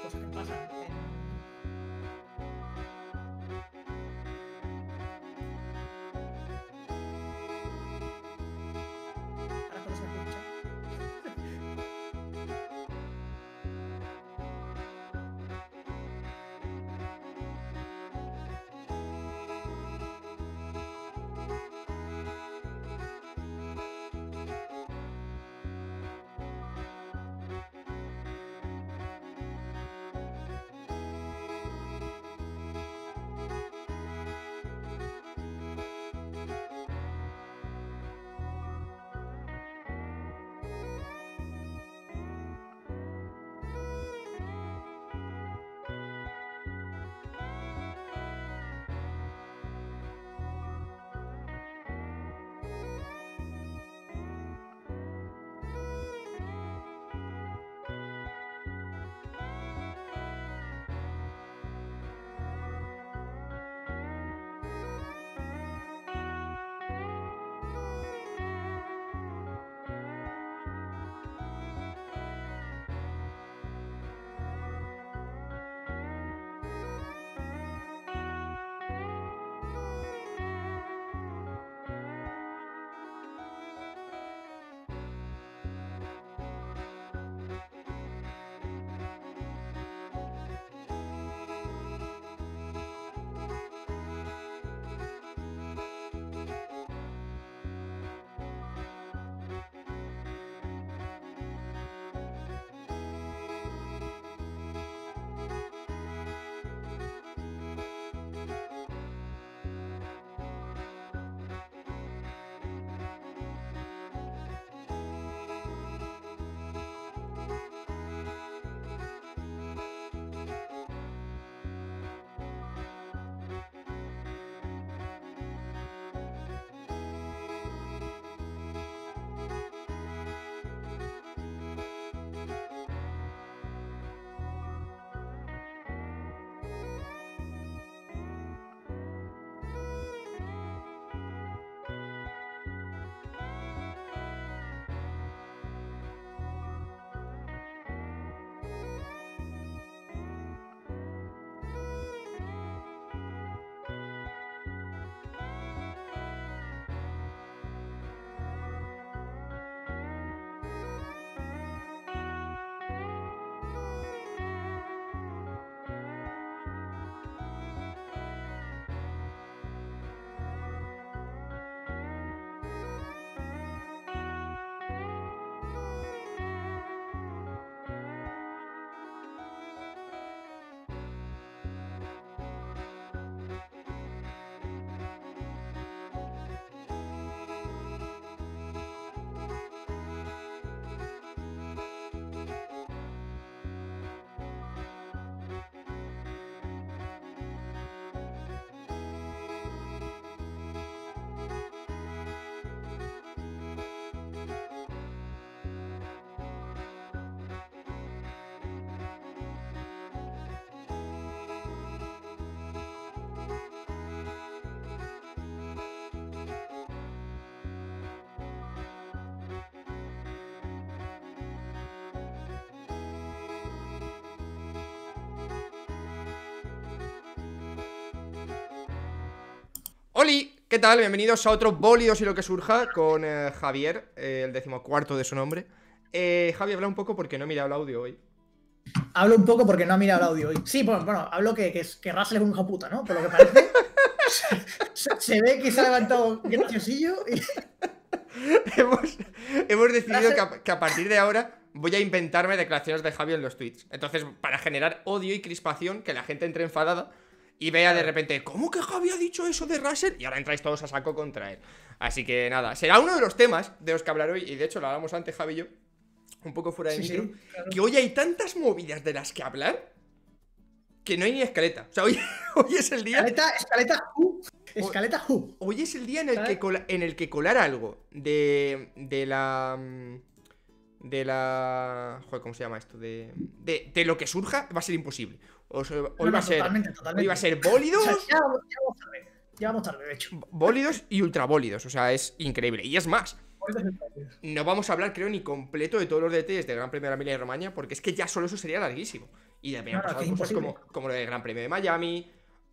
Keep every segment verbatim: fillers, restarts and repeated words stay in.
cosas que pasan en... Ahora cuando se escucha. ¡Holi! ¿Qué tal? Bienvenidos a otro Bólidos y lo que surja con eh, Javier, eh, el decimocuarto de su nombre. eh, Javi, habla un poco porque no he mirado el audio hoy. Hablo un poco porque no ha mirado el audio hoy. Sí, bueno, bueno hablo que, que, es, que Russell es un hijo puta, ¿no? Por lo que parece. se, se ve que se ha levantado graciosillo y... hemos, hemos decidido Russell... que, a, que a partir de ahora voy a inventarme declaraciones de Javi en los tweets. Entonces, para generar odio y crispación, que la gente entre enfadada y vea de repente, ¿cómo que Javi ha dicho eso de Russell? Y ahora entráis todos a saco contra él. Así que nada, será uno de los temas de los que hablar hoy. Y de hecho lo hablamos antes, Javi y yo, un poco fuera de sí, micro, sí, claro. Que hoy hay tantas movidas de las que hablar que no hay ni escaleta. O sea, hoy, hoy es el día... Escaleta, escaleta, uh, escaleta, uh. Hoy es el día en el, que cola, en el que colar algo de, de la... De la... Joder, ¿cómo se llama esto? De, de, de lo que surja va a ser imposible. O sea, hoy, No, no, va a ser, totalmente, totalmente. hoy va a ser bólidos. O sea, ya, ya vamos tarde. Ya vamos tarde, de hecho. Bólidos y ultrabólidos. O sea, es increíble. Y es más, no vamos a hablar, creo, ni completo de todos los detalles del Gran Premio de la Emilia Romagna, porque es que ya solo eso sería larguísimo. Y también han No, no, pasado que es cosas como, imposible. como lo del Gran Premio de Miami,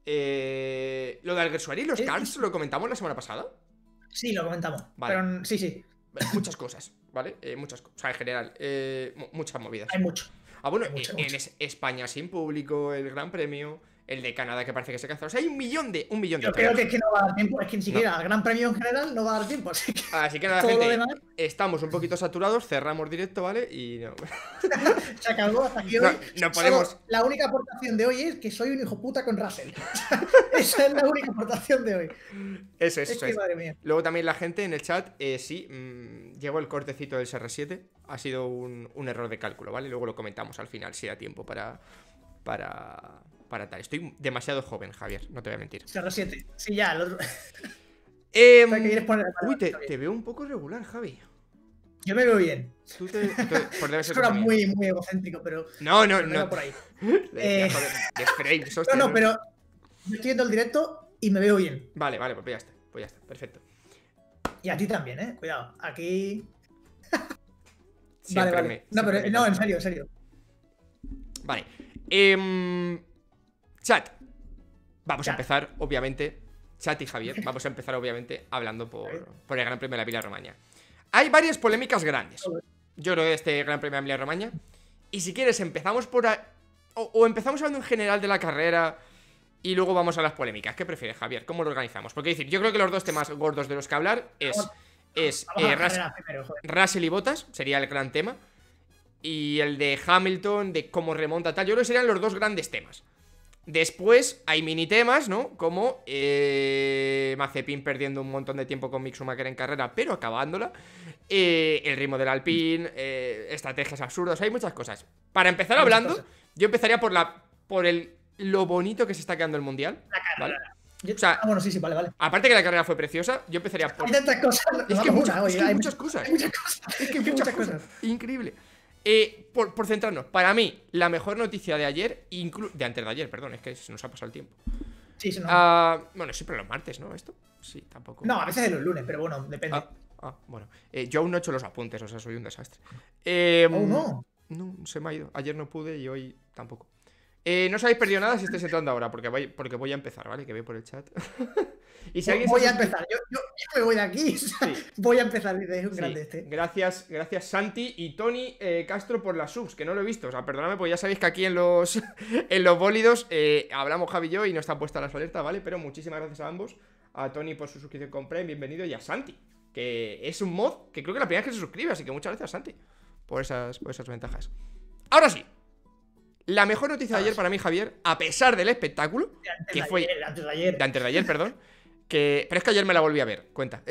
eh, lo de Alguersuari y los Eh, karts, lo comentamos la semana pasada. Sí, lo comentamos. Vale. Pero sí, sí, Muchas cosas, ¿vale? Eh, muchas cosas, o sea, en general, eh, mu- muchas movidas. hay mucho. Ah, bueno, Hay mucho, en mucho. es- España sin público, el Gran Premio, el de Canadá que parece que se canceló. O sea, hay un millón de, un millón de Yo creo temas. que es que no va a dar tiempo, es que ni siquiera al Gran Premio en general no va a dar tiempo, así que Así que nada, todo lo gente, demás estamos un poquito saturados, cerramos directo, ¿vale? Y no. se acabó hasta aquí No, hoy. no Solo podemos- la única aportación de hoy es que soy un hijo puta con Russell. Esa es la única aportación de hoy. Eso es, Es eso que es. madre mía. Luego también la gente en el chat, eh, sí, mmm, llegó el cortecito del C R siete. Ha sido un, un error de cálculo, ¿vale? Luego lo comentamos al final, si da tiempo para. Para. Para tal. Estoy demasiado joven, Javier, no te voy a mentir. C R siete. Sí, ya, el otro. Em, O sea, que quieres poner- uy, te, está bien. te veo un poco regular, Javi. Yo me veo bien. Tú te. tú te- pues debe ser Eso era cosa mía. muy, muy egocéntrico, pero. No, no, pero no. no por ahí. Le decía, Eh, joder, de frames, No, hostia, no, pero yo estoy viendo el directo y me veo bien. Vale, vale, pues ya está. Pues ya está, perfecto. Y a ti también, ¿eh? Cuidado. Aquí. Siempre vale, vale. me- no, siempre pero me no, en cansa. serio, en serio. Vale. Em, chat. Vamos a Chat. empezar, obviamente. Chat y Javier. Vamos a empezar, obviamente, hablando por, Javier. por el Gran Premio de la Emilia Romagna. Hay varias polémicas grandes. Yo creo de este Gran Premio de Emilia Romagna. Y si quieres, empezamos por. a- o, o empezamos hablando en general de la carrera. Y luego vamos a las polémicas. ¿Qué prefieres, Javier? ¿Cómo lo organizamos? Porque decir, yo creo que los dos temas gordos de los que hablar es. Es Vamos a eh, la Ras- carrera primero, joder. Russell y Bottas, sería el gran tema. Y el de Hamilton, de cómo remonta tal. Yo creo que serían los dos grandes temas. Después hay mini temas, ¿no? Como eh, Mazepin perdiendo un montón de tiempo con Mick Schumacher en carrera, pero acabándola. Eh, el ritmo del Alpine, eh, estrategias absurdas, hay muchas cosas. Para empezar Hay muchas hablando, cosas. yo empezaría por la por el lo bonito que se está quedando el Mundial. La ¿Vale? carrera. Yo- O sea, ah, bueno, sí, sí, vale, vale. Aparte que la carrera fue preciosa, yo empezaría por... Hay tantas cosas. Es nos que, vamos muchas, una, es oye, que hay hay muchas muchas- cosas. Hay muchas cosas. Es que hay muchas cosas. Increíble. Eh, por, por centrarnos, para mí, la mejor noticia de ayer, inclu de antes de ayer, perdón, es que se nos ha pasado el tiempo. Sí, sí, no. Ah, bueno, siempre los martes, ¿no? Esto. Sí, tampoco. No, a veces es los lunes, pero bueno, depende. Ah, ah, bueno. Eh, yo aún no he hecho los apuntes, o sea, soy un desastre. Eh, Oh, no. No, se me ha ido. Ayer no pude y hoy tampoco. Eh, no os habéis perdido nada si estáis entrando ahora, porque voy, porque voy a empezar, ¿vale? Que veo por el chat. Y si alguien se Voy a suscribe- empezar. Yo, yo, yo me voy de aquí. Voy a empezar. Dice, es un Sí, grande este. Gracias, gracias Santi y Tony eh, Castro por las subs, que no lo he visto. O sea, perdóname, pues ya sabéis que aquí en los en los bólidos eh, hablamos Javi y yo y no están puestas las alertas, ¿vale? Pero muchísimas gracias a ambos. A Tony por su suscripción con Prime, bienvenido, y a Santi, que es un mod que creo que la primera vez que se suscribe, así que muchas gracias, Santi, por esas, por esas ventajas. Ahora sí, la mejor noticia de ayer para mí, Javier, a pesar del espectáculo, De antes que de fue ayer, antes de ayer. de antes de ayer, perdón, que... Pero es que ayer me la volví a ver, cuenta.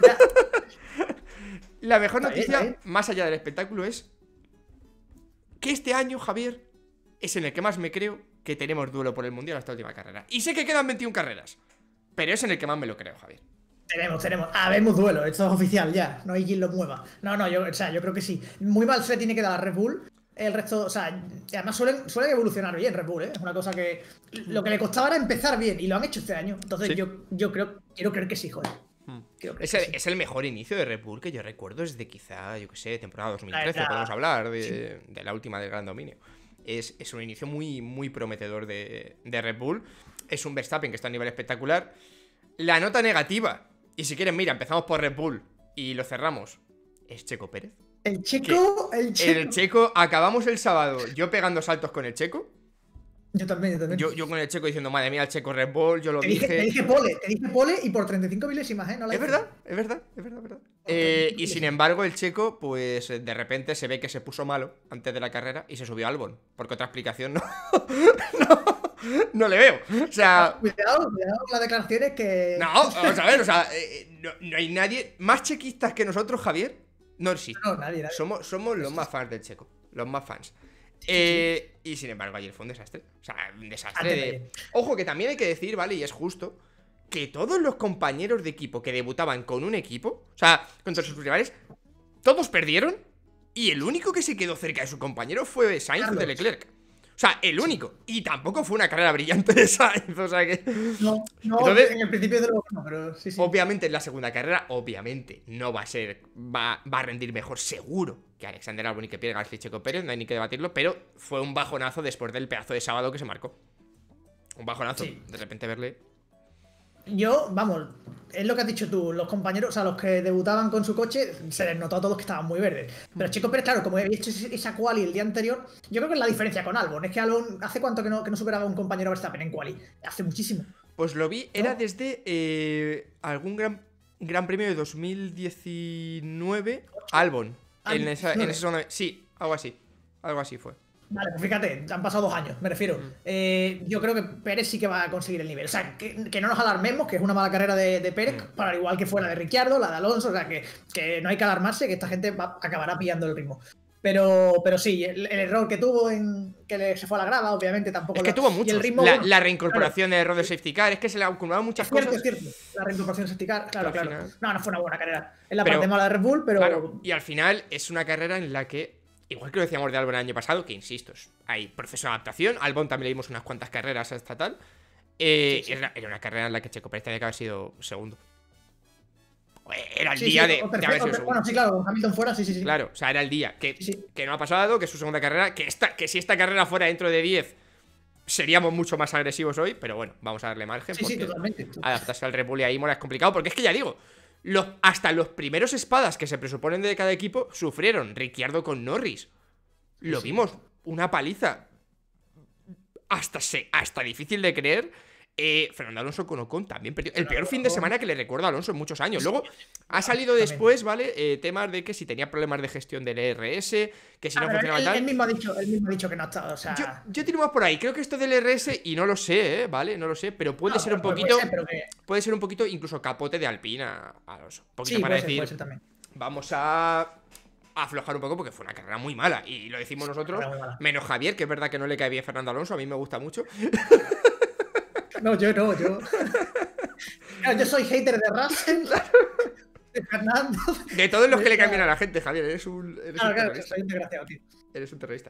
La mejor Está bien, noticia, está bien. más allá del espectáculo, es que este año, Javier, es en el que más me creo que tenemos duelo por el Mundial hasta la última carrera. Y sé que quedan veintiuna carreras, pero es en el que más me lo creo, Javier. Tenemos, tenemos. Habemos duelo, esto es oficial ya. No hay quien lo mueva. No, no, yo, o sea, yo creo que sí. Muy mal se tiene que dar a Red Bull. El resto, o sea, y además suelen, suelen evolucionar bien Red Bull, ¿eh? Es una cosa que lo que le costaba era empezar bien y lo han hecho este año. Entonces Sí. yo, yo creo, quiero creer que sí, joder. Hmm. Quiero creer Es que el, sí. es el mejor inicio de Red Bull que yo recuerdo desde quizá, yo que sé, temporada dos mil La trece, verdad, podemos hablar de, sí. de la última del Gran Dominio. Es, es un inicio muy, muy prometedor de, de Red Bull. Es un Verstappen que está a nivel espectacular. La nota negativa, y si quieren, mira, empezamos por Red Bull y lo cerramos, es Checo Pérez. El Checo, el Checo. El Checo, acabamos el sábado yo pegando saltos con el Checo. Yo también, yo también. Yo, yo con el Checo diciendo, madre mía, el Checo Red Bull, yo lo te, dije, dije. te dije pole, te dije pole y por treinta y cinco milésimas, ¿eh? No la Es hice. verdad, es verdad, es verdad, es verdad. Eh, y sin embargo, el Checo, pues de repente se ve que se puso malo antes de la carrera y se subió a Albon. Porque otra explicación no, no, no le veo. O sea, Cuidado, cuidado con las declaraciones que. no, vamos a ver, o sea, eh, no, no hay nadie más chequistas que nosotros, Javier. No existe. No, nadie, nadie. Somos, somos los más fans del Checo, los más fans. Eh, y sin embargo, ayer fue un desastre. O sea, un desastre Antes de de. ayer. Ojo, que también hay que decir, ¿vale? Y es justo que todos los compañeros de equipo que debutaban con un equipo, o sea, contra sus rivales, todos perdieron. Y el único que se quedó cerca de su compañero fue Sainz Carlos. de Leclerc. O sea, el único. Y tampoco fue una carrera brillante de Sainz. O sea que. No, no, Entonces, en el principio de lo no, pero sí, sí. Obviamente en la segunda carrera, obviamente, no va a ser. Va, va a rendir mejor, seguro, que Alexander Albon y que Pierre Gasly y Checo Pérez, no hay ni que debatirlo, pero fue un bajonazo después del pedazo de sábado que se marcó. Un bajonazo. Sí. De repente verle. Yo, vamos, es lo que has dicho tú, los compañeros, o sea, los que debutaban con su coche, se les notó a todos que estaban muy verdes. Pero Checo Pérez, claro, como había hecho esa quali el día anterior, yo creo que es la diferencia con Albon. Es que Albon, ¿hace cuánto que no, que no superaba a un compañero Verstappen en quali? Hace muchísimo. Pues lo vi, era ¿No? desde eh, algún gran, gran premio de dos mil diecinueve, Albon. Ah, En esa, en nueve. esa zona- sí, algo así. Algo así fue. Vale, pues fíjate, han pasado dos años, me refiero. Eh, yo creo que Pérez sí que va a conseguir el nivel. O sea, que, que no nos alarmemos, que es una mala carrera de, de Pérez, Mm. para igual que fue la de Ricciardo, la de Alonso, o sea, que, que no hay que alarmarse, que esta gente va, acabará pillando el ritmo. Pero, pero sí, el, el error que tuvo en que le, se fue a la grada, obviamente tampoco. Es que lo- tuvo y muchos. el ritmo, La, bueno, la reincorporación de error de safety car, es que se le acumulaban muchas es cierto, cosas. es cierto. La reincorporación safety car, claro, Pero al claro. final- No, no fue una buena carrera. Es la Pero- parte mala de Red Bull, pero. Claro, y al final es una carrera en la que, igual que lo decíamos de Albon el año pasado, que insisto, es- hay proceso de adaptación. Albon también le dimos unas cuantas carreras hasta tal. Eh, Sí, sí. Era, era una carrera en la que Checo Pérez tenía que haber sido segundo. Era el Sí, día sí, de, o de tercero, haber sido o ter- segundo. bueno, sí, claro, con Hamilton fuera, sí, sí, sí. Claro, o sea, era el día. Que, Sí, sí. que no ha pasado, que es su segunda carrera. Que, esta, que si esta carrera fuera dentro de diez, seríamos mucho más agresivos hoy. Pero bueno, vamos a darle margen. Sí, sí, porque totalmente. adaptarse al Red Bull y a Imola es complicado. Porque es que ya digo, los, hasta los primeros espadas que se presuponen de cada equipo sufrieron. Ricciardo con Norris. Lo Sí. vimos, una paliza. Hasta, se, hasta difícil de creer. Eh, Fernando Alonso con Ocon también perdió. El peor fin de semana que le recuerdo a Alonso en muchos años. Luego ha salido También. después, ¿vale? Eh, temas de que si tenía problemas de gestión del E R S, que si Ah, no pero funcionaba él, tal. él mismo ha dicho, él mismo ha dicho que no ha estado, o sea. Yo, yo tiro más por ahí. Creo que esto del E R S, y no lo sé, ¿eh? ¿Vale? No lo sé, pero puede no, ser un puede poquito. ser, pero que- Puede ser un poquito incluso capote de Alpine a a Alonso. Un poquito Sí, para puede ser, decir, puede ser también. vamos a aflojar un poco porque fue una carrera muy mala. Y lo decimos nosotros, carrera muy mala. menos Javier, que es verdad que no le cae bien Fernando Alonso. A mí me gusta mucho. No, yo no, yo. Claro, yo soy hater de Russell, de Fernando. De todos los que le cambian a la gente, Javier, eres un, eres Claro, un claro, terrorista. soy un desgraciado, tío. Eres un terrorista.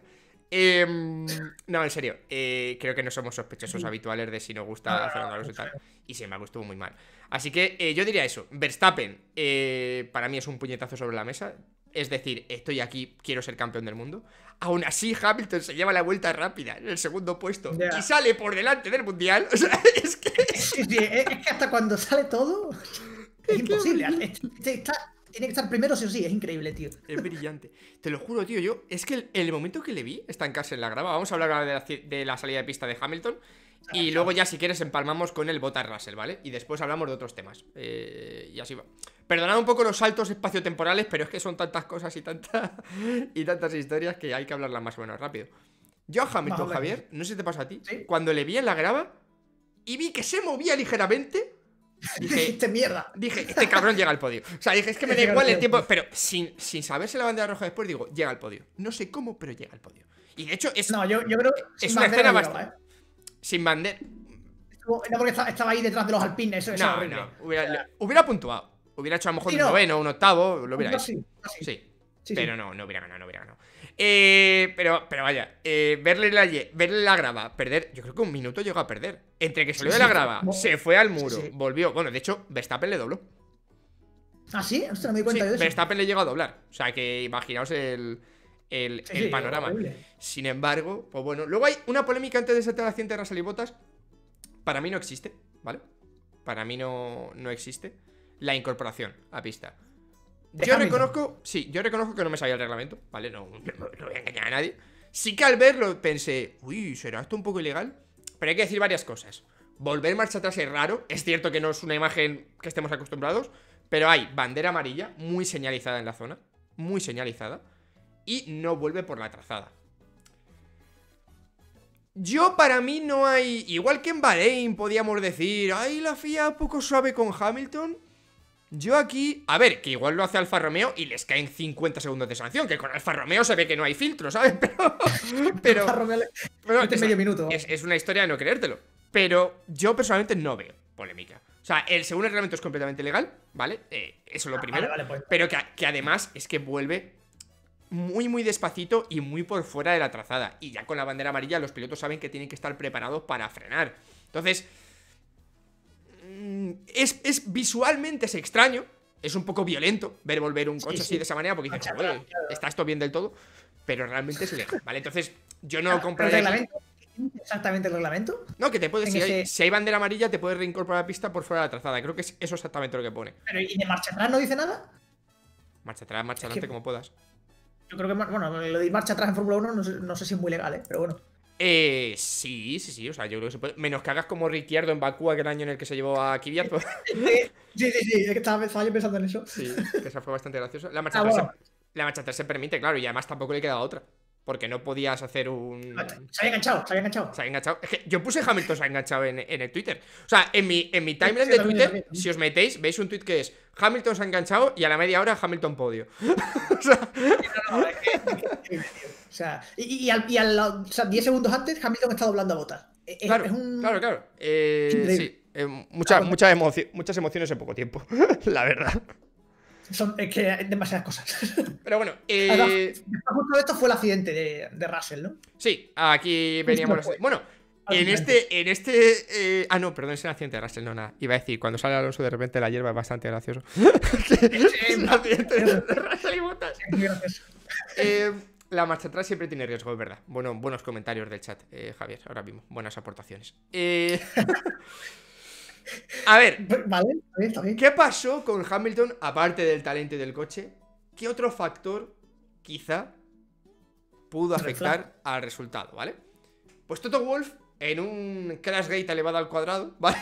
Em, no, en serio, eh, creo que no somos sospechosos habituales de si nos gusta No, no, no, Fernando Alonso y no, tal. no. Y sin embargo estuvo muy mal. Así que eh, yo diría eso. Verstappen, eh, para mí es un puñetazo sobre la mesa. Es decir, estoy aquí, quiero ser campeón del mundo. Aún así, Hamilton se lleva la vuelta rápida en el segundo puesto Ya. y sale por delante del mundial. O sea, es que. Sí, sí, es es que hasta cuando sale todo. Es imposible. Es- es- está- tiene que estar primero, sí o sí, es increíble, tío. Es brillante. Te lo juro, tío. Yo, es que el, el momento que le vi estancarse en la grava. Vamos a hablar ahora de la, ci- de la salida de pista de Hamilton. Y luego ya, si quieres, empalmamos con el Bottas Russell, ¿vale? Y después hablamos de otros temas. Eh, y así va. Perdonad un poco los saltos espaciotemporales, pero es que son tantas cosas y, tanta, y tantas historias que hay que hablarlas más o menos rápido. Yo a Hamilton, Más o menos. Javier, no sé si te pasa a ti, Sí. cuando le vi en la grava y vi que se movía ligeramente, dije, Dijiste mierda. dije, este cabrón llega al podio. O sea, dije, es que me da Llega al igual el podio. tiempo, pero sin, sin saberse la bandera roja después, digo, llega al podio. No sé cómo, pero llega al podio. Y de hecho, es, No, yo, yo creo que. es sin una bandera escena no bastante. llegaba, ¿eh? Sin bandera. Estuvo- No, porque estaba, estaba ahí detrás de los alpines, eso, eso es No, horrible. no. Hubiera, le- hubiera puntuado. Hubiera hecho a lo mejor Sí, un no. noveno, un octavo, lo hubiera No, hecho. sí, no, sí. Sí. Sí, sí. Pero no, no hubiera ganado, no hubiera ganado. Eh, pero, pero vaya, eh, verle, la, ye- verle la grava, perder, yo creo que un minuto llegó a perder. Entre que salió Sí, de la sí, grava, como- se fue al muro, Sí, sí. volvió. Bueno, de hecho, Verstappen le dobló. ¿Ah, sí? Hostia, no me di Sí, cuenta yo de eso. Verstappen le llegó a doblar. O sea, que imaginaos el, el, Sí, el sí, panorama. horrible. Sin embargo, pues bueno. Luego hay una polémica antes de esa relación de Russell y Bottas. Para mí no existe, ¿vale? Para mí no, no existe la incorporación a pista. De Yo Hamilton. reconozco, sí, yo reconozco que no me sabía el reglamento, ¿vale? No, no, no voy a engañar a nadie. Sí que al verlo pensé, uy, ¿será esto un poco ilegal? Pero hay que decir varias cosas. Volver marcha atrás es raro. Es cierto que no es una imagen que estemos acostumbrados, pero hay bandera amarilla muy señalizada en la zona, muy señalizada, y no vuelve por la trazada. Yo, para mí, no hay... Igual que en Bahrein podíamos decir, ay, la F I A un poco suave con Hamilton. Yo aquí... A ver, que igual lo hace Alfa Romeo y les caen cincuenta segundos de sanción, que con Alfa Romeo se ve que no hay filtro, ¿sabes? Pero... pero, Alfa Romeo le- pero mete es, medio minuto. es, es una historia de no creértelo. Pero yo personalmente no veo polémica. O sea, el segundo reglamento es completamente legal, ¿vale? Eh, eso es lo Ah, primero. vale, vale, pues. Pero que, que además es que vuelve muy, muy despacito y muy por fuera de la trazada. Y ya con la bandera amarilla los pilotos saben que tienen que estar preparados para frenar. Entonces, es, es visualmente es extraño. Es un poco violento ver volver un coche sí, sí. así de esa manera, porque dices, joder, ¿está esto bien del todo? Pero realmente es legal, ¿vale? Entonces, yo no compraría... ¿El reglamento? ¿Exactamente el reglamento? No, que te puedes, si, ese... hay, si hay bandera amarilla, te puedes reincorporar a la pista por fuera de la trazada. Creo que es eso exactamente lo que pone. ¿Pero y de marcha atrás no dice nada? Marcha atrás, marcha adelante, es que... como puedas. Yo creo que, bueno, lo de marcha atrás en Fórmula uno no sé, no sé si es muy legal, ¿eh? Pero bueno. Eh, sí, sí, sí, o sea, yo creo que se puede. Menos que hagas como Ricciardo en Bakú, aquel año en el que se llevó a Kvyat. Pues... Sí, sí, sí, es que estaba, estaba yo pensando en eso. Sí, que esa fue bastante graciosa. La marcha, ah, atrás, bueno. se, la marcha atrás se permite, claro, y además tampoco le quedaba otra. Porque no podías hacer un... Se había enganchado, se había enganchado. Se había enganchado. Es que yo puse Hamilton se ha enganchado en, en el Twitter. O sea, en mi, en mi timeline de Twitter, si os metéis, veis un tweet que es Hamilton se ha enganchado y a la media hora Hamilton podio. O sea... No, no, es que, es que, o sea, y, y, al, y al, o sea, diez segundos antes Hamilton está doblando a botas. Es, claro, es un... claro, claro. Eh, sí, eh, mucha, mucha emoci muchas emociones en poco tiempo, la verdad. Son, es que hay demasiadas cosas. Pero bueno, eh... Además, justo esto fue el accidente de, de Russell, ¿no? Sí, aquí veníamos. Bueno, en este, en este. Eh... Ah, no, perdón, es el accidente de Russell, no nada. Iba a decir, cuando sale Alonso de repente la hierba es bastante gracioso. Es el accidente de Russell y Bottas. Es muy gracioso. Eh, la marcha atrás siempre tiene riesgo, es verdad. Bueno, buenos comentarios del chat, eh, Javier, ahora mismo. Buenas aportaciones. Eh. A ver, vale, está bien, está bien. ¿Qué pasó con Hamilton, aparte del talento del coche? ¿Qué otro factor quizá pudo afectar al resultado, ¿vale? Pues Toto Wolff, en un crash gate elevado al cuadrado, ¿vale?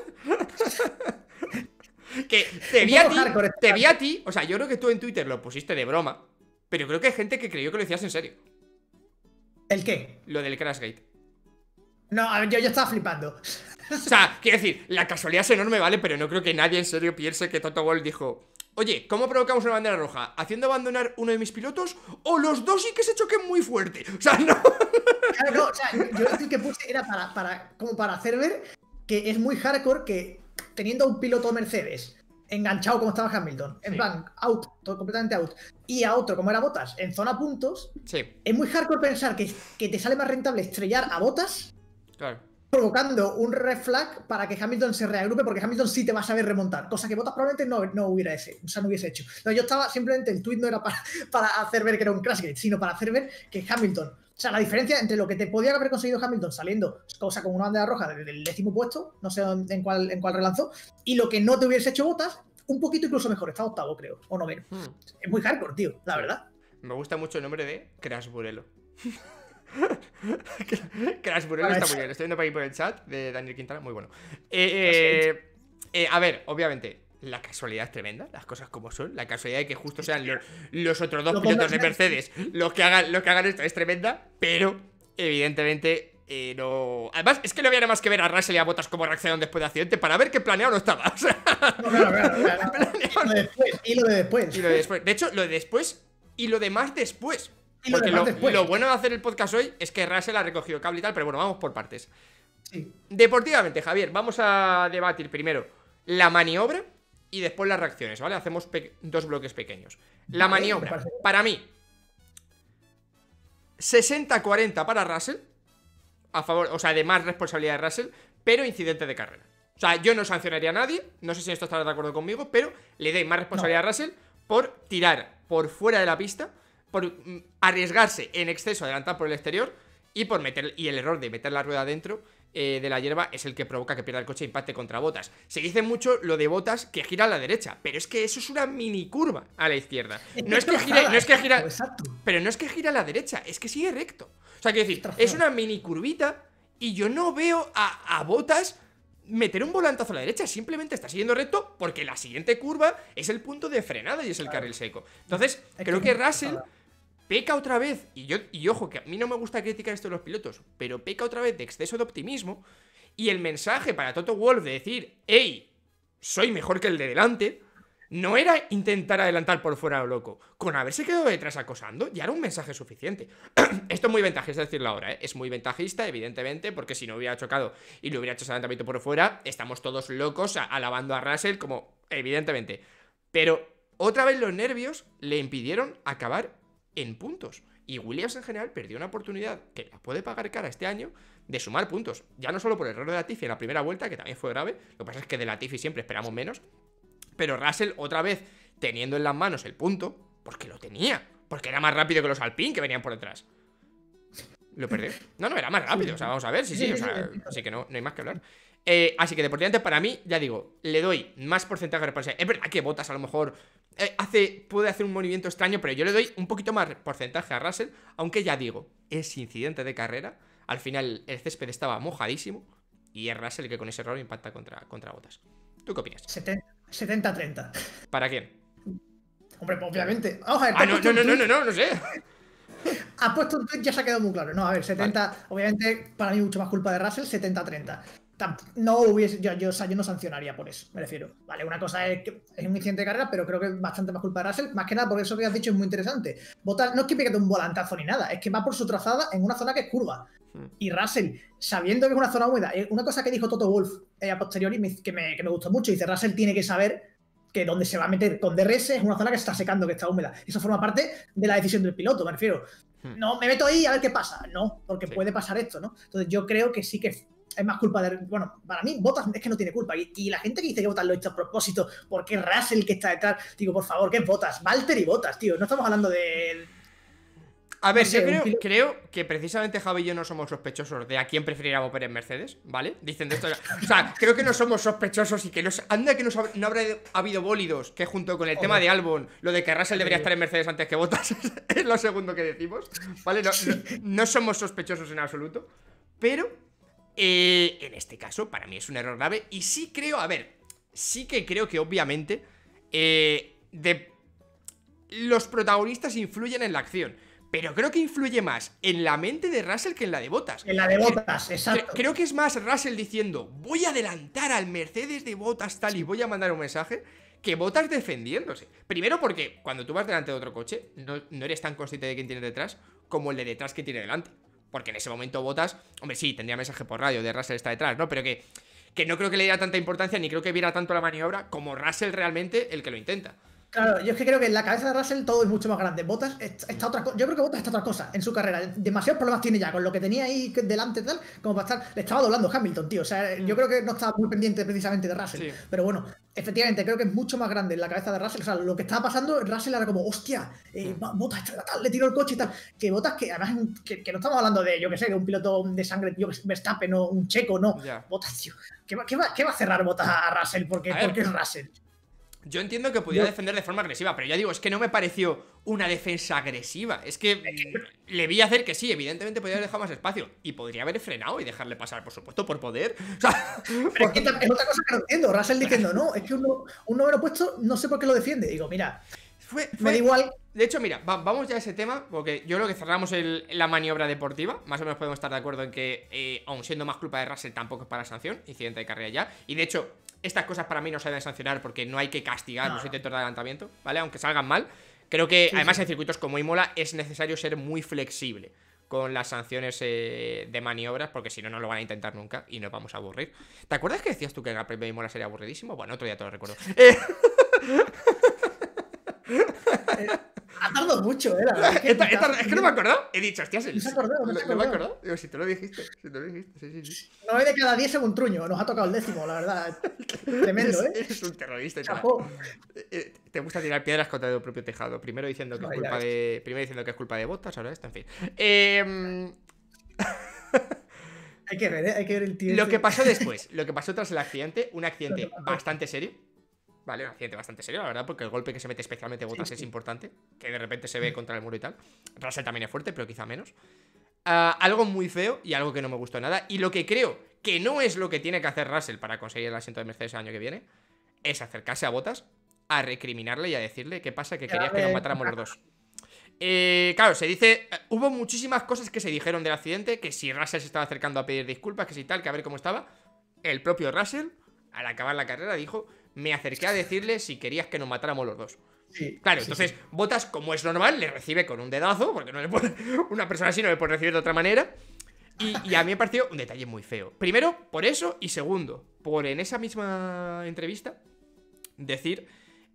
Que te vi a ti, te vi a ti, o sea, yo creo que tú en Twitter lo pusiste de broma, pero creo que hay gente que creyó que lo decías en serio. ¿El qué? Lo del crash gate. No, a ver, yo, yo estaba flipando. O sea, quiero decir, la casualidad es enorme, ¿vale? Pero no creo que nadie en serio piense que Toto Wolff dijo: oye, ¿cómo provocamos una bandera roja? ¿Haciendo abandonar uno de mis pilotos? ¿O los dos y que se choquen muy fuerte? O sea, no. Claro, no, o sea, yo el que puse era para, para, como para hacer ver que es muy hardcore que teniendo un piloto Mercedes enganchado como estaba Hamilton, en sí. plan, out, todo completamente out, y a otro como era Bottas en zona puntos, sí. Es muy hardcore pensar que, que te sale más rentable estrellar a Bottas, claro, provocando un red flag para que Hamilton se reagrupe, porque Hamilton sí te va a saber remontar, cosa que Bottas probablemente no, no hubiera ese, o sea, no hubiese hecho. Entonces yo estaba, simplemente el tweet no era para, para hacer ver que era un crash gate, sino para hacer ver que Hamilton, o sea, la diferencia entre lo que te podía haber conseguido Hamilton saliendo, cosa como una bandera roja del décimo puesto, no sé en cuál, en cuál relanzó, y lo que no te hubiese hecho Bottas, un poquito incluso mejor, está octavo creo, o noveno. Hmm. Es muy hardcore, tío, la verdad. Me gusta mucho el nombre de Crash Burelo. Crash Burelo está muy bien. Estoy viendo por ahí por el chat de Daniel Quintana, muy bueno. Eh, eh, eh, a ver, obviamente, la casualidad es tremenda, las cosas como son. La casualidad de que justo sean los, los otros dos pilotos de Mercedes los que hagan, los que hagan esto es tremenda, pero evidentemente eh, no. Además, es que no había nada más que ver a Russell y a Bottas cómo reaccionaron después del accidente para ver que planeado no estaba. O sea, no, claro, claro, claro. Y lo de después, y lo de después. Y lo de después. De hecho, lo de después y lo de más después. Porque lo, lo, lo bueno de hacer el podcast hoy es que Russell ha recogido cable y tal, pero bueno, vamos por partes. Sí. Deportivamente, Javier, vamos a debatir primero la maniobra y después las reacciones, ¿vale? Hacemos dos bloques pequeños. La vale, maniobra, para mí, sesenta cuarenta para Russell, a favor, o sea, de más responsabilidad de Russell, pero incidente de carrera. O sea, yo no sancionaría a nadie, no sé si esto estará de acuerdo conmigo, pero le doy más responsabilidad no. a Russell por tirar por fuera de la pista, por arriesgarse en exceso a adelantar por el exterior y por meter y el error de meter la rueda dentro eh, de la hierba es el que provoca que pierda el coche e impacte contra Bottas. Se dice mucho lo de Bottas que gira a la derecha, pero es que eso es una mini curva a la izquierda. No es que gira, no es que gira, pero no es que gira a la derecha, es que sigue recto. O sea, quiero decir, es una mini curvita y yo no veo a, a Bottas meter un volantazo a la derecha, simplemente está siguiendo recto porque la siguiente curva es el punto de frenada y es el claro. carril seco. Entonces, es creo que, que Russell peca otra vez, y yo y ojo, que a mí no me gusta criticar esto de los pilotos, pero peca otra vez de exceso de optimismo, y el mensaje para Toto Wolff de decir, hey, soy mejor que el de delante, no era intentar adelantar por fuera a lo loco, con haberse quedado detrás acosando, ya era un mensaje suficiente. Esto es muy ventajista decirlo ahora, ¿eh? Es muy ventajista, evidentemente, porque si no hubiera chocado y le hubiera hecho ese adelantamiento por fuera, estamos todos locos alabando a Russell como, evidentemente. Pero otra vez los nervios le impidieron acabar en puntos. Y Williams en general perdió una oportunidad que la puede pagar cara este año de sumar puntos. Ya no solo por el error de Latifi en la primera vuelta, que también fue grave. Lo que pasa es que de Latifi siempre esperamos menos. Pero Russell, otra vez, teniendo en las manos el punto, porque lo tenía. Porque era más rápido que los Alpine que venían por detrás. ¿Lo perdió? No, no, era más rápido. O sea, vamos a ver. Sí, sí, o sea, así que no, no hay más que hablar. Eh, así que deportivamente para mí, ya digo, le doy más porcentaje de responsabilidad. Es verdad que Bottas a lo mejor eh, hace, puede hacer un movimiento extraño, pero yo le doy un poquito más porcentaje a Russell, aunque ya digo, es incidente de carrera. Al final el césped estaba mojadísimo y es Russell el que con ese error impacta contra, contra Bottas. ¿Tú qué opinas? setenta treinta. ¿Para quién? Hombre, pues obviamente. Vamos a ver, ah, no, no, no, no, no, no, no sé. Ha puesto un tweet, ya se ha quedado muy claro. No, a ver, setenta, vale. Obviamente, para mí mucho más culpa de Russell, setenta treinta. No hubiese, yo, yo, o sea, yo no sancionaría por eso, me refiero. Vale, una cosa es que es un incidente de carrera, pero creo que es bastante más culpa de Russell. Más que nada, por eso que has dicho es muy interesante. Bottas no es que pegue un volantazo ni nada, es que va por su trazada en una zona que es curva. Y Russell, sabiendo que es una zona húmeda, una cosa que dijo Toto Wolff eh, a posteriori que me, que me gustó mucho, dice, Russell tiene que saber que donde se va a meter con D R S es una zona que está secando, que está húmeda. Eso forma parte de la decisión del piloto, me refiero. No, me meto ahí a ver qué pasa. No, porque sí. puede pasar esto, ¿no? Entonces yo creo que sí que es más culpa de... Bueno, para mí Bottas es que no tiene culpa. Y, y la gente que dice que Bottas lo ha hecho a propósito, porque es Russell que está detrás, digo, por favor, ¿qué es Bottas? Valtteri Bottas, tío. No estamos hablando de... A ver, no sé, yo creo, creo que precisamente Javi y yo no somos sospechosos de a quién preferiríamos ver en Mercedes, ¿vale? Dicen de esto. O sea, creo que no somos sospechosos y que nos, anda que nos, no habrá habido bólidos que junto con el Joder. tema de Albon, lo de que Russell debería estar en Mercedes antes que Bottas, es lo segundo que decimos, ¿vale? No, no, no somos sospechosos en absoluto, pero eh, en este caso para mí es un error grave y sí creo, a ver, sí que creo que obviamente eh, de, los protagonistas influyen en la acción. Pero creo que influye más en la mente de Russell que en la de Bottas. En la de Bottas, exacto. Creo que es más Russell diciendo, voy a adelantar al Mercedes de Bottas tal y voy a mandar un mensaje, que Bottas defendiéndose. Primero porque cuando tú vas delante de otro coche, no, no eres tan consciente de quién tienes detrás como el de detrás que tiene delante. Porque en ese momento Bottas, hombre, sí, tendría mensaje por radio de Russell está detrás, ¿no? Pero que, que no creo que le diera tanta importancia ni creo que viera tanto la maniobra como Russell realmente el que lo intenta. Claro, yo es que creo que en la cabeza de Russell todo es mucho más grande. Bottas está otra cosa. Yo creo que Bottas está otra cosa en su carrera. Demasiados problemas tiene ya con lo que tenía ahí delante y tal, como para estar. Le estaba doblando Hamilton, tío. O sea, mm. yo creo que no estaba muy pendiente precisamente de Russell. Sí. Pero bueno, efectivamente, creo que es mucho más grande en la cabeza de Russell. O sea, lo que estaba pasando, Russell era como, hostia, eh, Bottas está tal, le tiró el coche y tal. Que Bottas, que además, que, que no estamos hablando de, yo que sé, de un piloto de sangre, yo que sé, Verstappen o un checo, no. Yeah. Bottas, tío. ¿Qué va, qué, va, ¿Qué va a cerrar Bottas a Russell? Porque, a porque es Russell. Yo entiendo que podía defender de forma agresiva, pero ya digo, es que no me pareció una defensa agresiva. Es que mm, le vi hacer que sí, evidentemente podría haber dejado más espacio. Y podría haber frenado y dejarle pasar, por supuesto, por poder. O sea, pero es que es otra cosa que no entiendo. Russell diciendo, no, es que un, un número puesto, no sé por qué lo defiende. Digo, mira, fue, fue, me da igual. De hecho, mira, va, vamos ya a ese tema, porque yo creo que cerramos el, la maniobra deportiva. Más o menos podemos estar de acuerdo en que, eh, aun siendo más culpa de Russell, tampoco es para sanción. Incidente de carrera ya. Y de hecho, estas cosas para mí no se deben sancionar porque no hay que castigar no. los intentos de adelantamiento, ¿vale? Aunque salgan mal. Creo que, sí, además, sí. en circuitos como Imola es necesario ser muy flexible con las sanciones eh, de maniobras, porque si no, no lo van a intentar nunca y nos vamos a aburrir. ¿Te acuerdas que decías tú que el Gran Premio de Imola sería aburridísimo? Bueno, otro día te lo recuerdo. Eh... Ha tardado mucho, ¿eh? La verdad, es, que, esta, esta, es que no me he acordado. He dicho, hostias, no se acordó, no, no me he acordado. Digo, si te lo dijiste, si te lo dijiste, sí, sí, sí. nueve de cada diez según Truño, nos ha tocado el décimo, la verdad. Tremendo, ¿eh? Eres un terrorista. Te gusta tirar piedras contra tu propio tejado. Primero diciendo que es culpa de. Primero diciendo que es culpa de Bottas, ahora esto, en fin. Eh. Hay que ver, ¿eh? Hay que ver el tío. Lo que pasó después, lo que pasó tras el accidente, un accidente bastante serio. Vale, un accidente bastante serio, la verdad, porque el golpe que se mete especialmente Bottas sí, sí. es importante. Que de repente se ve contra el muro y tal. Russell también es fuerte, pero quizá menos. Uh, algo muy feo y algo que no me gustó nada. Y lo que creo que no es lo que tiene que hacer Russell para conseguir el asiento de Mercedes el año que viene, es acercarse a Bottas, a recriminarle y a decirle qué pasa, que querías que nos matáramos los dos. Eh, claro, se dice... Uh, hubo muchísimas cosas que se dijeron del accidente, que si Russell se estaba acercando a pedir disculpas, que si tal, que a ver cómo estaba. El propio Russell, al acabar la carrera, dijo... Me acerqué a decirle si querías que nos matáramos los dos. Sí, claro, sí, entonces sí. Bottas, como es normal, le recibe con un dedazo, porque no le puede, una persona así no le puede recibir de otra manera. Y, y a mí me pareció un detalle muy feo. Primero, por eso, y segundo, por en esa misma entrevista decir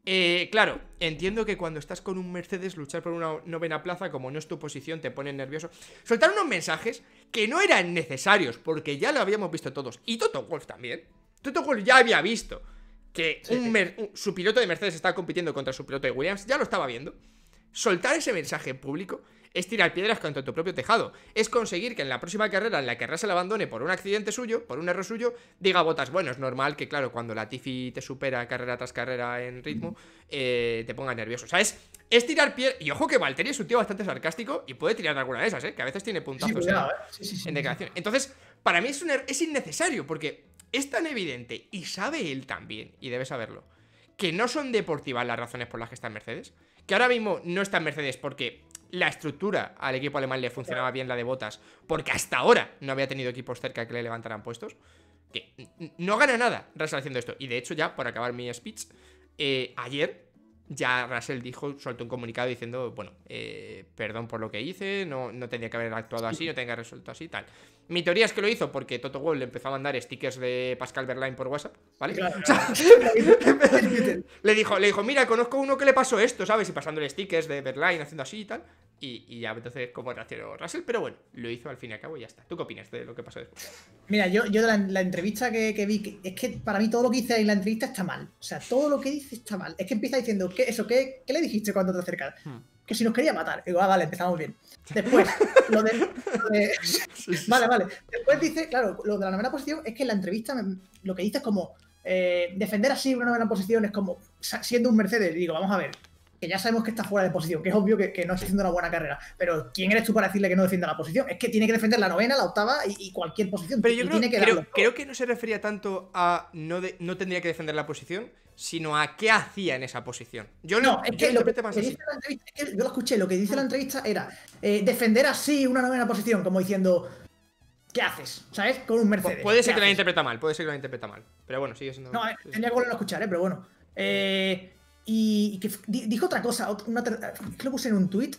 Eh, claro, entiendo que cuando estás con un Mercedes, luchar por una novena plaza, como no es tu posición, te pone nervioso. Soltar unos mensajes que no eran necesarios, porque ya lo habíamos visto todos. Y Toto Wolff también. Toto Wolff ya había visto que Sí. un Mer- un- su piloto de Mercedes estaba compitiendo contra su piloto de Williams. Ya lo estaba viendo. Soltar ese mensaje en público es tirar piedras contra tu propio tejado. Es conseguir que en la próxima carrera en la que Russell abandone por un accidente suyo, por un error suyo, diga Bottas, bueno, es normal que, claro, cuando la Tiffy te supera carrera tras carrera en ritmo, eh, te ponga nervioso. O sea, es, es tirar piedras. Y ojo que Valtteri es un tío bastante sarcástico y puede tirar de alguna de esas, ¿eh? Que a veces tiene Sí, puntazos cuidado, en, ¿eh? Sí, sí, sí. en declaración. Entonces, para mí es, un er- es innecesario porque es tan evidente, y sabe él también, y debe saberlo, que no son deportivas las razones por las que está en Mercedes. Que ahora mismo no está en Mercedes porque la estructura al equipo alemán le funcionaba bien, la de Bottas, porque hasta ahora no había tenido equipos cerca que le levantaran puestos. Que n- no gana nada Russell haciendo esto. Y de hecho, ya, por acabar mi speech, eh, ayer ya Russell dijo, soltó un comunicado diciendo, bueno, eh, perdón por lo que hice, no, no tendría que haber actuado así, no tenía que haber resuelto así, tal. Mi teoría es que lo hizo porque Toto Wolff le empezó a mandar stickers de Pascal Wehrlein por WhatsApp, ¿vale? Claro, O sea, claro. le dijo, le dijo, mira, conozco uno que le pasó esto, ¿sabes? Y pasándole stickers de Wehrlein, haciendo así y tal. Y, y ya, entonces, como reaccionó Russell, pero bueno, lo hizo al fin y al cabo y ya está. ¿Tú qué opinas de lo que pasó después? Mira, yo, yo de la, la entrevista que, que vi, que- es que para mí todo lo que dice en la entrevista está mal. O sea, todo lo que dice está mal. Es que empieza diciendo, ¿qué, eso, ¿qué, qué le dijiste cuando te acercas? Hmm. Que si nos quería matar. Digo, ah, vale, empezamos bien. Después, lo de... lo de- Vale, vale. Después dice, claro, lo de la novena posición es que en la entrevista me- lo que dice es como, eh, defender así una novena posición es como, sa- siendo un Mercedes, y digo, vamos a ver, que ya sabemos que está fuera de posición, que es obvio que, que no está haciendo una buena carrera, pero ¿quién eres tú para decirle que no defienda la posición? Es que tiene que defender la novena, la octava y, y cualquier posición. Pero y yo creo, tiene que creo, darlo todo. creo que no se refería tanto a no, de- no tendría que defender la posición, sino a qué hacía en esa posición. Yo lo, No, es yo que lo lo que, interpreté más que así. dice la entrevista, es que yo lo escuché, lo que dice la entrevista era eh, defender así una novena posición, como diciendo, ¿qué haces? ¿Sabes? Con un Pu- Mercedes. Puede ser ¿qué que la haces? interpreta mal, puede ser que la interpreta mal. Pero bueno, sigue siendo. No, eh, sí, sí. tendría que volverlo a escuchar, ¿eh? Pero bueno. Eh, y, y que f- di- dijo otra cosa, ot- una ter- es que lo puse en un tuit.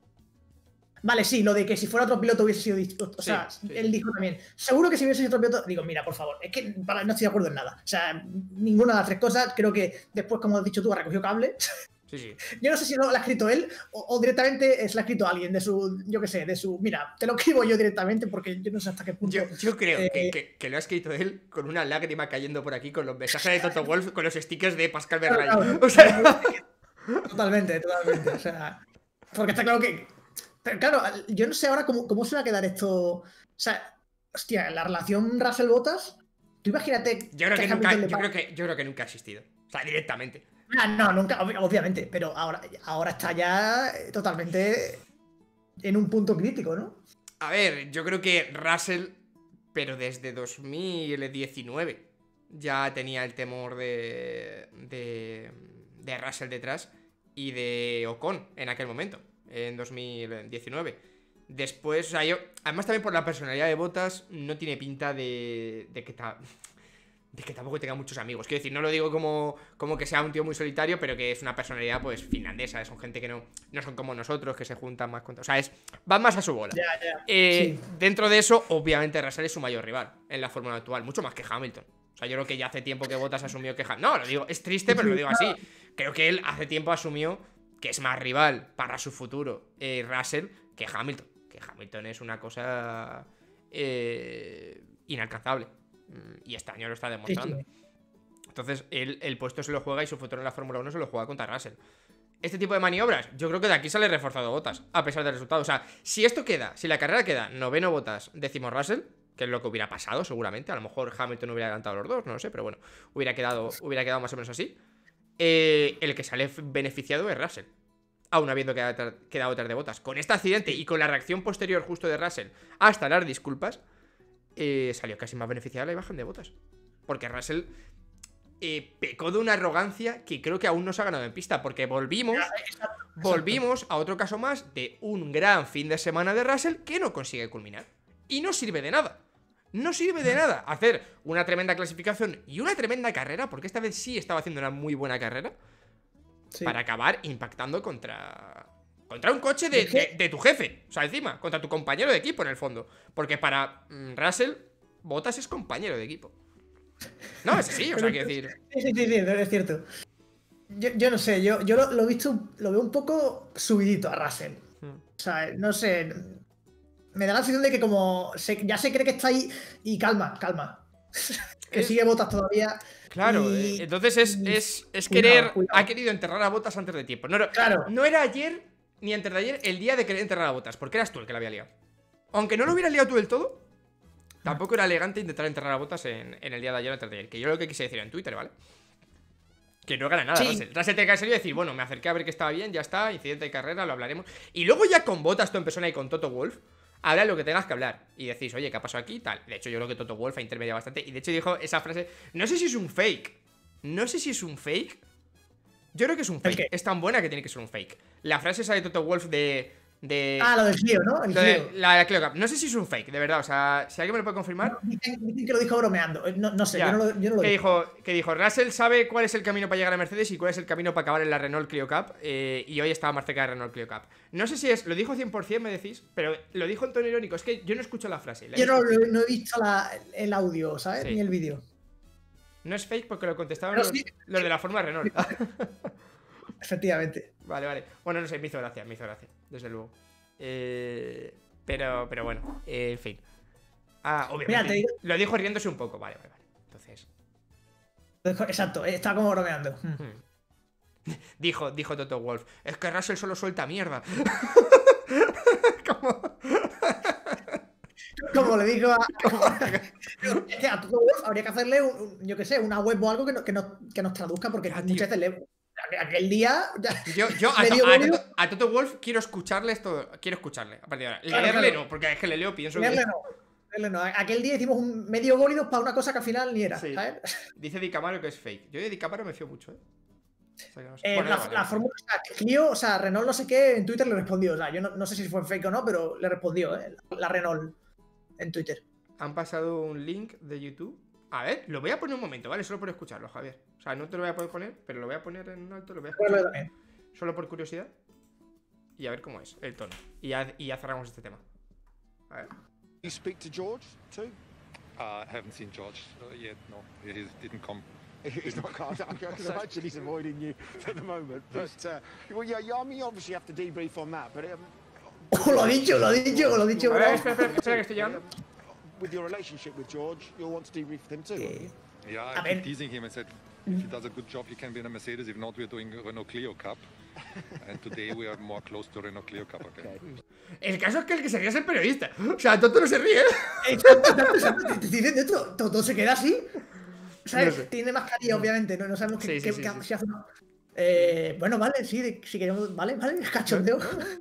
Vale, sí, lo de que si fuera otro piloto hubiese sido distinto. O Sí, sea, sí, él sí. dijo también, seguro que si hubiese sido otro piloto. Digo, mira, por favor, es que para- no estoy de acuerdo en nada. O sea, ninguna de las tres cosas. Creo que después, como has dicho tú, ha recogido cable. Sí, sí. Yo no sé si lo, lo ha escrito él o, o directamente se lo ha escrito alguien de su, yo qué sé, de su. Mira, te lo escribo yo directamente porque yo no sé hasta qué punto. Yo, yo creo eh, que, que- que lo ha escrito él con una lágrima cayendo por aquí con los mensajes de Toto Wolff, con los stickers de Pascal Claro, Wehrlein. claro. O sea, Totalmente, totalmente. O sea, porque está claro que. Pero claro, yo no sé ahora cómo, cómo se va a quedar esto. O sea, hostia, la relación Russell-Bottas. Tú imagínate. yo creo que a nunca, Hamilton le yo pa- creo que, yo creo que nunca ha existido. O sea, directamente. Ah, no, nunca, ob- obviamente. Pero ahora, ahora está ya eh, totalmente en un punto crítico, ¿no? A ver, yo creo que Russell, pero desde dos mil diecinueve, ya tenía el temor de, de, de Russell detrás y de Ocon en aquel momento, en dos mil diecinueve. Después, o sea, yo, además también por la personalidad de Bottas, no tiene pinta de, de que ta- de que tampoco tenga muchos amigos. Quiero decir, no lo digo como, como que sea un tío muy solitario, pero que es una personalidad, pues, finlandesa. Son gente que no, no son como nosotros, que se juntan más con... O sea, es, van más a su bola. Ya, ya. Eh, Sí. Dentro de eso, obviamente, Russell es su mayor rival en la fórmula actual, mucho más que Hamilton. O sea, yo creo que ya hace tiempo que Bottas asumió que... Ha- No, lo digo, es triste, pero lo digo así. Creo que él hace tiempo asumió que es más rival para su futuro eh, Russell que Hamilton. Que Hamilton es una cosa eh, inalcanzable. Mm, Y este año lo está Sí, demostrando. sí. Entonces, él, el puesto se lo juega y su futuro en la Fórmula uno se lo juega contra Russell. Este tipo de maniobras, yo creo que de aquí sale reforzado Bottas, a pesar del resultado. O sea, si esto queda, si la carrera queda noveno Bottas, décimo Russell, que es lo que hubiera pasado seguramente, a lo mejor Hamilton hubiera adelantado a los dos, no lo sé, pero bueno, hubiera quedado, hubiera quedado más o menos así. Eh, el que sale beneficiado es Russell, aún habiendo quedado, tar- quedado tras de Bottas. Con este accidente y con la reacción posterior justo de Russell hasta dar disculpas, eh, salió casi más beneficiada la imagen de Bottas. Porque Russell eh, pecó de una arrogancia que creo que aún no se ha ganado en pista, porque volvimos, volvimos a otro caso más de un gran fin de semana de Russell que no consigue culminar. Y no sirve de nada. No sirve de nada hacer una tremenda clasificación y una tremenda carrera, porque esta vez sí estaba haciendo una muy buena carrera, Sí. para acabar impactando contra... Contra un coche de, Es que- de- de tu jefe. O sea, encima, contra tu compañero de equipo en el fondo. Porque para mm, Russell, Bottas es compañero de equipo. No, es así, o sea, quiero decir... Sí, sí, sí, sí, es cierto. yo, yo no sé, yo, yo lo, lo he visto, lo veo un poco subidito a Russell. Hmm. O sea, no sé. Me da la sensación de que como se, ya se cree que está ahí y calma, calma. que Es- sigue Bottas todavía. Claro, y- eh, entonces es, y- es, es cuidado, querer. cuidado. Ha querido enterrar a Botas antes de tiempo. No, era- Claro. no era ayer ni antes de ayer el día de querer enterrar a Botas, porque eras tú el que la había liado. Aunque no lo hubieras liado tú del todo, tampoco era elegante intentar enterrar a Botas en, en el día de ayer o antes de ayer. Que yo lo que quise decir en Twitter, ¿vale? Que no gana nada, Sí. Russell. Russell tiene que serio y decir, bueno, me acerqué a ver que estaba bien, ya está, incidente de carrera, lo hablaremos. Y luego ya con Botas tú en persona y con Toto Wolff, habla lo que tengas que hablar. Y decís, oye, ¿qué ha pasado aquí? Tal. De hecho, yo creo que Toto Wolff ha intermediado bastante. Y de hecho dijo esa frase, no sé si es un fake. No sé si es un fake. Yo creo que es un fake. qué? Es tan buena que tiene que ser un fake. La frase esa de Toto Wolff de... de Ah, lo del Clio, ¿no? El lo de Clio. la de Clio Cup. No sé si es un fake, de verdad. O sea, si alguien me lo puede confirmar. Dicen, dicen que lo dijo bromeando. Eh, No, no sé, Ya. yo no lo, yo no lo que digo. dijo, que dijo, Russell sabe cuál es el camino para llegar a Mercedes y cuál es el camino para acabar en la Renault Clio Cup. eh, y hoy estaba más cerca de Renault Clio Cup. No sé si es, lo dijo cien por cien, me decís, pero lo dijo en tono irónico. Es que yo no escucho la frase. la he Yo no, visto. no he visto la- el audio, ¿sabes? Sí. Ni el vídeo. No es fake porque lo contestaban Pero los, sí. los de la Fórmula Renault. Efectivamente. Vale, vale. Bueno, no sé, me hizo gracia, me hizo gracia, desde luego. Eh, pero, pero bueno, eh, en fin. Ah, obviamente. Mira, te digo- Lo dijo riéndose un poco, vale, vale, vale. Entonces. Exacto, eh, está como bromeando. Mm. hmm. Dijo, dijo Toto Wolff, es que Russell solo suelta mierda. Como... Como le dijo a. Es que a Toto Wolff habría que hacerle, un, un- yo qué sé, una web o algo que, no- que, nos, que nos traduzca, porque Ya, muchas tío. veces le. Aquel día. Ya, Yo, yo a, le To- dio a bolido. Toto, a Toto Wolff quiero escucharle esto. Quiero escucharle a partir de ahora. Claro, Leerle claro. no, porque es que le leo, pienso Leerle que. no. Leerle no. Aquel día hicimos un medio bólido para una cosa que al final ni era. Sí. ¿Sabes? Dice Di Camaro que es fake. Yo de Di Camaro me fío mucho, ¿eh? O sea, que no sé. Eh, Bueno, la, da igual, la da igual. fórmula, o sea, Clio, o sea, Renault no sé qué, en Twitter le respondió. O sea, yo no, no sé si fue fake o no, pero le respondió, ¿eh? La Renault en Twitter. Han pasado un link de YouTube. A ver, lo voy a poner un momento, ¿vale? Solo por escucharlo, Javier. O sea, no te lo voy a poder poner, pero lo voy a poner en alto, lo voy a Pues lo escuchar. también. Solo por curiosidad. Y a ver cómo es el tono. Y ya, y ya cerramos este tema. A ver. You speak to George too? Uh, I haven't seen George uh, yet. No, he didn't come. He's not. I can imagine he's avoiding you at the moment. But uh, well, yeah, yeah, I mean, you obviously have to debrief on that. But um, Oh, lo ha dicho, lo ha dicho, lo ha dicho, A ver, bro. espera, espera, espera que estoy llegando. with your relationship with George, you'll want to debrief with him too. won't you? Yeah, I I mean- keep teasing him and said, if he does a good job, he can be in a Mercedes. If not, we're doing Renault Clio Cup. And today we are more close to Renault Clio Cup again. El caso es que el que se ríe es el periodista. O sea, Toto no se ríe. Exacto, exacto, exacto. Te estoy diciendo esto, todo se queda así. ¿Sabes? No sé. Tiene mascarilla, obviamente, no, no sabemos qué, Sí, sí, qué- sí, qué- sí. si hace. Eh, bueno, vale, sí, de- si queremos. Vale, vale, cachondeo.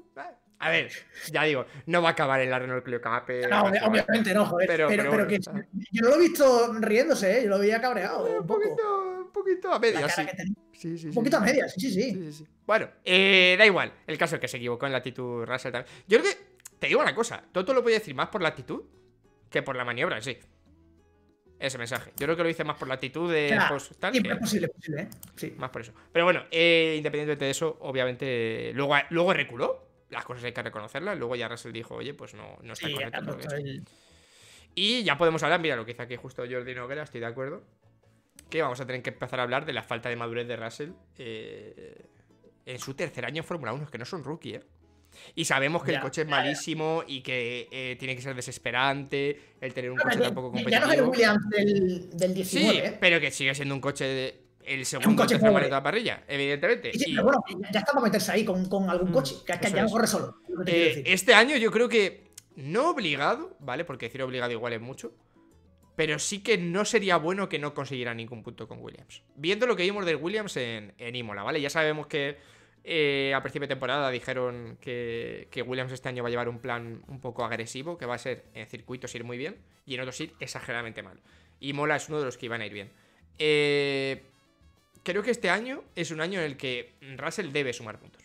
A ver, ya digo, no va a acabar en la Renault Clio Cup. eh, No, va a acabar. obviamente no, joder. Pero- Pero, pero pero, bueno, que ah. yo no lo he visto riéndose, ¿eh? Yo lo veía cabreado. Eh, Un Un poco. poquito, un poquito a La medias, cara sí. que tenía. Sí, sí, sí. Un poquito a sí. medias, sí, sí, sí. Sí, sí, sí. Bueno, eh, da igual. El caso es que se equivocó en la actitud Russell también. Yo creo que, te digo una cosa, Toto lo puede decir más por la actitud que por la maniobra en sí. Ese mensaje. Yo creo que lo dice más por la actitud de Claro, pues, tal, sí, que- es posible, es posible, ¿eh? Sí. más por eso. Pero bueno, eh, independientemente de eso, obviamente, luego, luego reculó. Las cosas hay que reconocerlas. Luego ya Russell dijo, oye, pues no, no está Sí, correcto. ya, todo pues, esto. el- Y ya podemos hablar, mira lo que dice aquí justo Jordi Noguera, estoy de acuerdo. Que vamos a tener que empezar a hablar de la falta de madurez de Russell eh, en su tercer año en Fórmula uno, que no son rookie, ¿eh? Y sabemos que Ya, el coche es ya, ya. malísimo y que eh, tiene que ser desesperante el tener un Bueno, coche ya- tan poco ya no es el competitivo. Williams del, del diecinueve, Sí, ¿eh? pero que sigue siendo un coche de, el segundo coche tercer pobre. de toda la parrilla, evidentemente. Y sí, Y, pero bueno, ya está para meterse ahí con, con algún Mm, coche, que, que eso ya no es. corre solo. es lo que te quiero eh, decir. este año yo creo que no obligado, ¿vale? Porque decir obligado igual es mucho. Pero sí que no sería bueno que no consiguiera ningún punto con Williams. Viendo lo que vimos del Williams en, en Imola, ¿vale? Ya sabemos que eh, a principio de temporada dijeron que, que Williams este año va a llevar un plan un poco agresivo, que va a ser en circuitos ir muy bien y en otros ir exageradamente mal. Imola es uno de los que iban a ir bien. Eh, creo que este año es un año en el que Russell debe sumar puntos.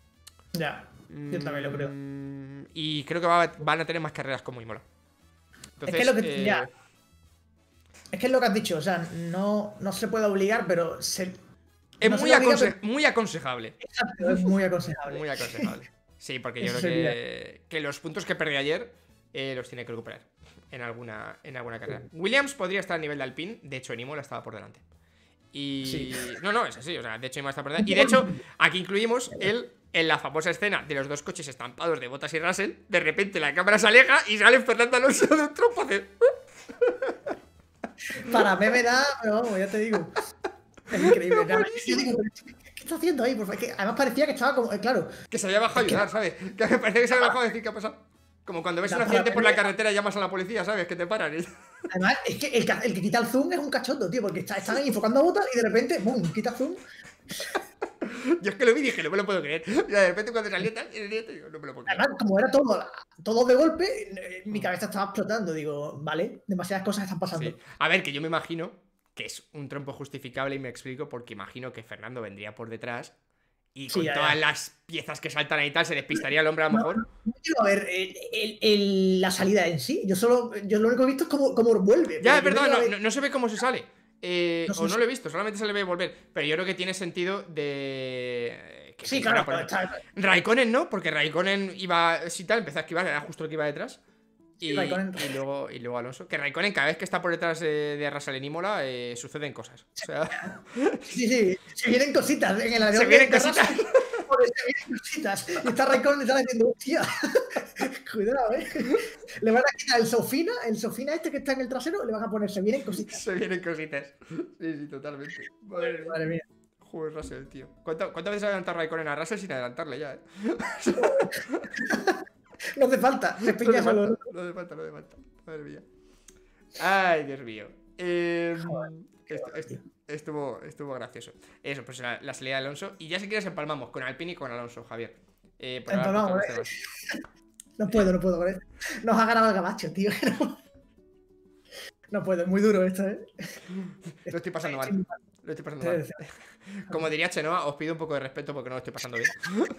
Ya, yo también lo creo. Mm, Y creo que va- van a tener más carreras como Imola. Entonces, es que es lo que, eh, ya. Es que es lo que has dicho, o sea, no, no se puede obligar, pero se, es no se muy, le obliga, aconse- pero- muy aconsejable. exacto, es muy aconsejable. Muy aconsejable. Sí, porque yo Eso creo que, que los puntos que perdí ayer eh, los tiene que recuperar en alguna, en alguna carrera. Williams podría estar a nivel de Alpine, de hecho en Imola estaba por delante. Y... Sí. No, no, es así, o sea, de hecho hay más está por Y de hecho, aquí incluimos el... En la famosa escena de los dos coches estampados de Bottas y Russell, de repente la cámara se aleja y sale Fernando Alonso de un trompo de... Para meme da, pero vamos, ya te digo. Es increíble. Nada, yo digo, ¿qué está haciendo ahí? Por favor? Es que además parecía que estaba como. eh, Claro. Que se había bajado a ayudar, ¿sabes? Que me parece que se había bajado a decir qué ha pasado. Como cuando ves La un accidente por la primera- carretera y llamas a la policía, ¿sabes? Que te paran. y- Además, es que el, ca- el que quita el zoom es un cachondo, tío, porque está, están ahí enfocando a botas y de repente, ¡bum! Quita zoom. Yo es que lo vi y dije, no me lo puedo creer. Y de repente cuando salió tal, y digo, no me lo puedo creer. Además, como era todo, todo de golpe, eh, mi cabeza estaba explotando. Digo, vale, demasiadas cosas están pasando. Sí. A ver, que yo me imagino que es un trompo justificable y me explico porque imagino que Fernando vendría por detrás y Sí, con ya, todas ya. las piezas que saltan ahí y tal se despistaría el hombre a lo mejor. No quiero ver el- el- el- la salida en sí. Yo solo, yo lo único que he visto es cómo, cómo vuelve. Ya, es Pero yo verdad, quiero no, ver- no- no se ve cómo se sale. Eh, No sé o no si- lo he visto, solamente se le ve volver. Pero yo creo que tiene sentido de. que- Sí, que claro. fuera por- Está, Raikkonen no, porque Raikkonen iba. Si tal, empezó a esquivar, era justo el que iba detrás. Y, Sí, Raikkonen. y luego, y luego Alonso. Que Raikkonen, cada vez que está por detrás de, de Russell en Imola, eh, suceden cosas. O sea, sí, sí. Se vienen cositas en el avión. se vienen de cositas. Russell, joder, se vienen cositas. Y está Raikkonen y está diciendo, hostia. Cuidado, eh. Le van a quitar el Sofina, el Sofina este que está en el trasero, le van a poner, se vienen cositas. Se vienen cositas. Sí, sí, totalmente. Madre mía. Madre mía. Joder, Russell, tío. ¿Cuánta- ¿Cuántas veces ha adelantado Raikkonen a Russell sin adelantarle ya, eh? No hace falta. Se No piña hace solo. falta, no hace falta, no hace falta. Madre mía. Ay, Dios mío. Eh, estu- estu- estuvo, estuvo gracioso. Eso, pues la, la salida de Alonso. Y ya si quieres empalmamos con Alpine y con Alonso, Javier. Eh, por hablar Empalmamos, por todos los temas. No puedo, no puedo con esto. Nos ha ganado el gabacho, tío. No, no puedo, es muy duro esto, eh. Lo estoy pasando mal. Lo estoy pasando Sí, mal. sí. Como diría Chenoa, os pido un poco de respeto porque no lo estoy pasando bien.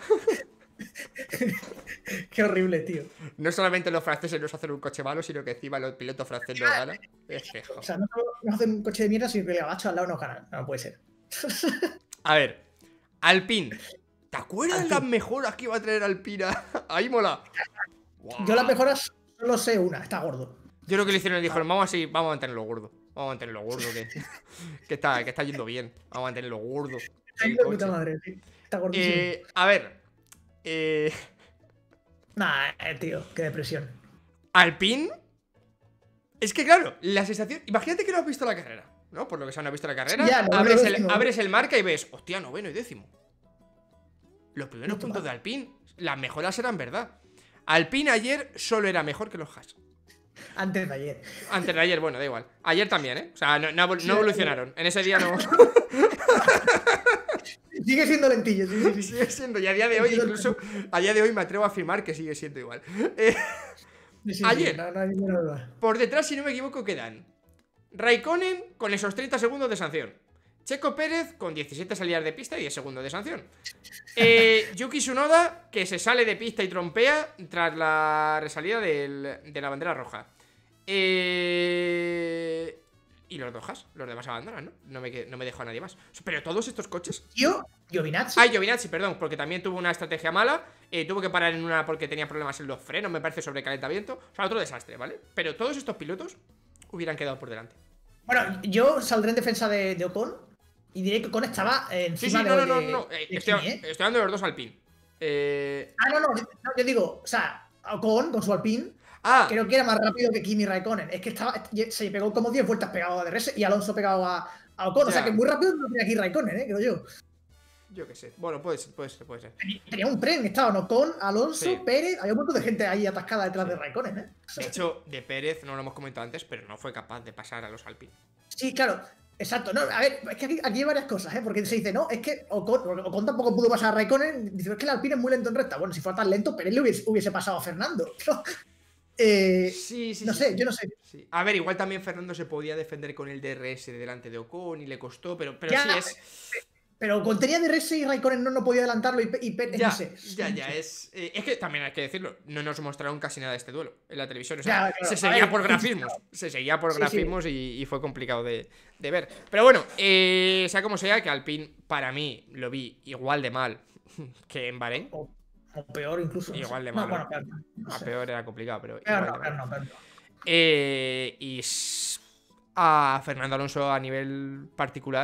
Qué horrible, tío. No solamente los franceses nos hacen un coche malo, sino que encima los pilotos franceses nos ganan. Es que, O joder. sea, no solo nos hacen un coche de mierda, sino que el gabacho al lado nos gana. No, no puede ser. A ver, Alpine. ¿Te acuerdas Alpine. las mejoras que iba a traer Alpine a- a Imola? Yo las mejoras solo sé una, está gordo. Yo creo que le hicieron y dijeron, vamos así, vamos a mantenerlo gordo. Vamos a mantenerlo gordo, que, que, está, que está yendo bien. Vamos a mantenerlo gordo. Está el de coche. puta madre, tío. Está gordísimo. Eh, a ver. Eh, Nah, eh, tío, qué depresión. Alpine. Es que claro, la sensación. Imagínate que no has visto la carrera, ¿no? Por lo que se no has visto la carrera. Ya, no, abres, no, el, décimo. abres el marca y ves, hostia, noveno y décimo. Los primeros Puta puntos de madre. Alpine. Las mejoras eran verdad. Alpine ayer solo era mejor que los Haas. Antes de ayer. Antes de ayer, bueno, da igual. Ayer también, ¿eh? O sea, no, no evol- no evolucionaron. En ese día no. Sigue siendo lentillo, sí, sí, sí. Sigue siendo. Y a día de hoy, incluso, a día de hoy me atrevo a afirmar que sigue siendo igual. Eh, Sí, sí, Ayer. sí, no, no hay ninguna duda. por detrás, si no me equivoco, quedan Raikkonen con esos treinta segundos de sanción. Checo Pérez con diecisiete salidas de pista y diez segundos de sanción. Eh, Yuki Tsunoda, que se sale de pista y trompea tras la resalida del- de la bandera roja. Eh, y los Dojas, los demás abandonan, ¿no? No me, que- no me dejo a nadie más. Pero todos estos coches. Tío, Giovinazzi. Ah, Giovinazzi, perdón, porque también tuvo una estrategia mala. eh, tuvo que parar en una porque tenía problemas en los frenos, me parece, sobrecalentamiento. O sea, otro desastre, ¿vale? Pero todos estos pilotos hubieran quedado por delante. Bueno, yo saldré en defensa de, de Ocon y diré que Ocon estaba eh, Sí, encima sí, de, no, no, no, de- no. eh, de estoy, Kimi, ¿eh? estoy hablando de los dos Alpine. Eh, Ah, no, no, no, yo digo, o sea, Ocon con su Alpine, ah, creo que era más rápido que Kimi Raikkonen. Es que estaba, se pegó como diez vueltas pegado a D R S y Alonso pegado a, a Ocon. O sea Ya. que muy rápido no tenía aquí Raikkonen, ¿eh? Creo yo. yo qué sé. Bueno, puede ser, puede ser, puede ser. Tenía un tren, estaban Ocon, Alonso, Sí. Pérez. Había un montón de gente ahí atascada detrás de Raikkonen, ¿eh? De hecho, de Pérez no lo hemos comentado antes, pero no fue capaz de pasar a los Alpine. Sí, claro. Exacto, no, a ver, es que aquí, aquí hay varias cosas, ¿eh? Porque se dice, no, es que Ocon, Ocon tampoco pudo pasar a Raikkonen, dice, es que el Alpine es muy lento en recta. Bueno, si fuera tan lento, Pérez le hubiese, hubiese pasado a Fernando. ¿No? Eh, Sí, sí, no sí, sé, sí. yo no sé. Sí. A ver, igual también Fernando se podía defender con el D R S de delante de Ocon y le costó, pero, pero Ya, sí es. Pero Ocon tenía D R S y Raikkonen no, no podía adelantarlo y, Pe- y Pérez, Ya, no sé. ya, ya, es. eh, es que también hay que decirlo, no nos mostraron casi nada de este duelo en la televisión. O sea, Ya, claro, se a seguía ver, por grafismos. Se seguía por Sí, sí. grafismos y, y fue complicado de, de ver. Pero bueno, eh, sea como sea, que Alpine, para mí, lo vi igual de mal que en Bahrein. O, o peor incluso. no sé. Igual de No, malo. bueno, peor, no, no A sé. peor era complicado, pero. Peor igual no, de peor malo. no, peor no. Eh, y s- a Fernando Alonso a nivel particular,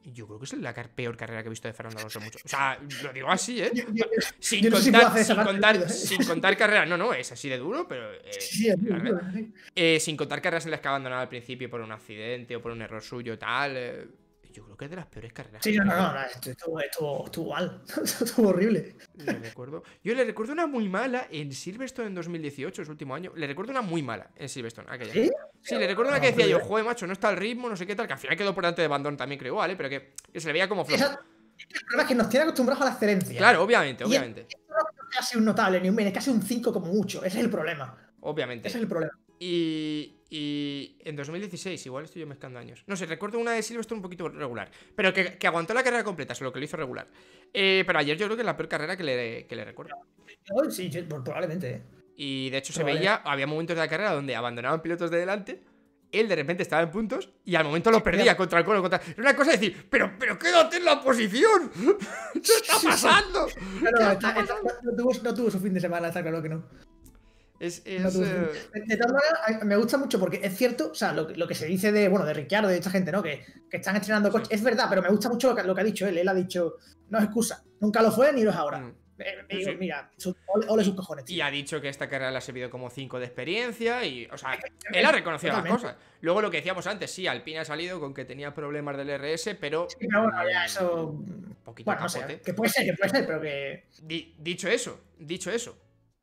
Yo creo que es la car peor carrera que he visto de Fernando Alonso mucho. O sea, lo digo así, ¿eh? Yo- yo- Sin yo no sé si puedo contar, hacer esa sin parte contar, rápido, ¿eh? sin contar carreras. No, no, es así de duro, pero. eh, Sí, sí, es muy la duro, verdad. sí. Eh, sin contar carreras en las que ha abandonado al principio por un accidente o por un error suyo, tal. eh, yo creo que es de las peores carreras. Sí, que no, he no, visto. no, no, esto estuvo, estuvo, estuvo mal. Estuvo horrible. Le recuerdo. Yo le recuerdo una muy mala en Silverstone en dos mil dieciocho, su último año. Le recuerdo una muy mala en Silverstone, aquella. ¿Sí? Sí, le recuerdo una No, que decía pero- yo, joder, macho, no está al ritmo, no sé qué tal, que al final quedó por delante de Bandón también, creo, vale, pero que, que se le veía como flojo. Esa- el problema es que nos tiene acostumbrados a la excelencia. Claro, obviamente, Y obviamente. esto no es casi un notable, ni un bien, es casi un cinco como mucho. Ese es el problema. Obviamente. Ese es el problema. Y, y en dos mil dieciséis, igual estoy yo mezclando años. No sé, recuerdo una de Silverstone un poquito regular. Pero que, que aguantó la carrera completa, solo que lo hizo regular. Eh, pero ayer yo creo que es la peor carrera que le, que le recuerdo. Yo, sí, yo- probablemente. ¿eh? Y de hecho se Probable. veía, había momentos de la carrera donde abandonaban pilotos de delante. Él de repente estaba en puntos y al momento lo perdía contra el cono. Contra... Era una cosa de decir, pero, pero quédate en la posición. ¿Qué está pasando? No, no, ¿Qué está- está está- pasando? no, tuvo, no tuvo su fin de semana, está claro que no. Es, No es, tuvo su eh, fin. De, de todas maneras, a- me gusta mucho porque es cierto, o sea, lo, que- lo que se dice de, bueno, de Ricciardo y de esta gente, ¿no? Que, que están estrenando coches. Es verdad, pero me gusta mucho lo que, lo que ha dicho él. Él ha dicho, no es excusa. Nunca lo fue ni lo es ahora. Mm. Eh, Sí, digo, sí. mira, su- ole, ole sus cojones, tío. Y ha dicho que esta carrera le ha servido como cinco de experiencia y, o sea, él ha reconocido las Totalmente. cosas. Luego lo que decíamos antes, sí, Alpine ha salido con que tenía problemas del R S, pero... Sí, pero bueno, ya eso. Un poquito Bueno, no capote. sé. Que puede ser, que puede ser, pero que. Di- dicho eso, dicho eso,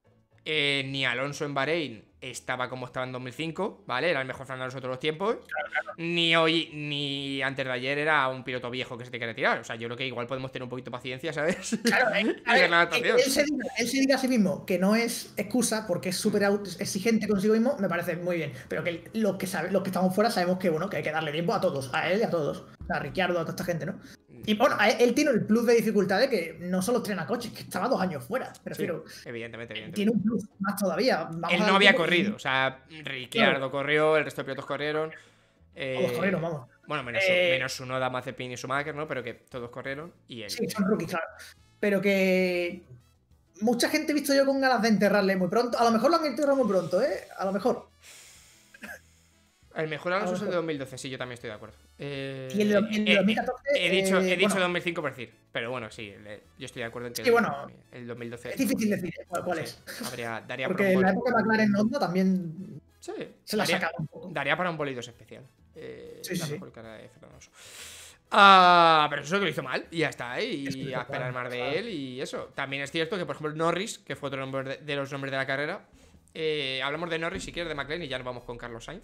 eh, ni Alonso en Bahrein estaba como estaba en dos mil cinco, ¿vale? Era el mejor Fernando Alonso de todos los tiempos. Ni hoy, ni antes de ayer era un piloto viejo que se te quiere tirar. O sea, yo creo que igual podemos tener un poquito de paciencia, ¿sabes? Claro, eh, Y a ver ver, la que adaptación. él, se diga, él se diga a sí mismo que no es excusa porque es súper aut- exigente consigo mismo, me parece muy bien. Pero que los que sabe, los que estamos fuera sabemos que bueno, que hay que darle tiempo a todos, a él y a todos. A Ricciardo, a toda esta gente, ¿no? Y bueno, a él, él tiene el plus de dificultad de que no solo estrena coches, que estaba dos años fuera. Me Sí, refiero. evidentemente, evidentemente. Tiene un plus más todavía. Vamos Él a no darle había tiempo y corrido, o sea, Ricciardo corrió, el resto de pilotos corrieron. eh, Todos corrieron, vamos. Bueno, menos, Eh, menos Tsunoda, Mazepin y Schumacher, ¿no? Pero que todos corrieron y él. Sí, son rookies, claro. Pero que. Mucha gente he visto yo con ganas de enterrarle muy pronto. A lo mejor lo han enterrado muy pronto, ¿eh? A lo mejor. El mejor Alonso A lo es el de mejor. dos mil doce, sí, yo también estoy de acuerdo. Eh, Y el de, el de eh, dos mil catorce. He dicho, eh, he dicho bueno, dos mil cinco por decir, pero bueno, sí, le- yo estoy de acuerdo en que Sí, el, bueno, el dos mil doce es difícil decir cuál, cuál sí, es. habría, daría para Porque un en la bol- época de McLaren Honda también sí, se la daría, sacaba un poco. daría para un bolidos especial. Eh, Sí, sí, la sí. mejor cara de Fernando Alonso. Ah, pero eso que lo hizo mal y ya está, ¿eh? Es que Y a esperar más de claro. él y eso. También es cierto que, por ejemplo, Norris, que fue otro nombre de, de los nombres de la carrera, eh, hablamos de Norris si quieres, de McLaren y ya nos vamos con Carlos Sainz.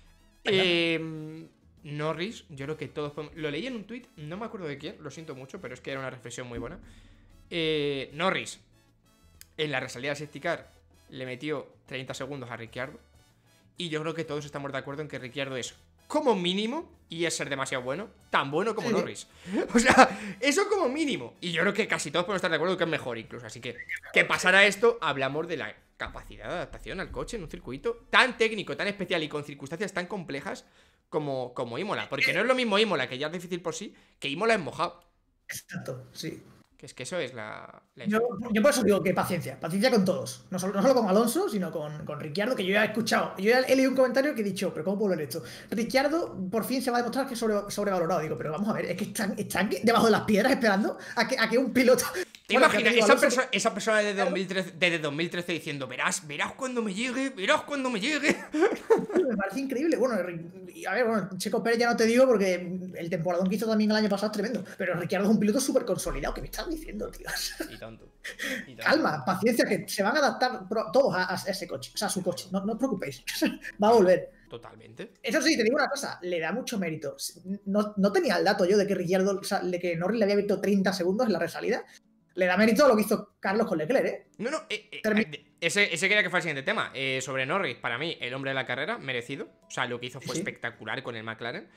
Eh, Norris, yo creo que todos podemos... Lo leí en un tuit, no me acuerdo de quién, lo siento mucho, pero es que era una reflexión muy buena. Eh, Norris, en la resalida de safety car, le metió treinta segundos a Ricciardo. Y yo creo que todos estamos de acuerdo en que Ricciardo es, como mínimo, y es ser demasiado bueno, tan bueno como Sí. Norris. O sea, eso como mínimo. Y yo creo que casi todos podemos estar de acuerdo que es mejor incluso. Así que, que pasara esto, hablamos de la capacidad de adaptación al coche en un circuito tan técnico, tan especial y con circunstancias tan complejas como, como Imola. Porque no es lo mismo Imola, que ya es difícil por sí, que Imola en mojado. Exacto, sí. Que es que eso es la... la Yo, yo por eso digo que paciencia, paciencia con todos. No solo, no solo con Alonso, sino con, con Ricciardo, que yo ya he escuchado. Yo ya he leído un comentario que he dicho, pero ¿cómo puedo leer esto? Ricciardo por fin se va a demostrar que es sobre, sobrevalorado. Digo, pero vamos a ver, es que están, están debajo de las piedras esperando a que, a que un piloto. ¿Te Bueno, imaginas que digo, esa, Alonso- perso- esa persona desde dos mil trece, desde dos mil trece diciendo, verás, verás cuando me llegue, verás cuando me llegue? Me parece increíble. Bueno, y a ver, bueno, Checo Pérez ya no te digo porque el temporadón que hizo también el año pasado es tremendo. Pero Ricciardo es un piloto súper consolidado. ¿Qué me estás diciendo, tío? Y tanto. Y tanto. Calma, paciencia, que se van a adaptar pro- todos a, a ese coche, o sea, a su coche. No, no os preocupéis. Va a volver. Totalmente. Eso sí, te digo una cosa, le da mucho mérito. No, no tenía el dato yo de que Ricciardo, o sea, de que Norris le había visto treinta segundos en la resalida. Le da mérito a lo que hizo Carlos con Leclerc, ¿eh? No, no, eh, eh, Termi- eh, ese, ese quería que fuera el siguiente tema. Eh, sobre Norris, para mí, el hombre de la carrera, merecido. O sea, lo que hizo fue Sí. espectacular con el McLaren.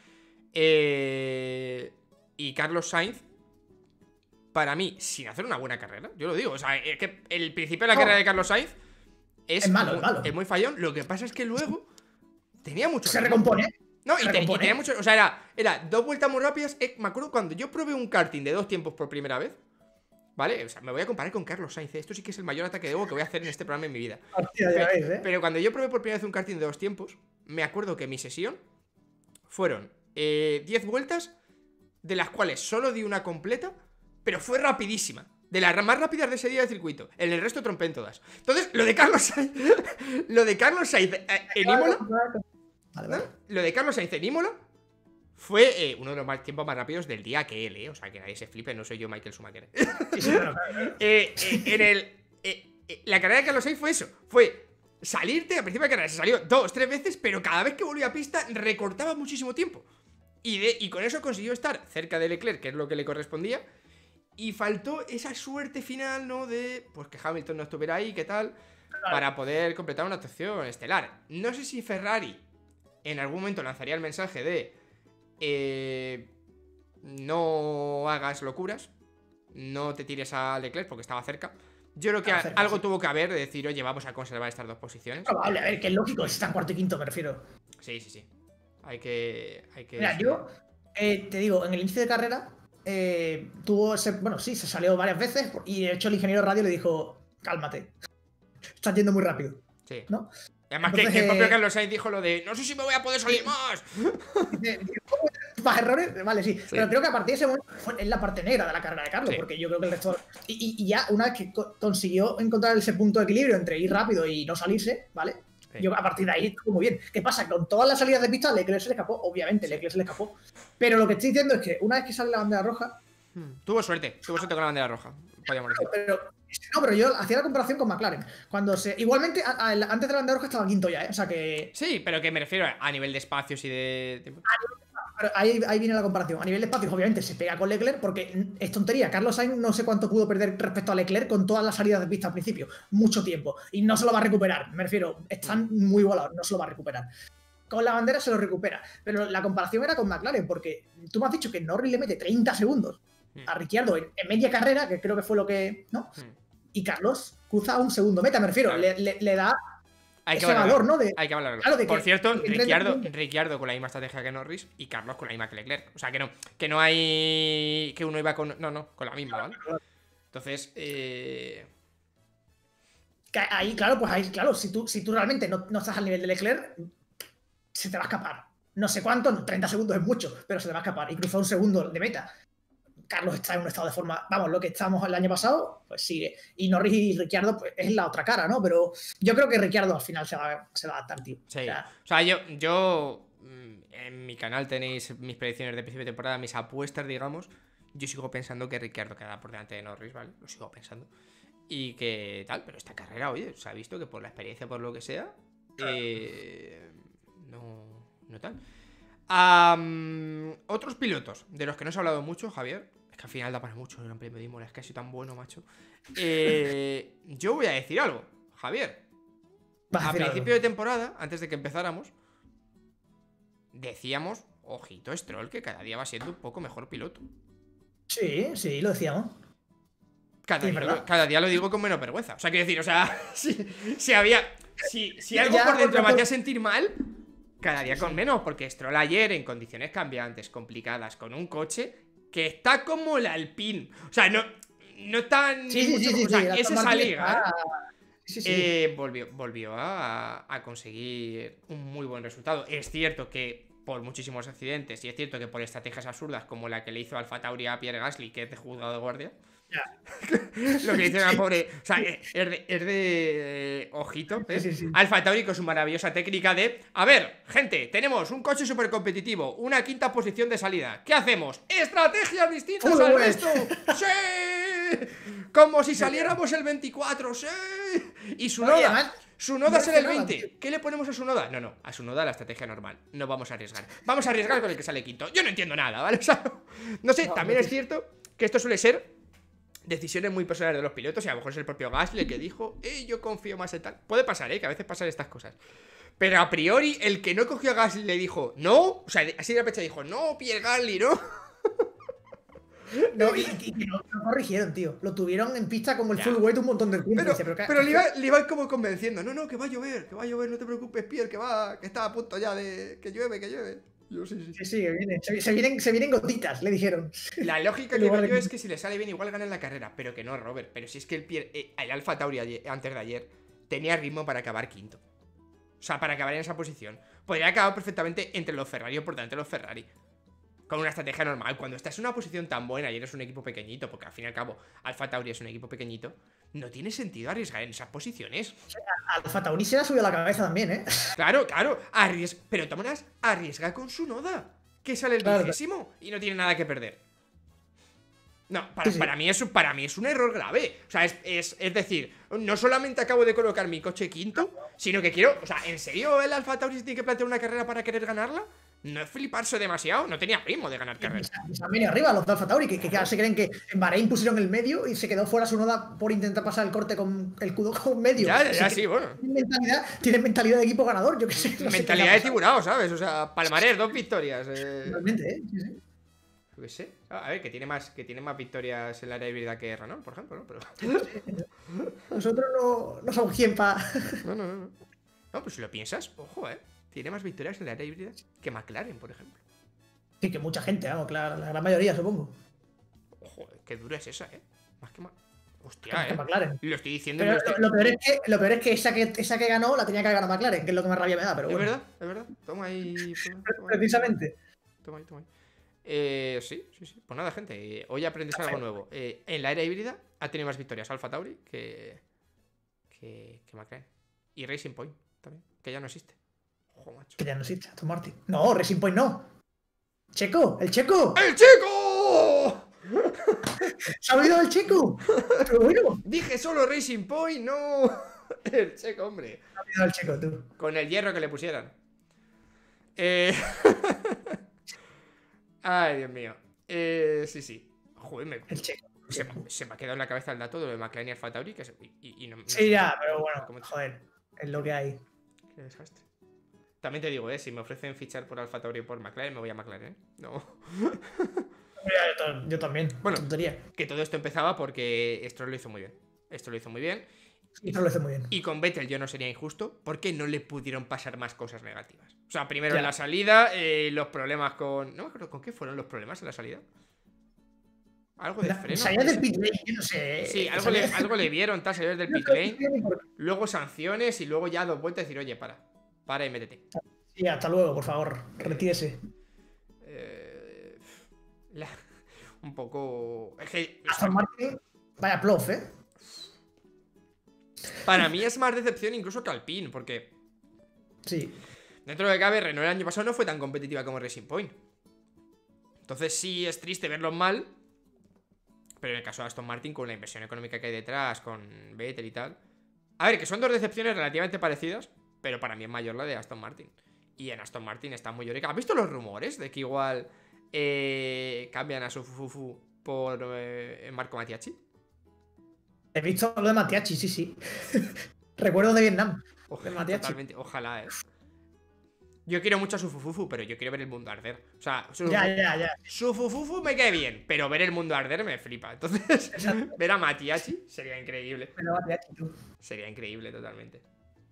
Eh, y Carlos Sainz, para mí, sin hacer una buena carrera, yo lo digo. O sea, es que el principio de la No. carrera de Carlos Sainz es, Es malo, muy, es malo. es muy fallón. Lo que pasa es que luego tenía mucho Se ritmo. recompone. No, y, Se te- y recompone. tenía mucho. O sea, era, era dos vueltas muy rápidas. Eh, me acuerdo cuando yo probé un karting de dos tiempos por primera vez. ¿Vale? O sea, me voy a comparar con Carlos Sainz. Esto sí que es el mayor ataque de ego que voy a hacer en este programa en mi vida. Hostia, ya veis, ¿eh? Pero cuando yo probé por primera vez un karting de dos tiempos, me acuerdo que mi sesión fueron eh, diez vueltas de las cuales solo di una completa, pero fue rapidísima. De las más rápidas de ese día de circuito. En el resto trompé en todas. Entonces, lo de Carlos Sainz Lo de Carlos Sainz eh, en Imola Vale, vale. Lo de Carlos Sainz en Imola fue eh, uno de los más, tiempos más rápidos del día que él, eh. O sea, que nadie se flipe, no soy yo Michael Schumacher. Sí, sí, claro, claro. eh, eh, En el eh, eh, la carrera de Carlos Sainz fue eso. Fue salirte, al principio de carrera se salió dos, tres veces, pero cada vez que volvía a pista recortaba muchísimo tiempo. Y, de, y con eso consiguió estar cerca de Leclerc, que es lo que le correspondía. Y faltó esa suerte final, ¿no? De, pues que Hamilton no estuviera ahí, ¿qué tal? Para poder completar una actuación estelar. No sé si Ferrari en algún momento lanzaría el mensaje de eh, no hagas locuras, no te tires a Leclerc porque estaba cerca. Yo creo que a, cerca, algo sí. tuvo que haber de decir, oye, vamos a conservar estas dos posiciones. Probable, a ver, que es lógico, si está cuarto y quinto, me refiero. Sí, sí, sí. Hay que... Hay que Mira, yo eh, te digo, en el inicio de carrera... Eh, tuvo ese, bueno, sí, se salió varias veces y de hecho el ingeniero de radio le dijo, cálmate, estás yendo muy rápido. Sí. ¿No? Además Entonces, que, que el propio Carlos Sainz dijo lo de, no sé si me voy a poder salir más. ¿Más errores? Vale, sí. sí. Pero creo que a partir de ese momento fue en la parte negra de la carrera de Carlos, sí. Porque yo creo que el resto... Y, y, y ya una vez que co consiguió encontrar ese punto de equilibrio entre ir rápido y no salirse, ¿vale? Sí. Yo a partir de ahí estuvo muy bien. ¿Qué pasa? Con todas las salidas de pista, Leclerc se le escapó. Obviamente, sí. Leclerc se le escapó. Pero lo que estoy diciendo es que una vez que sale la bandera roja... Hmm. Tuvo suerte, tuvo suerte con la bandera roja. Podríamos decir. Pero, no, pero yo hacía la comparación con McLaren. Cuando se... Igualmente, a, a, antes de la bandera roja estaba quinto ya, ¿eh? O sea que... Sí, pero que me refiero a nivel de espacios y de... Pero ahí, ahí viene la comparación. A nivel de espacios, obviamente, se pega con Leclerc porque es tontería. Carlos Sainz no sé cuánto pudo perder respecto a Leclerc con todas las salidas de pista al principio. Mucho tiempo. Y no se lo va a recuperar. Me refiero, están muy volados, no se lo va a recuperar. Con la bandera se lo recupera. Pero la comparación era con McLaren porque tú me has dicho que Norris le mete treinta segundos a Ricciardo en, en media carrera, que creo que fue lo que... ¿no? Y Carlos cruza un segundo meta, me refiero. Claro. Le, le, le da... Hay que ese valor, ¿no? De, hay que hablarlo. Claro, de Por que, cierto, Ricciardo, Ricciardo con la misma estrategia que Norris y Carlos con la misma que Leclerc. O sea, que no, que no hay... Que uno iba con... No, no, con la misma, ¿vale? Entonces, eh... Ahí, claro, pues ahí, claro, si tú, si tú realmente no, no estás al nivel de Leclerc, se te va a escapar. No sé cuánto, treinta segundos es mucho, pero se te va a escapar. Y cruzó un segundo de meta. Carlos está en un estado de forma, vamos, lo que estábamos el año pasado, pues sigue. Y Norris y Ricciardo, pues es la otra cara, ¿no? Pero yo creo que Ricciardo al final se va, se va a adaptar, tío. Sí. O sea, o sea yo, yo, en mi canal tenéis mis predicciones de principio de temporada, mis apuestas, digamos. Yo sigo pensando que Ricciardo queda por delante de Norris, ¿vale? Lo sigo pensando. Y que tal, pero esta carrera, oye, se ha visto que por la experiencia, por lo que sea, eh, no, no tal. Um, otros pilotos de los que no se ha hablado mucho, Javier. Que al final da para mucho el Gran Premio de Imola, es que ha sido tan bueno, macho. Eh, yo voy a decir algo, Javier. A, a principio algo. de temporada, antes de que empezáramos, decíamos, ojito, Stroll, que cada día va siendo un poco mejor piloto. Sí, sí, lo decíamos. Cada, sí, día, lo, cada día lo digo con menos vergüenza. O sea, quiero decir, o sea, si, si había. Si, si algo ya, por dentro me hacía sentir mal, cada día con menos, porque Stroll ayer, en condiciones cambiantes, complicadas, con un coche que está como el Alpine. O sea, no, no tan... Sí, sí, sí, sí, o sea, sí, es esa liga. Ah, sí, sí. Eh, volvió, volvió a, a conseguir un muy buen resultado. Es cierto que por muchísimos accidentes, y es cierto que por estrategias absurdas como la que le hizo Alfa Tauri a Pierre Gasly, que es de juzgado de guardia. Yeah. Lo que dice la pobre. O sea, es de, es de eh, ojito. ¿eh? Sí, sí, sí. Alfa Tauri con su maravillosa técnica de. A ver, gente, tenemos un coche súper competitivo, una quinta posición de salida. ¿Qué hacemos? ¡Estrategias distintas uh, al uh, resto! ¡Sí! Como si saliéramos el veinticuatro, ¡sí! Y su noda. Su noda será el veinte. ¿Qué le ponemos a su noda? No, no, a su noda la estrategia normal. No vamos a arriesgar. Vamos a arriesgar con el que sale quinto. Yo no entiendo nada, ¿vale? O sea, no sé, también es cierto que esto suele ser decisiones muy personales de los pilotos, y a lo mejor es el propio Gasly el que dijo, eh, yo confío más en tal. Puede pasar, eh, que a veces pasan estas cosas. Pero a priori, el que no cogió a Gasly le dijo, no, o sea, así de pecho dijo, no, Pierre Gasly, no. No, y, y, y no, no corrigieron, tío. Lo tuvieron en pista como el ya. full weight un montón de tiempo. Pero, dice, pero, ¿qué? pero le, iba, le iban como convenciendo, no, no, que va a llover, que va a llover, no te preocupes, Pierre, que va, que está a punto ya de que llueve, que llueve. Yo, sí, sí. Sí, sí, que viene. Se, se, vienen, se vienen gotitas, le dijeron. La lógica que veo yo es que si le sale bien, igual gana en la carrera. Pero que no, Robert. Pero si es que el, Pierre, eh, el Alfa Tauri ayer, antes de ayer tenía ritmo para acabar quinto. O sea, para acabar en esa posición. Podría acabar perfectamente entre los Ferrari o por delante de los Ferrari. con una estrategia normal. Cuando estás en una posición tan buena y eres un equipo pequeñito, porque al fin y al cabo Alpha Tauri es un equipo pequeñito, no tiene sentido arriesgar en esas posiciones. Alpha Tauri se le ha subido a la cabeza también, ¿eh? Claro, claro, arries... pero de todas maneras, arriesga con su Noda, que sale el Claro, vigésimo y no tiene nada que perder. No, para, Sí, sí. para, mí es, para mí es un error grave. O sea, es, es, es decir, no solamente acabo de colocar mi coche quinto, sino que quiero... O sea, ¿en serio el Alpha Tauri se tiene que plantear una carrera para querer ganarla? No es fliparse demasiado, no tenía ritmo de ganar carrera. Y se han venido arriba los de Alpha Tauri, que, que, que se creen que en Bahrein pusieron el medio y se quedó fuera su Noda por intentar pasar el corte con el Kudo con medio. Ya, ya, ya, Así que sí, bueno. Tienen mentalidad, tienen mentalidad de equipo ganador, yo qué sé. No sé Mentalidad qué de le ha tiburao, ¿sabes? O sea, palmarés, dos victorias. pasado. Eh... Realmente, ¿eh? Sí, sí. Yo qué sé. A ver, que tiene más, que tiene más victorias en la área híbrida que Renault, por ejemplo, ¿no? Pero... Nosotros no, no somos quien para... No, no, no, no. No, pues si lo piensas, ojo, ¿eh? Tiene más victorias en la área híbrida que McLaren, por ejemplo. Sí, que mucha gente, vamos, claro, la gran mayoría, supongo. Ojo, qué dura es esa, ¿eh? Más que más. Hostia, Más que ¿eh? McLaren. Lo estoy diciendo y Pero lo estoy... lo, lo peor es que, lo peor es que esa que esa que ganó la tenía que haber ganado McLaren, que es lo que más rabia me da, pero Es bueno. verdad, es verdad. Toma ahí. Toma, toma ahí. Precisamente. Toma ahí, toma ahí. Eh, sí, sí, sí. Pues nada, gente. eh, Hoy aprendéis algo nuevo. Eh, en la era híbrida ha tenido más victorias Alpha Tauri que. que. que McLaren. Y Racing Point también, que ya no existe. Ojo, macho. Que ya no existe, Aston Martin. No, Racing Point no. Checo, el Checo. ¡El chico! ¿Se ha olvidado el Checo? Pero bueno. Dije solo Racing Point, no. El checo, hombre. Se ha olvidado el Checo, tú. Con el hierro que le pusieran. Eh... Ay, Dios mío. Eh, sí, sí. Joder, me... El Checo. se, me, se me ha quedado en la cabeza el dato de lo de McLaren y Alpha Tauri. Que se... y, y no, no Sí, sé ya, cómo- pero cómo- bueno, joder. Es lo que hay. Qué desastre. También te digo, eh, si me ofrecen fichar por Alpha Tauri o por McLaren, me voy a McLaren, ¿eh? No. Yo, yo, yo también. Bueno. Tontería. Que todo esto empezaba porque Stroll lo hizo muy bien. Esto lo hizo muy bien. Y eso lo hace muy bien. Y con Vettel yo no sería injusto porque no le pudieron pasar más cosas negativas. O sea, primero Ya. en la salida, eh, los problemas con... No me acuerdo con qué fueron los problemas en la salida. Algo de freno. Salía del pit lane, yo no sé. Sí, algo le, salía- algo le vieron, tal, salió del No pit sé lane. ni por qué. Luego sanciones y luego ya dos vueltas y decir, oye, para. Para y métete. Sí, hasta luego, por favor. Retírese. Eh, la- un poco... Es que... Aston Martin, vaya plof, ¿eh? Para mí es más decepción incluso que Alpine, porque Sí. dentro de lo que cabe, Renault el año pasado no fue tan competitiva como Racing Point. Entonces sí es triste verlos mal, pero en el caso de Aston Martin, con la inversión económica que hay detrás, con Vettel y tal... A ver, que son dos decepciones relativamente parecidas, pero para mí es mayor la de Aston Martin. Y en Aston Martin está muy llorica. ¿Has visto los rumores de que igual eh, cambian a su Fufufu por eh, Marco Mattiacci? He visto lo de Matiachi, sí, sí. Recuerdo de Vietnam. Ojalá, Del Mattiacci. totalmente, ojalá, eh. Yo quiero mucho a su Fufufu, pero yo quiero ver el mundo arder. O sea, su, Ya, ya, ya. su Fufufu me cae bien, pero ver el mundo arder me flipa. Entonces, Exacto. ver a Mattiacci sería increíble. Pero Matiachi, tú. Sería increíble totalmente.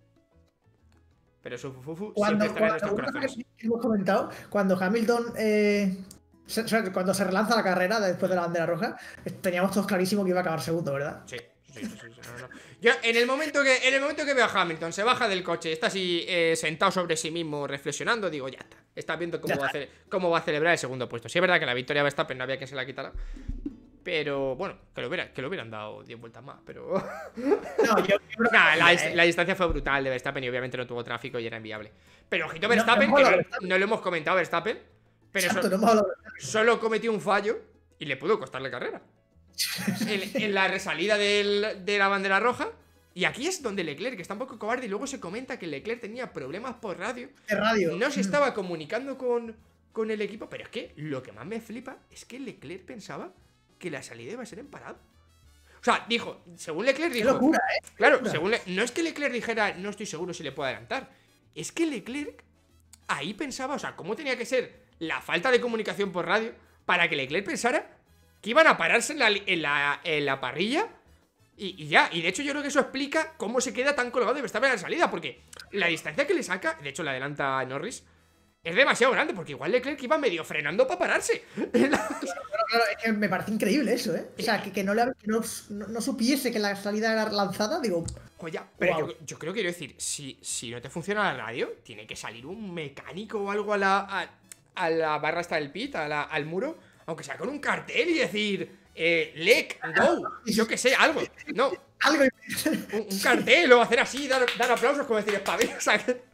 Pero su Fufufu Cuando, siempre estará en cuando, nuestros una cosa corazones. que hemos comentado, cuando Hamilton, eh, se- o sea, cuando se relanza la carrera después de la bandera roja, eh, teníamos todos clarísimo que iba a acabar segundo, ¿verdad? Sí, sí, sí, sí, sí, no, no. Yo, en el momento que en el momento que veo a Hamilton, se baja del coche, está así eh, sentado sobre sí mismo, reflexionando, digo, ya está. Está viendo cómo Ya va, a ce- cómo va a celebrar el segundo puesto. Sí, es verdad que la victoria de Verstappen no había quien se la quitara. Pero bueno, que lo, hubiera, que lo hubieran dado diez vueltas más, pero. No, yo, yo creo que Nah, la, eh, la distancia fue brutal de Verstappen y obviamente no tuvo tráfico y era inviable. Pero ojito No, Verstappen, no que hemos no, hablado de no lo hemos comentado Verstappen, pero exacto, so- no hemos hablado de- solo cometió un fallo y le pudo costar la carrera. En, en la resalida del- de la bandera roja. Y aquí es donde Leclerc, que está un poco cobarde, y luego se comenta que Leclerc tenía problemas por radio. de radio. No se Mm. estaba comunicando con, con el equipo. Pero es que lo que más me flipa es que Leclerc pensaba que la salida iba a ser en parado. O sea, dijo, según Leclerc Qué dijo. locura, ¿eh? Claro, locura. según Le- no es que Leclerc dijera, no estoy seguro si le puedo adelantar. Es que Leclerc ahí pensaba, o sea, cómo tenía que ser la falta de comunicación por radio para que Leclerc pensara que iban a pararse en la, li- en la, en la parrilla y, y ya. Y de hecho yo creo que eso explica cómo se queda tan colgado de Verstappen en la salida, porque la distancia que le saca, de hecho la adelanta Norris, es demasiado grande, porque igual Leclerc iba medio frenando para pararse. En la- Pero claro, es que me parece increíble eso, ¿eh? O sea, que, que no, le, que no, no- no supiese que la salida era lanzada, digo, Joya, pero Guau. yo, yo creo que quiero decir, si, si no te funciona la radio, tiene que salir un mecánico o algo a la, a, a la barra esta del pit, a la, al muro, aunque sea con un cartel y decir, eh, Lec, go, yo que sé, algo. No, Algo. un, un cartel o hacer así, dar, dar aplausos, como decir, espabila, o sea, que-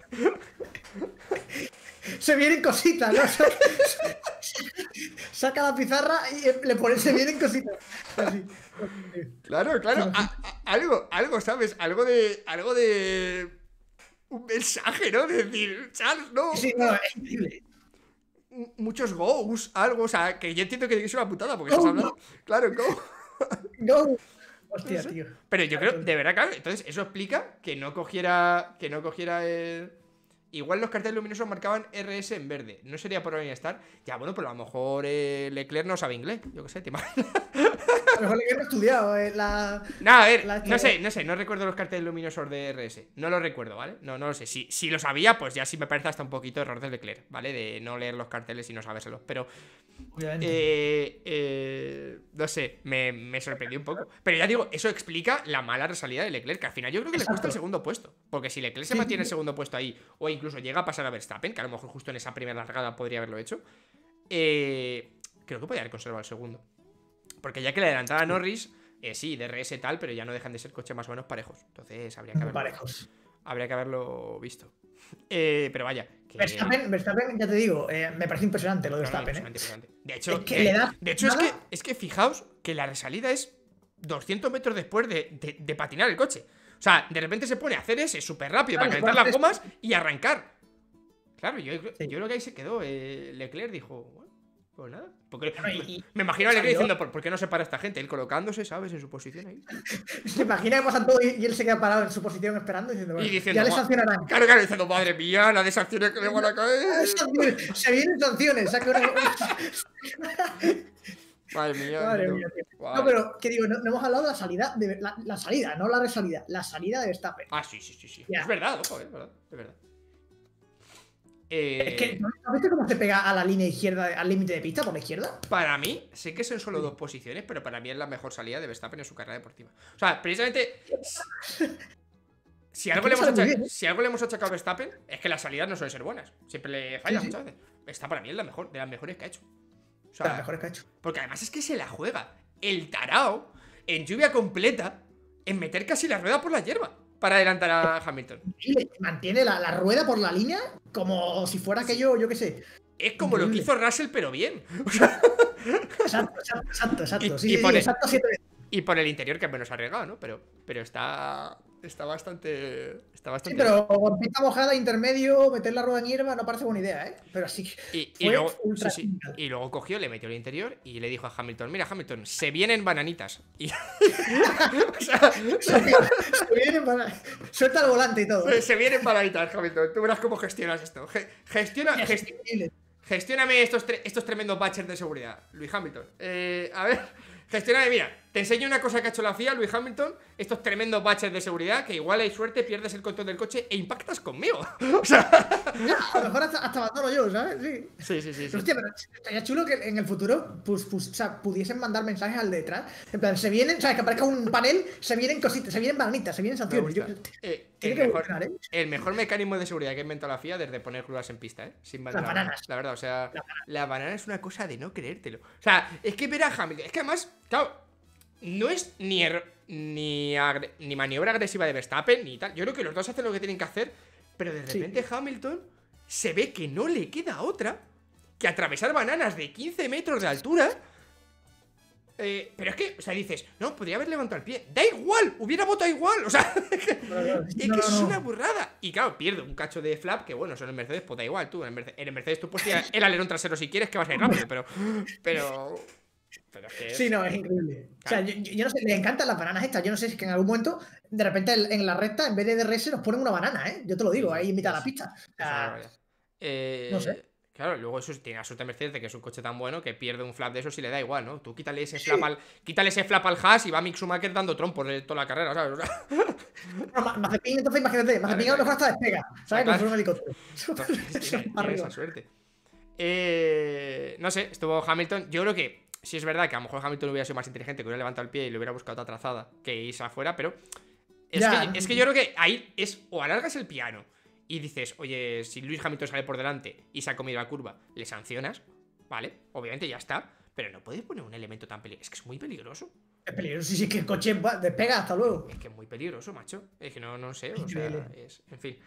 Se vienen cositas, ¿no? Saca la pizarra y le pone se vienen cositas. Así. Claro, claro, a- a- algo, algo, ¿sabes? Algo de, algo de... Un mensaje, ¿no? De decir, Charles, no. Sí, no, es increíble. Muchos goes, algo, o sea, que yo entiendo que es una putada porque Go, estás hablando. Claro, go. Go. Hostia, tío. Pero yo creo, de verdad, claro, entonces eso explica que no cogiera. Que no cogiera el. Igual los carteles luminosos marcaban R S en verde. No sería por Star. Ya, bueno, pero a lo mejor eh, Leclerc no sabe inglés. Yo qué sé, te imaginas. A lo mejor le he estudiado eh, la. No, a ver, La- no sé, no sé, no recuerdo los carteles luminosos de R S. No lo recuerdo, ¿vale? No, no lo sé. Si, si lo sabía, pues ya sí me parece hasta un poquito error de Leclerc, ¿vale? De no leer los carteles y no sabérselos. Pero. Obviamente. Eh, eh, no sé, me, me sorprendió un poco. Pero ya digo, eso explica la mala resalida de Leclerc, que al final yo creo que le cuesta el segundo puesto. Porque si Leclerc se Sí, mantiene sí. el segundo puesto ahí, o incluso llega a pasar a Verstappen, que a lo mejor justo en esa primera largada podría haberlo hecho, eh, creo que podría haber conservado el segundo. Porque ya que le adelantaba a Norris, eh, sí, D R S tal, pero ya no dejan de ser coches más o menos parejos. Entonces habría que Muy haberlo, parejos. habría que haberlo visto. Eh, pero vaya, que... Verstappen, Verstappen, ya te digo, eh, me parece impresionante lo de No, no, Verstappen, ¿eh? impresionante, impresionante. De hecho, Es que eh, le da de hecho es, nada. que, es que fijaos que la resalida es doscientos metros después de, de- de patinar el coche. O sea, de repente se pone a hacer ese súper rápido Claro, para se calentar pone a las hacer gomas y arrancar. Claro, yo, Sí. yo creo que ahí se quedó. eh, Leclerc dijo, bueno, pues nada. Porque, Bueno, y- y- me imagino a Leclerc salió. diciendo, ¿por, por qué no se para esta gente? Él colocándose, ¿sabes? En su posición ahí. Se imagina que pasan todo y, y él se queda parado en su posición esperando diciendo, bueno, Y diciendo, ya le "Ma- sancionarán. Claro, claro, diciendo, madre mía, la de sanciones que le van a caer. Se vienen sanciones. Saca una... Madre mía. Madre tío. mía, tío. Guau. No, pero, ¿qué digo? No, no hemos hablado de la salida, de, la, la salida, no la resalida, la salida de Verstappen. Ah, sí, sí, sí, sí. Ya. Es verdad, ojo, es verdad, es verdad. Eh, Es que, ¿no has visto cómo se pega a la línea izquierda, al límite de pista por la izquierda? Para mí, sé que son solo dos posiciones, pero para mí es la mejor salida de Verstappen en su carrera deportiva. O sea, precisamente. Si algo, le hemos sale muy acha- bien, ¿eh? si algo le hemos achacado a Verstappen, es que las salidas no suelen ser buenas. Siempre le falla Sí, sí. muchas veces. Esta para mí es la mejor, de las mejores que ha hecho. O De sea, las mejores que ha hecho. porque además es que se la juega el tarao en lluvia completa en meter casi la rueda por la hierba para adelantar a Hamilton. Y le mantiene la, la rueda por la línea como si fuera aquello, yo qué sé. Es como lo que Increíble. hizo Russell, pero bien. O sea, Exacto, exacto, exacto. exacto. Y- Sí, y sí, sí, pone- exacto, siete veces. y por el interior que menos ha arriesgado, ¿no? Pero, pero está. Está bastante. Está Sí, bastante. pero con pista mojada, intermedio, meter la rueda en hierba no parece buena idea, ¿eh? Pero así que Y, y fue luego, ultra sí, sí. técnica. Y luego cogió, le metió el interior y le dijo a Hamilton: Mira, Hamilton, se vienen bananitas. Y, o sea, Se viene para- Suelta el volante y todo. se, se vienen bananitas, Hamilton. Tú verás cómo gestionas esto. Ge- gestiona, Es gesti- increíble. Gestióname estos, tre- estos tremendos baches de seguridad, Luis Hamilton. Eh, a ver, gestióname, mira, te enseño una cosa que ha hecho la F I A, Luis Hamilton, estos tremendos baches de seguridad, que igual hay suerte, pierdes el control del coche e impactas conmigo. O sea, A lo mejor hasta, hasta abandono yo, ¿sabes? Sí. sí, sí, sí. sí. Hostia, pero estaría chulo que en el futuro pues, pues, o sea, pudiesen mandar mensajes al de detrás. En plan, se vienen, ¿sabes? Que aparezca un panel, se vienen cositas, se vienen bananitas, se vienen Me sanciones. Yo- gusta. Eh, tiene el, que mejor, evolucionar, ¿eh? el mejor mecanismo de seguridad que ha inventado la F I A desde poner grúas en pista, ¿eh? Sin bandera. Las bananas. La verdad, o sea, la banana es una cosa de no creértelo. O sea, es que ver a Hamilton, es que además, claro, no es ni, er- ni, agre- ni maniobra agresiva de Verstappen ni tal. Yo creo que los dos hacen lo que tienen que hacer, pero de Sí. repente Hamilton se ve que no le queda otra que atravesar bananas de quince metros de altura. Eh, pero es que, o sea, dices, no, podría haber levantado el pie. Da igual, hubiera votado igual. O sea, es que, No, no, es, que no, es no. una burrada. Y claro, pierde un cacho de flap, que bueno, eso en el Mercedes, pues da igual, tú. En el Mercedes, en el Mercedes tú puedes tirar el alerón trasero si quieres, que vas a ir rápido, pero. Pero. Pero es que. es- Sí, no, es increíble. O sea, yo, yo no sé, le encantan las bananas estas. Yo no sé si es que en algún momento, de repente en en la recta, en vez de D R S, nos ponen una banana, ¿eh? Yo te lo digo, ahí en mitad de la pista. O es una sea, barbaridad. Eh, no sé. Claro, luego eso tiene la suerte Mercedes de que es un coche tan bueno que pierde un flap de esos y le da igual, ¿no? Tú quítale ese flap al, quítale ese flap al Haas y va Mick Schumacher dando trompos de toda la carrera, ¿sabes? O sea, no, Ma- Mazepin, entonces imagínate, Mazepin a lo mejor hasta despega, ¿sabes? Como si fuera un helicóptero. tiene- tiene Para esa arriba. suerte. Eh, no sé, estuvo Hamilton. Yo creo que sí es verdad que a lo mejor Hamilton hubiera sido más inteligente, que hubiera levantado el pie y le hubiera buscado otra trazada que irse afuera, pero es, Ya. que, es que yo creo que ahí es o alargas el piano y dices, oye, si Lewis Hamilton sale por delante y se ha comido la curva, le sancionas, ¿vale? Obviamente ya está, pero no puedes poner un elemento tan peligroso. Es que es muy peligroso. Es peligroso, sí, sí, que el coche va- despega, hasta luego. Es que es muy peligroso, macho. Es que no, no sé, o sea, es... En fin.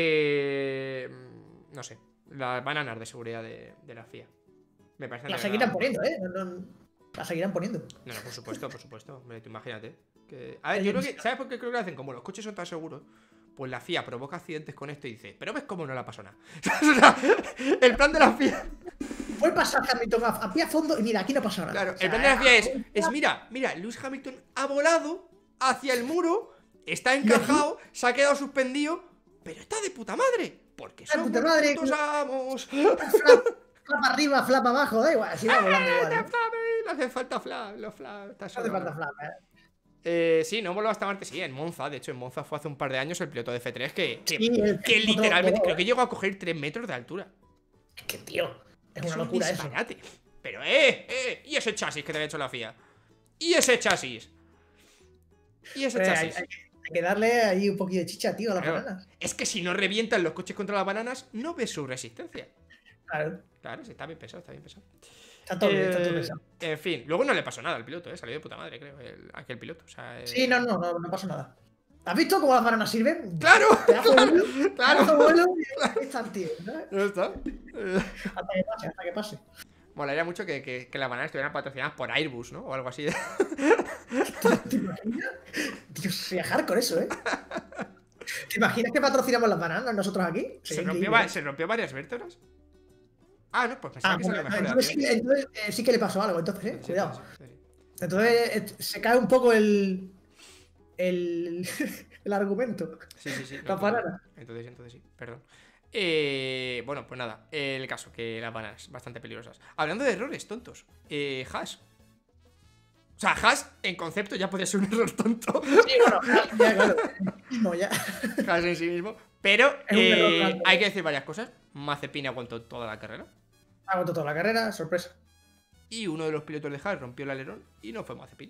Eh, no sé. Las bananas de seguridad de, de la F I A. Me parece... La seguirán poniendo, ¿eh? No, no, la seguirán poniendo. No, no, por supuesto, por supuesto. Hombre, tú imagínate. Que... A ver, yo creo que... ¿Sabes por qué creo que lo hacen? Como los coches son tan seguros, pues la F I A provoca accidentes con esto y dice, pero ves cómo no le pasó nada. O sea, el plan de la F I A... Fue pasar Hamilton a, a pie a fondo y mira, aquí no pasa nada. Claro, O sea, el plan de la F I A es, es mira, mira, Lewis Hamilton ha volado hacia el muro, está encajado, se ha quedado suspendido, pero está de puta madre. Porque Está de somos puta madre. putos amos. Flap, flap arriba, flap abajo, da igual, así va volando igual. ¿eh? No hace falta flap, los flap, está No hace solo. falta flap, ¿eh? Eh, sí, no voló hasta Marte, sí, en Monza. De hecho, en Monza fue hace un par de años el piloto de F tres que, que, Sí, el- que el literalmente otro- creo que llegó a coger tres metros de altura. Es que, tío, es Es una un locura eso. disparate. Pero, eh, eh, y ese chasis que te había hecho la F I A. Y ese chasis. Y ese Eh, hay, chasis. hay- hay que darle ahí un poquillo de chicha, tío, a las Claro. bananas. Es que si no revientan los coches contra las bananas, no ves su resistencia. Claro, Claro, sí, está bien pensado, está bien pensado. está todo bien, está todo Eh, pensado. En fin, luego no le pasó nada al piloto, ¿eh? Salió de puta madre, creo, el- aquel piloto. O sea, eh, Sí, no, no, no, no pasa nada. ¿Has visto cómo las bananas sirven? ¡Claro! Pedazo de vuelo, ¡Claro! pedazo de vuelo y ahí está el tío, ¿sabes? Ya está. Eh, Hasta que pase, hasta que pase. Molaría mucho que, que, que las bananas estuvieran patrocinadas por Airbus, ¿no? O algo así. ¿Te imaginas? Dios, sería hardcore eso, ¿eh? ¿Te imaginas que patrocinamos las bananas nosotros aquí? ¿Se Sería rompió, increíble. va- ¿Se rompió varias vértebras? Ah, no, pues pensaba Ah, que bueno, salió mejor. de la entonces, sí, piel. entonces, eh, sí que le pasó algo, entonces, eh, Sí, cuidado. sí, sí, sí. Entonces eh, se cae un poco el. el. el argumento. Sí, sí, sí. Las no, entonces- bananas. Entonces, entonces sí, perdón. Eh, bueno, pues nada, el caso, que las bananas, bastante peligrosas. Hablando de errores tontos, eh, Haas. O sea, Haas en concepto ya podría ser un error tonto. Sí, bueno, ya, claro. mismo, ya. Haas en sí mismo. Pero Es un error eh, grande. hay que decir varias cosas. Mazepin aguantó toda la carrera. Aguantó toda la carrera, sorpresa. Y uno de los pilotos de Haas rompió el alerón y no fue Mazepin.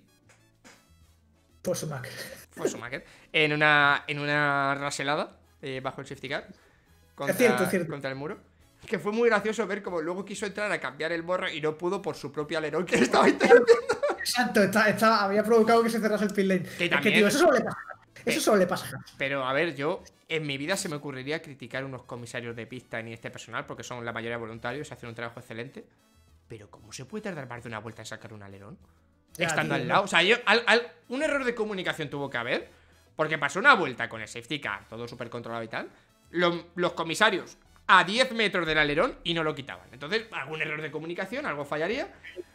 Por su Mac. Fue Schumacher. En una, en una raselada eh, bajo el safety car. Contra, Es cierto, es cierto. contra el muro. Que fue muy gracioso ver cómo luego quiso entrar a cambiar el borro y no pudo por su propio alerón que estaba interrumpiendo. Exacto, está, está- había provocado que se cerrase el pit lane. Que Es que, también- tío, eso solo le pasa. Eso Eh. solo le pasa. Pero a ver, yo en mi vida se me ocurriría criticar unos comisarios de pista ni este personal, porque son la mayoría voluntarios y hacen un trabajo excelente. Pero ¿cómo se puede tardar más de una vuelta en sacar un alerón? Ya, Estando tío, al no. lado. O sea, yo, al- al- un error de comunicación tuvo que haber. Porque pasó una vuelta con el safety car, todo súper controlado y tal. Lo- los comisarios a diez metros del alerón y no lo quitaban. Entonces, algún error de comunicación, algo fallaría.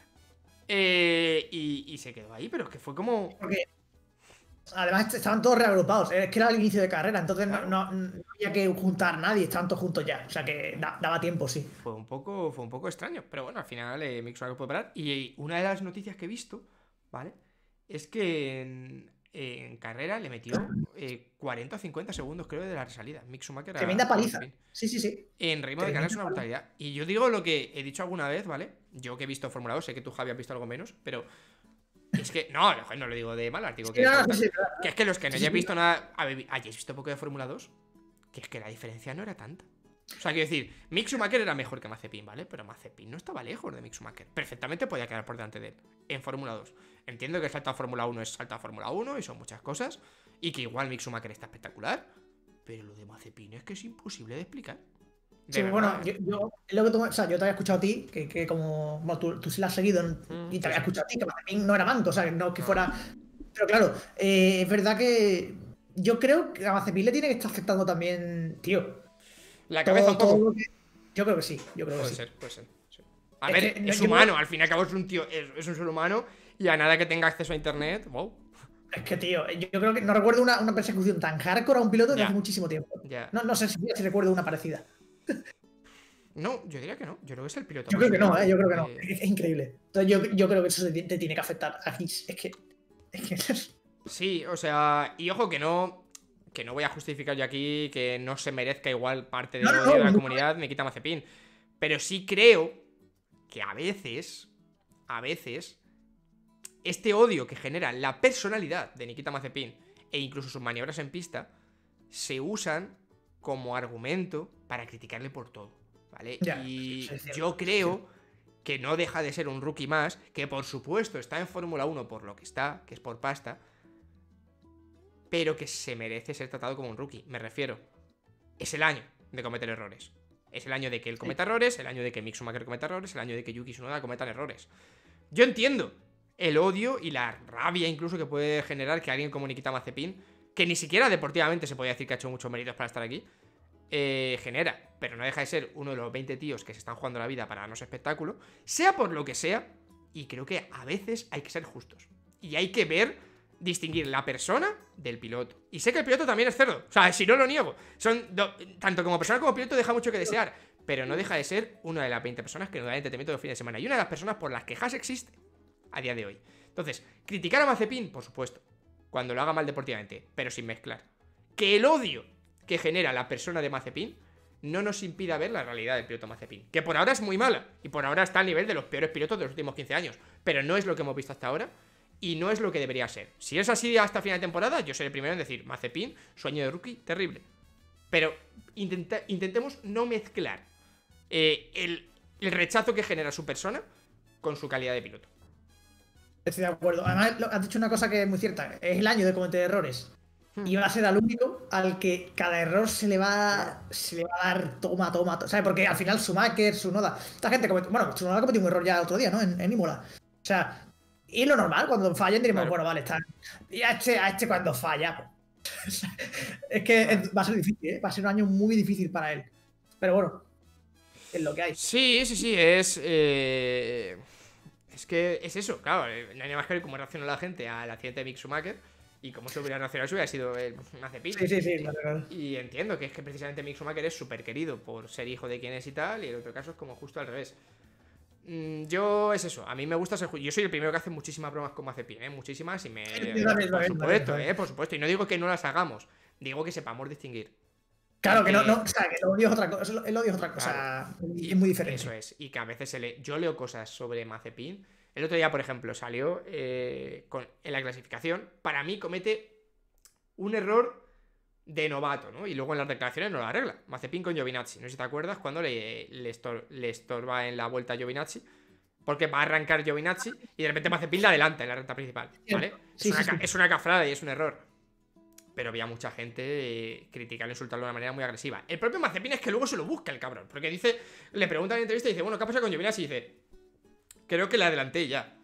Eh, y, y se quedó ahí, pero es que fue como. Porque además estaban todos reagrupados. Es que era el inicio de carrera, entonces no, Claro. no- no había que juntar a nadie, estaban todos juntos ya. O sea que da- daba tiempo, sí. Fue un poco, fue un poco extraño, pero bueno, al final eh, Mick Schumacher puede parar. Y una de las noticias que he visto, ¿vale? Es que en, en carrera le metió eh, cuarenta o cincuenta segundos, creo, de la salida. Mick Schumacher a- Tremenda a paliza. Mazepin. Sí, sí, sí. En ritmo de Tremenda carrera es una brutalidad. Y yo digo lo que he dicho alguna vez, ¿vale? Yo que he visto Fórmula dos, sé que tú, Javi, has visto algo menos, pero es que, no, no, no lo digo de malas, digo Sí, que, no, no, sí, sí, claro. que es que los que no Sí, hayáis sí. visto nada, habéis hayáis visto poco de Fórmula dos, que es que la diferencia no era tanta. O sea, quiero decir, Mick Schumacher era mejor que Mazepin, ¿vale? Pero Mazepin no estaba lejos de Mick Schumacher. Perfectamente podía quedar por delante de él en Fórmula dos. Entiendo que el salto a Fórmula uno es salto a Fórmula uno y son muchas cosas. Y que igual Mick Schumacher está espectacular. Pero lo de Mazepin es que es imposible de explicar. De Sí, verdad, bueno, ¿eh? yo, yo, es lo que tú- o sea, yo te había escuchado a ti, que, que como bueno, tú, tú sí la has seguido en- Mm, y sí, te había sí. escuchado a ti, que Mazepin no era manto, o sea, que no que fuera. Pero claro, eh, es verdad que yo creo que a Mazepin le tiene que estar afectando también, tío. La todo- cabeza un poco. todo lo que- Yo creo que sí, yo creo que Puede sí. ser, puede ser. Sí. A Es ver, que no- es yo no- humano, al fin y al cabo es un tío, es, es un ser humano. Y a nada que tenga acceso a internet, wow. Es que, tío, yo yo creo que no recuerdo una, una persecución tan hardcore a un piloto desde Ya. hace muchísimo tiempo. Ya. No, no sé si, si recuerdo una parecida. No, yo diría que no. Yo creo que es el piloto. Yo más creo que no, veloz eh, yo creo que no. de- Es, es increíble. Entonces yo, yo creo que eso se ti- te tiene que afectar a Gis. Es que. Es que. Sí, o sea, y ojo que no. Que no voy a justificar yo aquí que no se merezca igual parte del No, no, odio de la no. comunidad, me quita Mazepin. Pero sí creo que a veces. A veces. Este odio que genera la personalidad de Nikita Mazepin e incluso sus maniobras en pista se usan como argumento para criticarle por todo, ¿vale? Ya, y sí, sí, sí, yo creo que no deja de ser un rookie más, que por supuesto está en Fórmula uno por lo que está, que es por pasta, pero que se merece ser tratado como un rookie. Me refiero, es el año de cometer errores. Es el año de que él cometa sí. errores, el año de que Mick Schumacher cometa errores, el año de que Yuki Tsunoda cometan errores. Yo entiendo el odio y la rabia incluso que puede generar que alguien como Nikita Mazepin, que ni siquiera deportivamente se podría decir que ha hecho muchos méritos para estar aquí, eh, genera, pero no deja de ser uno de los veinte tíos que se están jugando la vida para darnos espectáculo, sea por lo que sea, y creo que a veces hay que ser justos. Y hay que ver, distinguir la persona del piloto. Y sé que el piloto también es cerdo, o sea, si no lo niego. Son do, tanto como persona como piloto deja mucho que desear, pero no deja de ser una de las veinte personas que nos da entretenimiento de los fines de semana. Y una de las personas por las que Haas existe a día de hoy. Entonces, criticar a Mazepin, por supuesto, cuando lo haga mal deportivamente, pero sin mezclar. Que el odio que genera la persona de Mazepin no nos impida ver la realidad del piloto Mazepin, que por ahora es muy mala, y por ahora está al nivel de los peores pilotos de los últimos quince años, pero no es lo que hemos visto hasta ahora, y no es lo que debería ser. Si es así hasta final de temporada, yo seré el primero en decir, Mazepin, sueño de rookie, terrible. Pero intenta, intentemos no mezclar eh, el, el rechazo que genera su persona con su calidad de piloto. Estoy de acuerdo. Además, has dicho una cosa que es muy cierta. Es el año de cometer errores. Hmm. Y va a ser al único al que cada error se le va, se le va a dar toma, toma, toma. ¿Sabes? Porque al final Schumacher, Tsunoda... Esta gente cometió... Bueno, Tsunoda cometió un error ya el otro día, ¿no? En, en Imola. O sea... Y lo normal, cuando fallen diremos, claro. Bueno, vale, está... Y a este, a este cuando falla... Pues... es que claro. es, va a ser difícil, ¿eh? Va a ser un año muy difícil para él. Pero bueno... Es lo que hay. Sí, sí, sí, es... Eh... Es que es eso, claro, no hay nada más que ver cómo reaccionó la gente al accidente de Mick Schumacher y cómo se hubiera reaccionado si hubiera sido el Mazepin. Sí, sí, sí, claro, claro. Y entiendo que es que precisamente Mick Schumacher es súper querido por ser hijo de quien es y tal, y el otro caso es como justo al revés. Mm, yo, es eso, a mí me gusta ser... Yo soy el primero que hace muchísimas bromas con Mazepin, ¿eh? Muchísimas y me... Por supuesto, ¿eh? Por supuesto, y no digo que no las hagamos, digo que sepamos distinguir. Claro, que no, no, o sea, que el odio es otra cosa, el odio es otra cosa, claro, es muy diferente. Eso es, y que a veces se le, yo leo cosas sobre Mazepin. El otro día, por ejemplo, salió eh, con, en la clasificación, para mí comete un error de novato, ¿no? Y luego en las declaraciones no lo arregla. Mazepin con Giovinazzi, no sé si te acuerdas, cuando le, le, estor, le estorba en la vuelta a Giovinazzi, porque va a arrancar Giovinazzi y de repente Mazepin la adelanta en la recta principal, ¿vale? Sí, es, una, sí, sí. es una cafrada y es un error. Pero había mucha gente eh, criticarlo, insultarlo de una manera muy agresiva. El propio Mazepin es que luego se lo busca el cabrón, porque dice, le preguntan en la entrevista y dice, bueno, ¿qué ha pasado con Giovinazzi? Y dice, creo que le adelanté ya.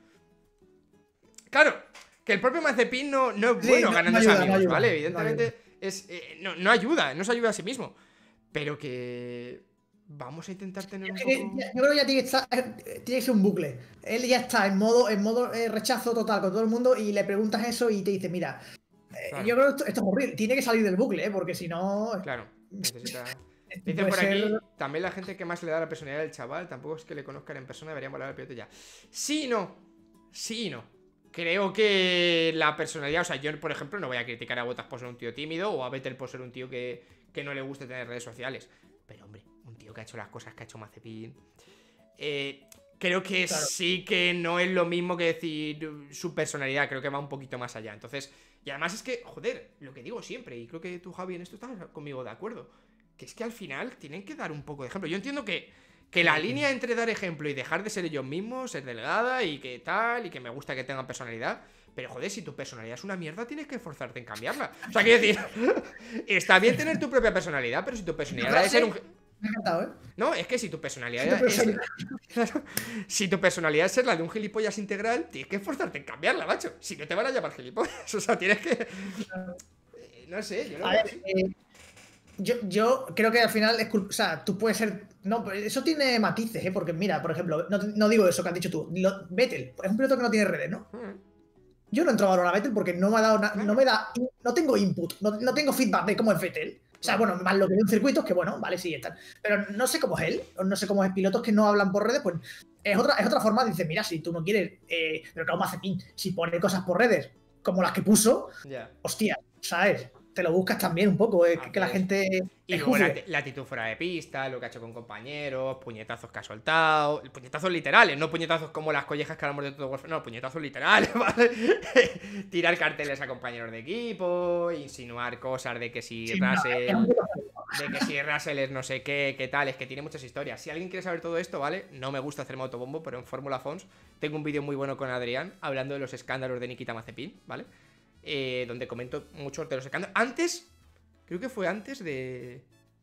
Claro, que el propio Mazepin no, no es bueno sí, no, ganando no ayuda, amigos, no ayuda, ¿vale? Evidentemente no, ayuda. Es, eh, no, no ayuda, no se ayuda a sí mismo. Pero que vamos a intentar tener un poco... Yo creo que ya tiene que, estar, tiene que ser un bucle. Él ya está en modo, en modo eh, rechazo total con todo el mundo y le preguntas eso y te dice, mira... Claro. Yo creo que esto, esto es horrible. Tiene que salir del bucle, ¿eh? Porque si no... Claro, necesita... Dicen por aquí, ser... también la gente que más le da la personalidad del chaval, tampoco es que le conozcan en persona, deberían valorar al piloto ya. Sí y no. Sí y no. Creo que la personalidad... O sea, yo, por ejemplo, no voy a criticar a Bottas por ser un tío tímido o a Vettel por ser un tío que, que no le guste tener redes sociales. Pero, hombre, un tío que ha hecho las cosas que ha hecho Mazepin... Eh... Creo que claro. sí que no es lo mismo que decir su personalidad, creo que va un poquito más allá. Entonces, y además es que, joder, lo que digo siempre, y creo que tú, Javi, en esto estás conmigo de acuerdo, que es que al final tienen que dar un poco de ejemplo. Yo entiendo que, que la línea entre dar ejemplo y dejar de ser ellos mismos es delgada y que tal, y que me gusta que tengan personalidad, pero joder, si tu personalidad es una mierda, tienes que esforzarte en cambiarla. O sea, quiero decir, está bien tener tu propia personalidad, pero si tu personalidad es ser un... Me ha encantado, ¿eh? No, es que si tu personalidad si tu personalidad... es... si tu personalidad es ser la de un gilipollas integral, tienes que esforzarte en cambiarla, macho. Si no te van a llamar gilipollas. O sea, tienes que... No sé, yo no... A ver, eh, yo, yo creo que al final es culpa... O sea, tú puedes ser... No, eso tiene matices, ¿eh? Porque mira, por ejemplo, no, no digo eso que has dicho tú. Lo... Vettel, es un piloto que no tiene redes, ¿no? Mm. Yo no entro a valorar a Vettel porque no me ha dado... Na... No me da... No tengo input, no, no tengo feedback de cómo es Vettel. O sea, bueno, más lo que veo en circuitos, que bueno, vale, sí, están. Pero no sé cómo es él, no sé cómo es pilotos que no hablan por redes, pues es otra, es otra forma. Dice, mira, si tú no quieres, eh, pero claro, Mazepin, si pone cosas por redes como las que puso, yeah. hostia, ¿sabes? Te lo buscas también un poco, eh, ah, que la gente... Y luego la, la actitud fuera de pista, lo que ha hecho con compañeros, puñetazos que ha soltado, puñetazos literales, no puñetazos como las collejas que hablamos de todo Wolf, no, puñetazos literales, ¿vale? Tirar carteles a compañeros de equipo, insinuar cosas de que si sí, Russell... No, de que si Russell es no sé qué, qué tal, es que tiene muchas historias. Si alguien quiere saber todo esto, ¿vale? No me gusta hacerme autobombo, pero en Fórmula Fons tengo un vídeo muy bueno con Adrián hablando de los escándalos de Nikita Mazepin, ¿vale? Eh, donde comento muchos de los escándalos. Antes, creo que fue antes de...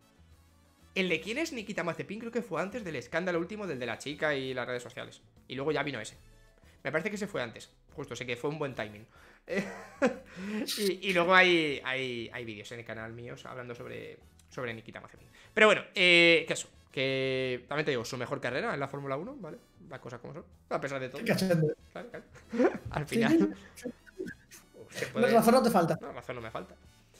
El de quién es Nikita Mazepin creo que fue antes del escándalo último del de la chica y las redes sociales. Y luego ya vino ese. Me parece que ese fue antes. Justo, sé que fue un buen timing. y, y luego hay, hay, hay vídeos en el canal míos hablando sobre, sobre Nikita Mazepin. Pero bueno, eh, que eso. Que también te digo, su mejor carrera en la Fórmula uno, ¿vale? Las cosas como son. A pesar de todo. Cachando. Claro, claro. Al final. Se puede... Razón no te falta. No, razón no me falta.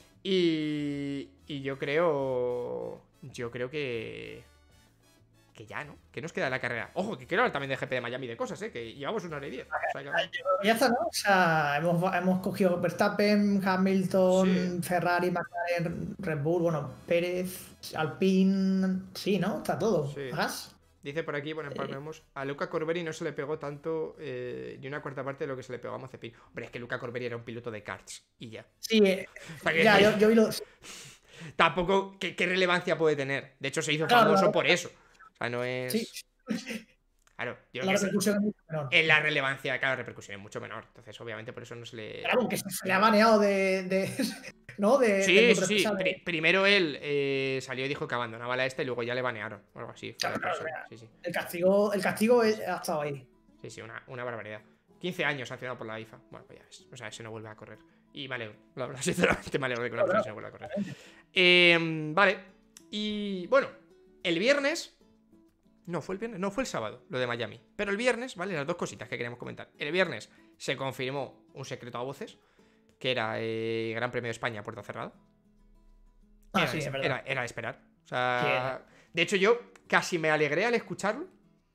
Y, y yo creo... Yo creo que... Que ya, ¿no? Que nos queda la carrera. Ojo, que quiero hablar también de G P de Miami de cosas, ¿eh? Que llevamos una hora y diez. O sea, que... Ya está, ¿no? O sea, hemos, hemos cogido Verstappen, Hamilton, Sí. Ferrari, McLaren, Red Bull, bueno, Pérez, Alpine... Sí, ¿no? Está todo. Sí. Gas. Dice por aquí, bueno, empalmemos. A Luca Corberi no se le pegó tanto eh, ni una cuarta parte de lo que se le pegó a Mazepin. Hombre, es que Luca Corberi era un piloto de karts y ya. Sí, eh, O sea, que- ya, yo, yo vi los... Tampoco, ¿qué, qué relevancia puede tener? De hecho, se hizo Claro, famoso claro. por eso. O sea, no es... Sí, Claro, yo la creo que repercusión es mucho menor. en la relevancia, claro, la repercusión es mucho menor. Entonces, obviamente, por eso no se le... Claro, que se se le ha baneado de... de ¿No? De, Sí, de sí, sí. represalias. Pri- primero él eh, salió y dijo que abandonaba la esta y luego ya le banearon. O algo así. Fue Claro, la claro, persona. claro. Sí, sí. El castigo, el castigo es- ha estado ahí. Sí, sí, una, una barbaridad. quince años sancionado por la I F A. Bueno, pues ya ves. O sea, ese no vuelve a correr. Y me alegro. La verdad, sinceramente me alegro de que una Claro, persona se no vuelva a correr. Eh, vale. Y bueno, el viernes. No, fue el viernes. No, fue el sábado, lo de Miami. Pero el viernes, ¿vale? Las dos cositas que queríamos comentar. El viernes se confirmó un secreto a voces. Que era eh, Gran Premio de España, puerta cerrada. Ah, Era, sí, es verdad. era, era de esperar. O sea, de hecho, yo casi me alegré al escucharlo.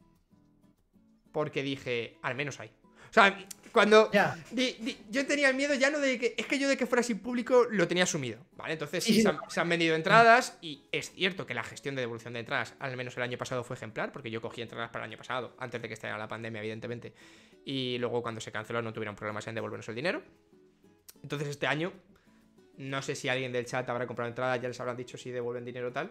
Porque dije, al menos hay. O sea, cuando. Ya. di- di- yo tenía el miedo ya no de que. Es que yo de que fuera sin público lo tenía asumido. ¿Vale? Entonces sí, Sí, sí. se, han, se han vendido entradas. Y es cierto que la gestión de devolución de entradas, al menos el año pasado, fue ejemplar. Porque yo cogí entradas para el año pasado. Antes de que estallara la pandemia, evidentemente. Y luego cuando se canceló no tuvieron problemas en devolvernos el dinero. Entonces este año. No sé si alguien del chat habrá comprado entradas, ya les habrán dicho si devuelven dinero o tal.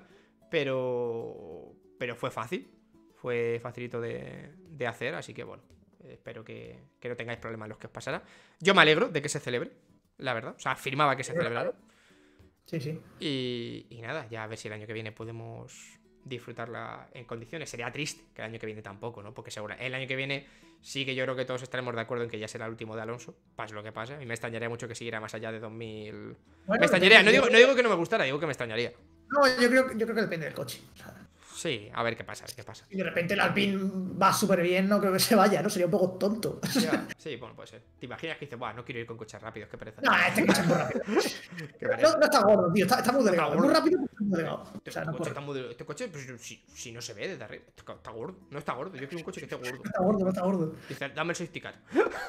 Pero. Pero fue fácil. Fue facilito de, de hacer, así que bueno. Espero que, que no tengáis problemas en los que os pasará. Yo me alegro de que se celebre, la verdad. O sea, afirmaba que se celebrara. Sí, sí. Y, y nada, ya a ver si el año que viene podemos disfrutarla en condiciones. Sería triste que el año que viene tampoco, ¿no? Porque seguro, el año que viene sí que yo creo que todos estaremos de acuerdo en que ya será el último de Alonso, pase lo que pase. A mí me extrañaría mucho que siguiera más allá de dos mil... Bueno, me extrañaría, no depende. digo, no digo que no me gustara, digo que me extrañaría. No, yo creo, yo creo que depende del coche. O sea, Sí, a ver qué pasa, a ver qué pasa. si de repente el Alpine va súper bien, no creo que se vaya, ¿no? Sería un poco tonto. Ya, sí, bueno, puede ser. ¿Te imaginas que dices, buah, no quiero ir con coches rápidos, qué pereza? No, este coche es muy rápido. Qué pereza. No, no está gordo, tío. Está, está muy delgado. gordo. Muy rápido, pero está muy delgado. O Este sea, no coche corre. está muy- este coche, pues, si, si no se ve desde arriba, está, está gordo, no está gordo. Yo quiero un coche que esté gordo. No está gordo, no está gordo. Dice, dame el safety car.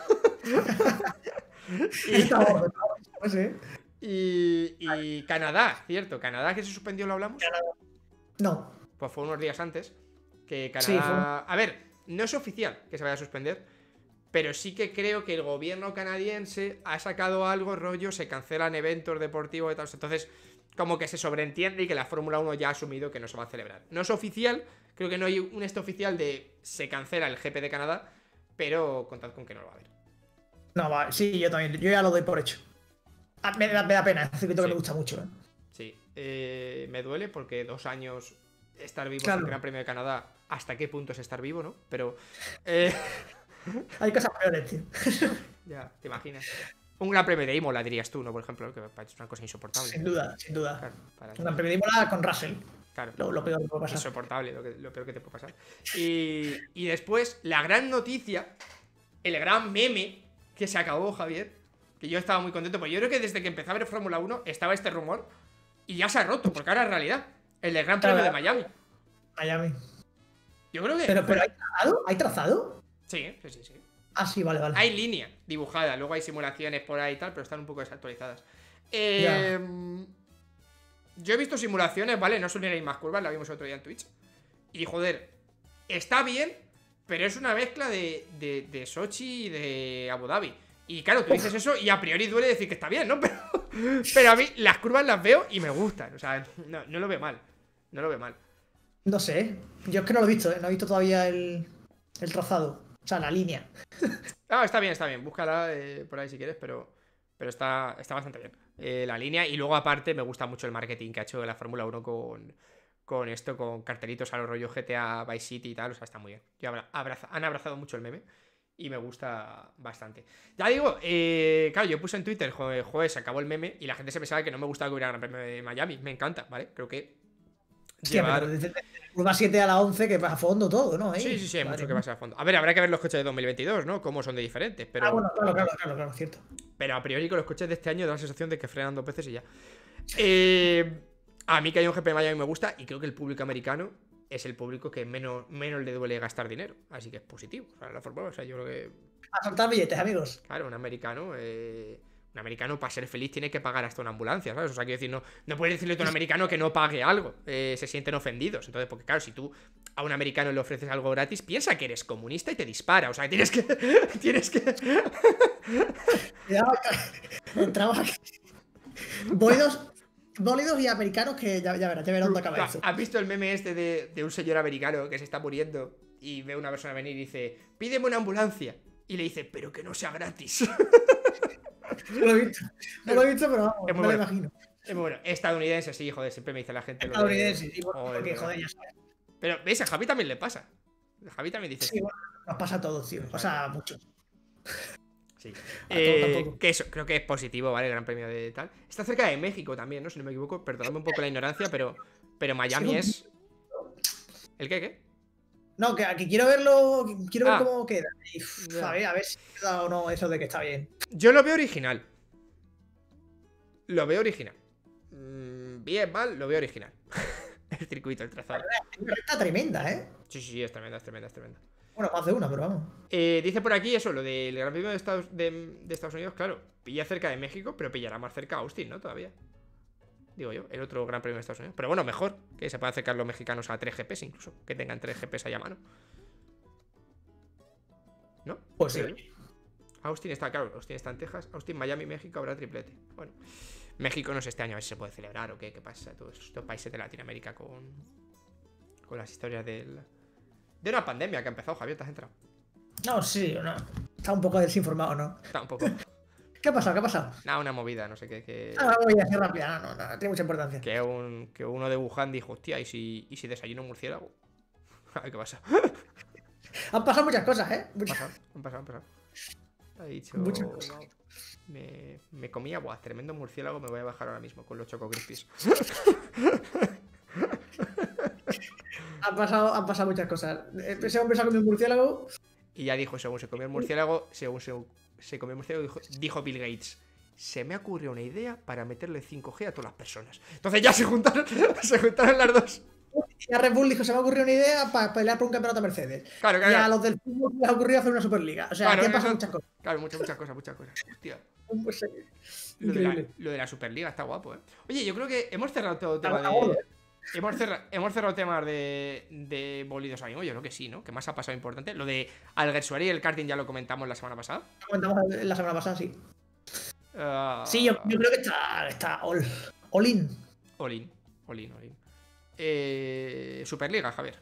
Está gordo, está gordo. Pues, ¿eh? Y, y Canadá, cierto, Canadá que se suspendió, lo hablamos. No. Pues fue unos días antes. Que Canadá. Sí, fue- A ver, no es oficial que se vaya a suspender. Pero sí que creo que el gobierno canadiense ha sacado algo, rollo, se cancelan eventos deportivos y tal. Entonces, como que se sobreentiende y que la Fórmula uno ya ha asumido que no se va a celebrar. No es oficial, creo que no hay un este oficial de se cancela el G P de Canadá, pero contad con que no lo va a haber. No, va. Sí, yo también. Yo ya lo doy por hecho. Ah, me, da, me da pena. Es un circuito Sí. que me gusta mucho, ¿eh? Sí, eh, me duele porque dos años estar vivo en Claro. el Gran Premio de Canadá, ¿hasta qué punto es estar vivo, no? Pero, eh, Hay cosas peores, tío. ya, te imaginas. Un Gran Premio de Imola, dirías tú, ¿no? Por ejemplo, que es una cosa insoportable. Sin duda, sin duda. Claro, para- Una película con Russell. claro. Lo, lo peor que puede pasar. Insoportable, lo, que- lo peor que te puede pasar. Y, y después, la gran noticia, el gran meme que se acabó, Javier, que yo estaba muy contento, porque yo creo que desde que empecé a ver Fórmula uno estaba este rumor y ya se ha roto, porque ahora es realidad. El del Gran Premio de Miami. Miami. Yo creo que... Pero, pero ¿hay trazado? ¿Hay trazado? Sí, sí, sí, sí. Ah, sí, vale, vale. Hay línea dibujada, luego hay simulaciones por ahí y tal, pero están un poco desactualizadas. Eh, yo he visto simulaciones, ¿vale? No suelen ir más curvas, la vimos otro día en Twitch. Y joder, está bien, pero es una mezcla de, de, de Sochi y de Abu Dhabi. Y claro, tú dices eso y a priori duele decir que está bien, ¿no? Pero, pero a mí las curvas las veo y me gustan. O sea, no, no lo veo mal. No lo veo mal. No sé. Yo es que no lo he visto, ¿eh? No he visto todavía el, el trazado. O sea, la línea. Ah, está bien, está bien. Búscala eh, por ahí si quieres, pero, pero está, está bastante bien. Eh, la línea. Y luego, aparte, me gusta mucho el marketing que ha hecho la Fórmula uno con, con esto, con cartelitos a los rollos G T A, Vice City y tal. O sea, está muy bien. Yo abra, abraza, han abrazado mucho el meme. Y me gusta bastante. Ya digo, eh, claro, yo puse en Twitter, joder, joder, se acabó el meme. Y la gente se pensaba que no me gustaba que hubiera Gran Premio de Miami. Me encanta, ¿vale? Creo que Hostia, llevar... pero desde curva siete a la once que va a fondo todo, ¿no? Ahí. Sí, sí, sí, hay Madre mucho que mía. pasa a fondo. A ver, habrá que ver los coches de dos mil veintidós, ¿no? Cómo son de diferentes, pero... Ah, bueno, claro, claro, claro, claro, cierto. Pero a priori con los coches de este año da la sensación de que frenan dos veces y ya. Eh, a mí que haya un G P de Miami me gusta y creo que el público americano es el público que menos, menos le duele gastar dinero. Así que es positivo. O sea, la Fórmula, o sea, yo creo que... A soltar billetes, amigos. Claro, un americano... Eh... Un americano para ser feliz tiene que pagar hasta una ambulancia, ¿sabes? O sea, quiero decir, no, no puedes decirle a un americano que no pague algo. Eh, se sienten ofendidos. Entonces, porque claro, si tú a un americano le ofreces algo gratis, piensa que eres comunista y te dispara. O sea, tienes que... tienes que... Cuidado, entramos aquí. Bólidos, bólidos y americanos que ya, ya verás, ya verás dónde acaba eso. ¿Has visto el meme este de, de un señor americano que se está muriendo y ve a una persona venir y dice, pídeme una ambulancia? Y le dice, pero que no sea gratis. No lo he visto, no lo he visto, pero vamos, Es me muy lo bueno. imagino. Es muy bueno. Estadounidense, sí, joder, siempre me dice la gente. Lo de- Estadounidense, sí, bueno, Joder, porque pero- joder, ya sabes. Pero, ¿ves? A Javi también le pasa. A Javi también dice. Sí, bueno, nos pasa a todos, tío. O sea, mucho. Sí. A todos Eh, tampoco. que eso, creo que es positivo, ¿vale? El Gran Premio de tal. Está cerca de México también, ¿no? Si no me equivoco. Perdóname un poco la ignorancia, pero, pero Miami Sí, es. ¿El qué, qué? No, que aquí quiero verlo, quiero ver Ah. cómo queda. Y, uf, Ya. a ver, a ver si queda o no eso de que está bien. Yo lo veo original. Lo veo original. Mm, bien, mal, lo veo original. El circuito, el trazado. Es una recta tremenda, ¿eh? Sí, sí, sí, es tremenda, es tremenda, es tremenda. Bueno, más de una, pero vamos. Eh, dice por aquí eso, lo del Gran Premio de Estados, de, de Estados Unidos, claro, pilla cerca de México, pero pillará más cerca a Austin, ¿no? Todavía. Digo yo, el otro Gran Premio de Estados Unidos. Pero bueno, mejor, que se puedan acercar los mexicanos a tres G Ps incluso, que tengan tres G Ps ahí a mano. ¿No? Pues sí. Digo yo. Austin está, claro, Austin está en Texas, Austin, Miami, México, habrá triplete. Bueno, México no sé este año a ver si se puede celebrar o qué, qué pasa, todos estos países de Latinoamérica con, con las historias del, de una pandemia que ha empezado, Javier, ¿te has entrado? No, sí, no. Está un poco desinformado, ¿no? Está un poco, ¿Qué ha pasado? ¿Qué ha pasado? nada, una movida, no sé qué, que, Ah, voy a hacer rápida, no, no, no, tiene mucha importancia. que, un, que uno de Wuhan dijo, hostia, ¿y si, y si desayuno un murciélago? A ver qué pasa. Han pasado muchas cosas, ¿eh? Han Muchas. pasado, han pasado, han pasado. Ha dicho, Muchas cosas. me, me comía, buah, tremendo murciélago, me voy a bajar ahora mismo con los Choco Crispies. Han pasado, han pasado muchas cosas. Ese hombre se ha comido un murciélago. Y ya dijo, según se comió el murciélago, según se, se comió el murciélago, dijo, dijo Bill Gates, se me ocurrió una idea para meterle cinco G a todas las personas. Entonces ya se juntaron, se juntaron las dos. Y a Red Bull dijo, se me ha ocurrido una idea para pelear por un campeonato a Mercedes. Claro, claro. Y a los del fútbol les ha ocurrido hacer una Superliga. O sea, Claro, aquí han eso- pasado muchas cosas. Claro, muchas, muchas cosas, muchas cosas. Hostia. Pues, eh, Lo de, la, Increíble. lo de la Superliga está guapo, ¿eh? Oye, yo creo que hemos cerrado todo el Está- tema está gordo, de... ¿eh? Hemos cerrado, hemos cerrado temas de, de bolidos ahora mismo, yo creo que sí, ¿no? Que más ha pasado importante. Lo de Alguersuari y el karting ya lo comentamos la semana pasada. Lo comentamos la semana pasada, sí. Ah, Sí, yo, yo creo que está, está all, all in. Olin, Olin, Olin. Eh, Superliga, Javier.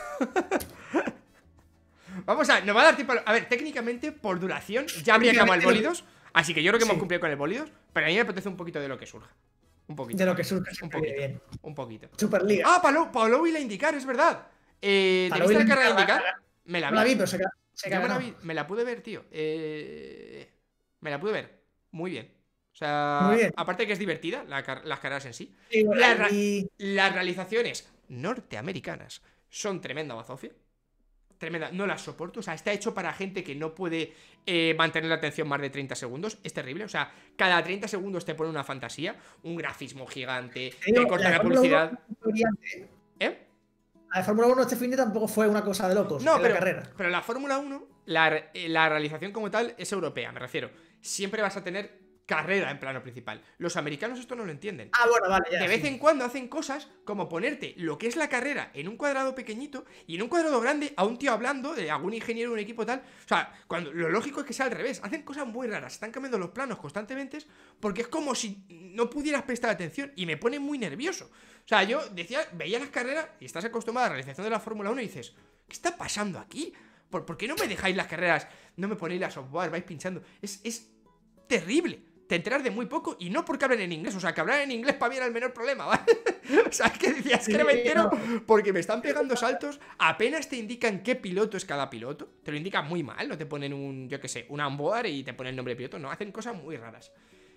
Vamos a... Nos va a dar tiempo... A, a ver, técnicamente, por duración, ya habría acabado el bolidos. Así que yo creo que hemos Sí. cumplido con el bolidos. Pero a mí me apetece un poquito de lo que surja. Un poquito. De lo ¿vale? que surge Un siempre poquito. viene bien. Un poquito. Superliga. Ah, Palou, Palou y la indicar, es verdad. Eh, ¿Te Palou viste y la la carrera de Indicar, indicar? Me la No la vi, vi. pero se queda. Se Yo queda me la no. vi, me la pude ver, tío. Eh, me la pude ver. Muy bien. O sea, Muy bien. aparte de que es divertida, la car- las carreras en sí. Sí, bueno, La ra- y- Las realizaciones norteamericanas son tremenda bazofia. Tremenda, no las soporto. O sea, está hecho para gente que no puede eh, mantener la atención más de treinta segundos. Es terrible. O sea, cada treinta segundos te pone una fantasía, un grafismo gigante, te digo, te corta la Fórmula publicidad. uno fue brillante. ¿Eh? La de Fórmula uno este fin de tampoco fue una cosa de locos No, en pero, la carrera. pero la Fórmula uno, la, eh, la realización como tal es europea, me refiero. Siempre vas a tener carrera en plano principal. Los americanos esto no lo entienden. Ah, bueno, vale, ya. De vez sí. en cuando hacen cosas como ponerte lo que es la carrera en un cuadrado pequeñito y en un cuadrado grande a un tío hablando de algún ingeniero de un equipo tal. O sea, cuando lo lógico es que sea al revés. Hacen cosas muy raras, están cambiando los planos constantemente porque es como si no pudieras prestar atención y me pone muy nervioso. O sea, yo decía, veía las carreras y estás acostumbrado a la realización de la Fórmula uno y dices, ¿qué está pasando aquí? ¿Por, ¿por qué no me dejáis las carreras? No me ponéis las software, vais pinchando. Es, es terrible. Te enteras de muy poco y no porque hablen en inglés. O sea, que hablar en inglés para mí era el menor problema, ¿vale? O sea, es que decías Sí, que no me entero no. porque me están pegando saltos. Apenas te indican qué piloto es cada piloto. Te lo indican muy mal. No te ponen un, yo qué sé, un onboard y te ponen el nombre de piloto. No, hacen cosas muy raras.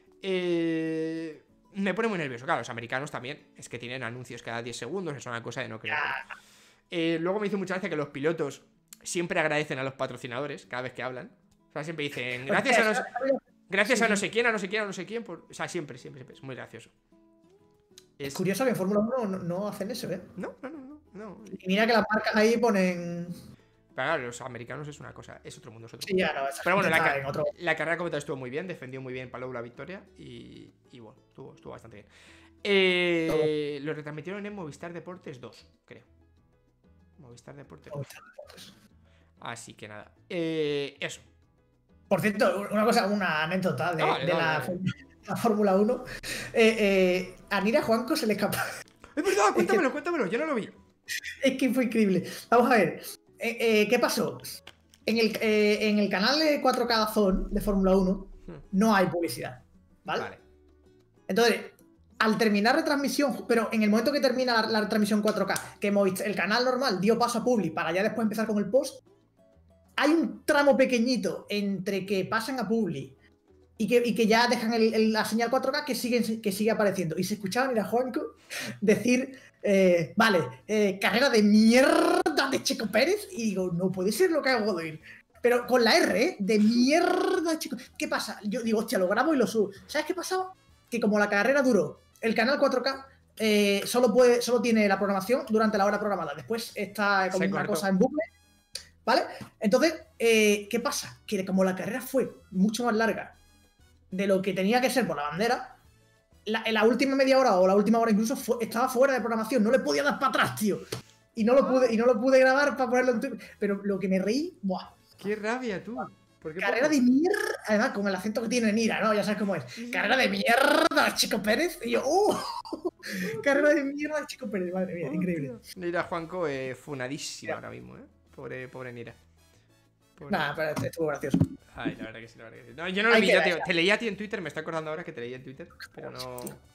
Eh... Me pone muy nervioso. Claro, los americanos también. Es que tienen anuncios cada diez segundos. Es una cosa de no creer. Eh, luego me hizo mucha gracia que los pilotos siempre agradecen a los patrocinadores cada vez que hablan. O sea, siempre dicen, gracias a los... Gracias a no sé quién, a no sé quién, a no sé quién. Por... O sea, siempre, siempre, siempre. Es muy gracioso. Es curioso que en Fórmula uno no, no hacen eso, ¿eh? No, no, no, no, no. Y mira que las marcas ahí ponen. Pero claro, los americanos es una cosa, es otro mundo, es otro Sí, mundo. ya no. esa Pero bueno, gente la, está ca- en otro. la carrera como tal estuvo muy bien, defendió muy bien Palou la victoria y, y bueno, estuvo, estuvo bastante bien. Eh, lo retransmitieron en Movistar Deportes dos, creo. Movistar Deportes dos. Así que nada. Eh, eso. Por cierto, una cosa, una anécdota de, Ah, vale, de vale, la, vale. la Fórmula uno. Eh, eh, a Nira Juanco se le escapa. Es verdad, cuéntamelo, cuéntamelo, yo no lo vi. Es que fue increíble. Vamos a ver. Eh, eh, ¿Qué pasó? En el, eh, en el canal de cuatro K Zone de Fórmula uno no hay publicidad. ¿Vale? Vale. Entonces, al terminar la transmisión, pero en el momento que termina la, la transmisión cuatro K, que Movistar- el canal normal dio paso a Publi para ya después empezar con el post, hay un tramo pequeñito entre que pasan a Publi y que, y que ya dejan el- el- la señal cuatro K que sigue, que sigue apareciendo. Y se escuchaba a Juanco decir, eh, vale, eh, carrera de mierda de Checo Pérez. Y digo, no puede ser lo que hago de oír. Pero con la R, ¿eh? De mierda de Checo. ¿Qué pasa? Yo digo, hostia, lo grabo y lo subo. ¿Sabes qué pasaba? Que como la carrera duró, el canal cuatro K eh, solo, puede, solo tiene la programación durante la hora programada. Después está como Se una cortó. cosa en bucle. ¿Vale? Entonces, eh, ¿qué pasa? Que como la carrera fue mucho más larga de lo que tenía que ser por la bandera, la, en la última media hora o la última hora incluso fue- estaba fuera de programación. No le podía dar para atrás, tío. Y no lo pude, y no lo pude grabar para ponerlo en Twitter. Pero lo que me reí, ¡buah! Qué rabia, tú. ¿Por qué Carrera poco? de mierda, además con el acento que tiene Nira, ¿no? Ya sabes cómo es. Carrera de mierda, Chico Pérez. Y yo, ¡uh! Carrera de mierda, Chico Pérez. Madre mía, increíble. Nira Juanco, eh, funadísima Ya. ahora mismo, ¿eh? Pobre, pobre Nira. Pobre- Nada, pero estuvo gracioso. Ay, la verdad que sí, la verdad que sí. No, yo no lo Hay vi, que yo ver, te, ya. te leí a ti en Twitter, me estoy acordando ahora que te leí en Twitter, pero no.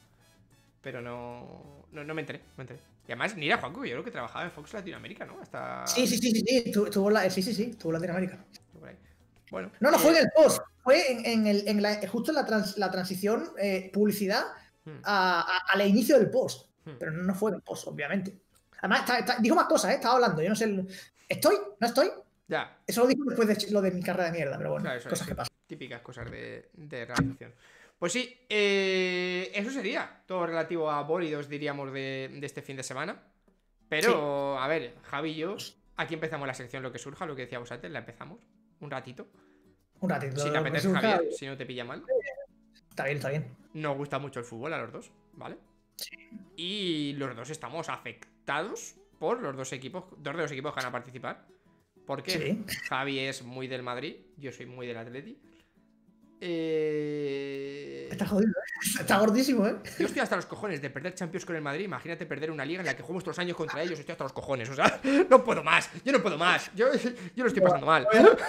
Pero no. No, no me enteré, no me enteré. Y además, Nira Juanco, yo creo que trabajaba en Fox Latinoamérica, ¿no? Hasta. Sí, sí, sí, sí, sí. Estuvo, estuvo en la, sí, sí, sí, estuvo en Latinoamérica. por ahí. Bueno. No, no eh, fue en el post. Fue en, en el, en la, justo en la, trans- la transición eh, publicidad hmm, a- a- al inicio del post. hmm. Pero no fue en el post, obviamente. Además, está- está- dijo más cosas, ¿eh? Estaba hablando. Yo no sé. el- ¿Estoy? ¿No estoy? Ya, Eso lo dijo después de lo de mi carrera de mierda, pero bueno, claro, eso cosas es. que pasan. Típicas cosas de, de realización. Pues sí, eh, eso sería todo relativo a bólidos, diríamos, de, de este fin de semana. Pero, a ver, Javi y yo, aquí empezamos la sección Lo que surja, lo que decíamos antes, la empezamos un ratito. Un ratito. Si te lo- apetece, pues, Javier, si no te pilla mal. Está bien, está bien. Nos gusta mucho el fútbol a los dos, ¿vale? Y los dos estamos afectados por los dos equipos, dos de los equipos que van a participar. Porque Sí. Javi es muy del Madrid, yo soy muy del Atleti. Eh... Está jodido, ¿eh? Está gordísimo, ¿eh? Yo estoy hasta los cojones de perder Champions con el Madrid. Imagínate perder una liga en la que jugamos todos los años contra ellos. Estoy hasta los cojones, o sea, no puedo más. Yo no puedo más. Yo, yo lo estoy pasando mal.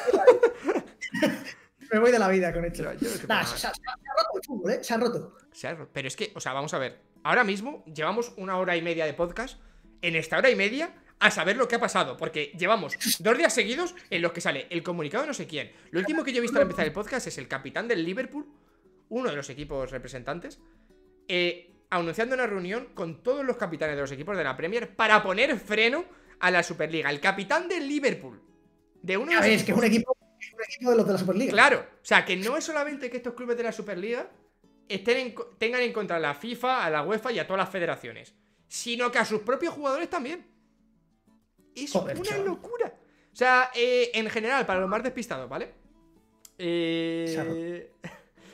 Me voy de la vida con esto. Yo- yo no sé Nah, cómo se, se- se ha roto el fútbol, ¿eh? Se ha roto. Se ha ro- Pero es que, o sea, vamos a ver. Ahora mismo llevamos una hora y media de podcast. En esta hora y media, a saber lo que ha pasado. Porque llevamos dos días seguidos en los que sale el comunicado de no sé quién. Lo último que yo he visto al empezar el podcast es el capitán del Liverpool, uno de los equipos representantes, eh, anunciando una reunión con todos los capitanes de los equipos de la Premier para poner freno a la Superliga. El capitán del Liverpool. De uno de A los ver, es que es un equipo, es un equipo de los de la Superliga. Claro, o sea, que no es solamente que estos clubes de la Superliga estén en co- tengan en contra a la FIFA, a la UEFA y a todas las federaciones, sino que a sus propios jugadores también. Es Joder, una chaval. locura. O sea, eh, en general, para los más despistados, ¿vale? Eh,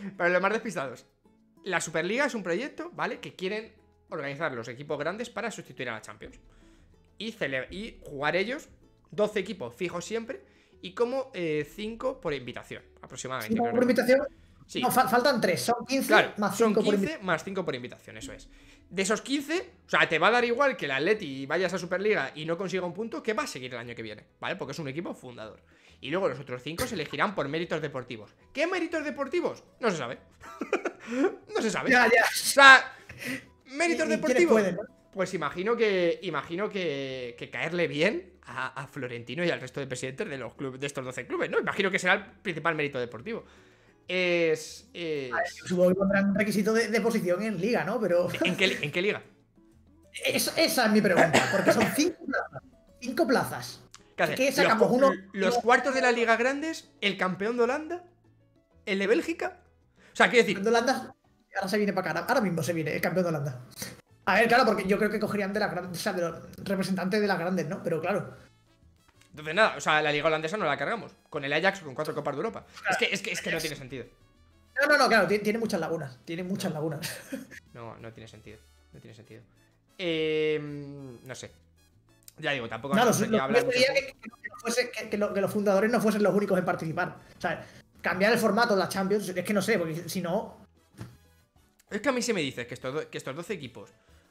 Para los más despistados, la Superliga es un proyecto, ¿vale? Que quieren organizar los equipos grandes para sustituir a la Champions. Y, y jugar ellos, doce equipos fijos siempre, y como cinco por invitación, aproximadamente. ¿cinco por invitación? Sí. No, fa faltan tres, son quince claro, más son cinco por quince más cinco por invitación, eso es. De esos quince, o sea, te va a dar igual que el Atleti vayas a Superliga y no consiga un punto, que va a seguir el año que viene, ¿vale? Porque es un equipo fundador. Y luego los otros cinco se elegirán por méritos deportivos. ¿Qué méritos deportivos? No se sabe. No se sabe. Ya, ya. O sea, méritos ¿Y, y deportivos. pueden, ¿no? Pues imagino que imagino que, que caerle bien a, a Florentino y al resto de presidentes de los clubes, de estos doce clubes, ¿no? Imagino que será el principal mérito deportivo. Es. es... Ver, supongo que pondrán un requisito de, de posición en liga, ¿no? Pero. ¿En qué, ¿En qué liga? Es, esa es mi pregunta, porque son cinco plazas. Cinco plazas. ¿Qué, ¿Qué sacamos? los, Uno. los cuartos de la Liga Grandes, el campeón de Holanda, el de Bélgica. O sea, quiero decir. De Holanda, ahora se viene para acá. Ahora mismo se viene el campeón de Holanda. A ver, claro, porque yo creo que cogerían de las grandes, o sea, de los representantes de las grandes, ¿no? Pero claro. Entonces nada, o sea, la liga holandesa no la cargamos. Con el Ajax, con cuatro copas de Europa. Es que, es que, es que no tiene sentido. No, no, no, claro, tiene, tiene muchas lagunas. Tiene muchas lagunas. No, no tiene sentido. No tiene sentido. Eh, no sé. Ya digo, tampoco No, no lo sé lo- hablar yo mucho. diría que, que no fuese- que- que lo- que los fundadores no fuesen los únicos en participar. O sea, cambiar el formato de la Champions, es que no sé, porque si no. Es que a mí se me dice que estos, do- que estos doce equipos,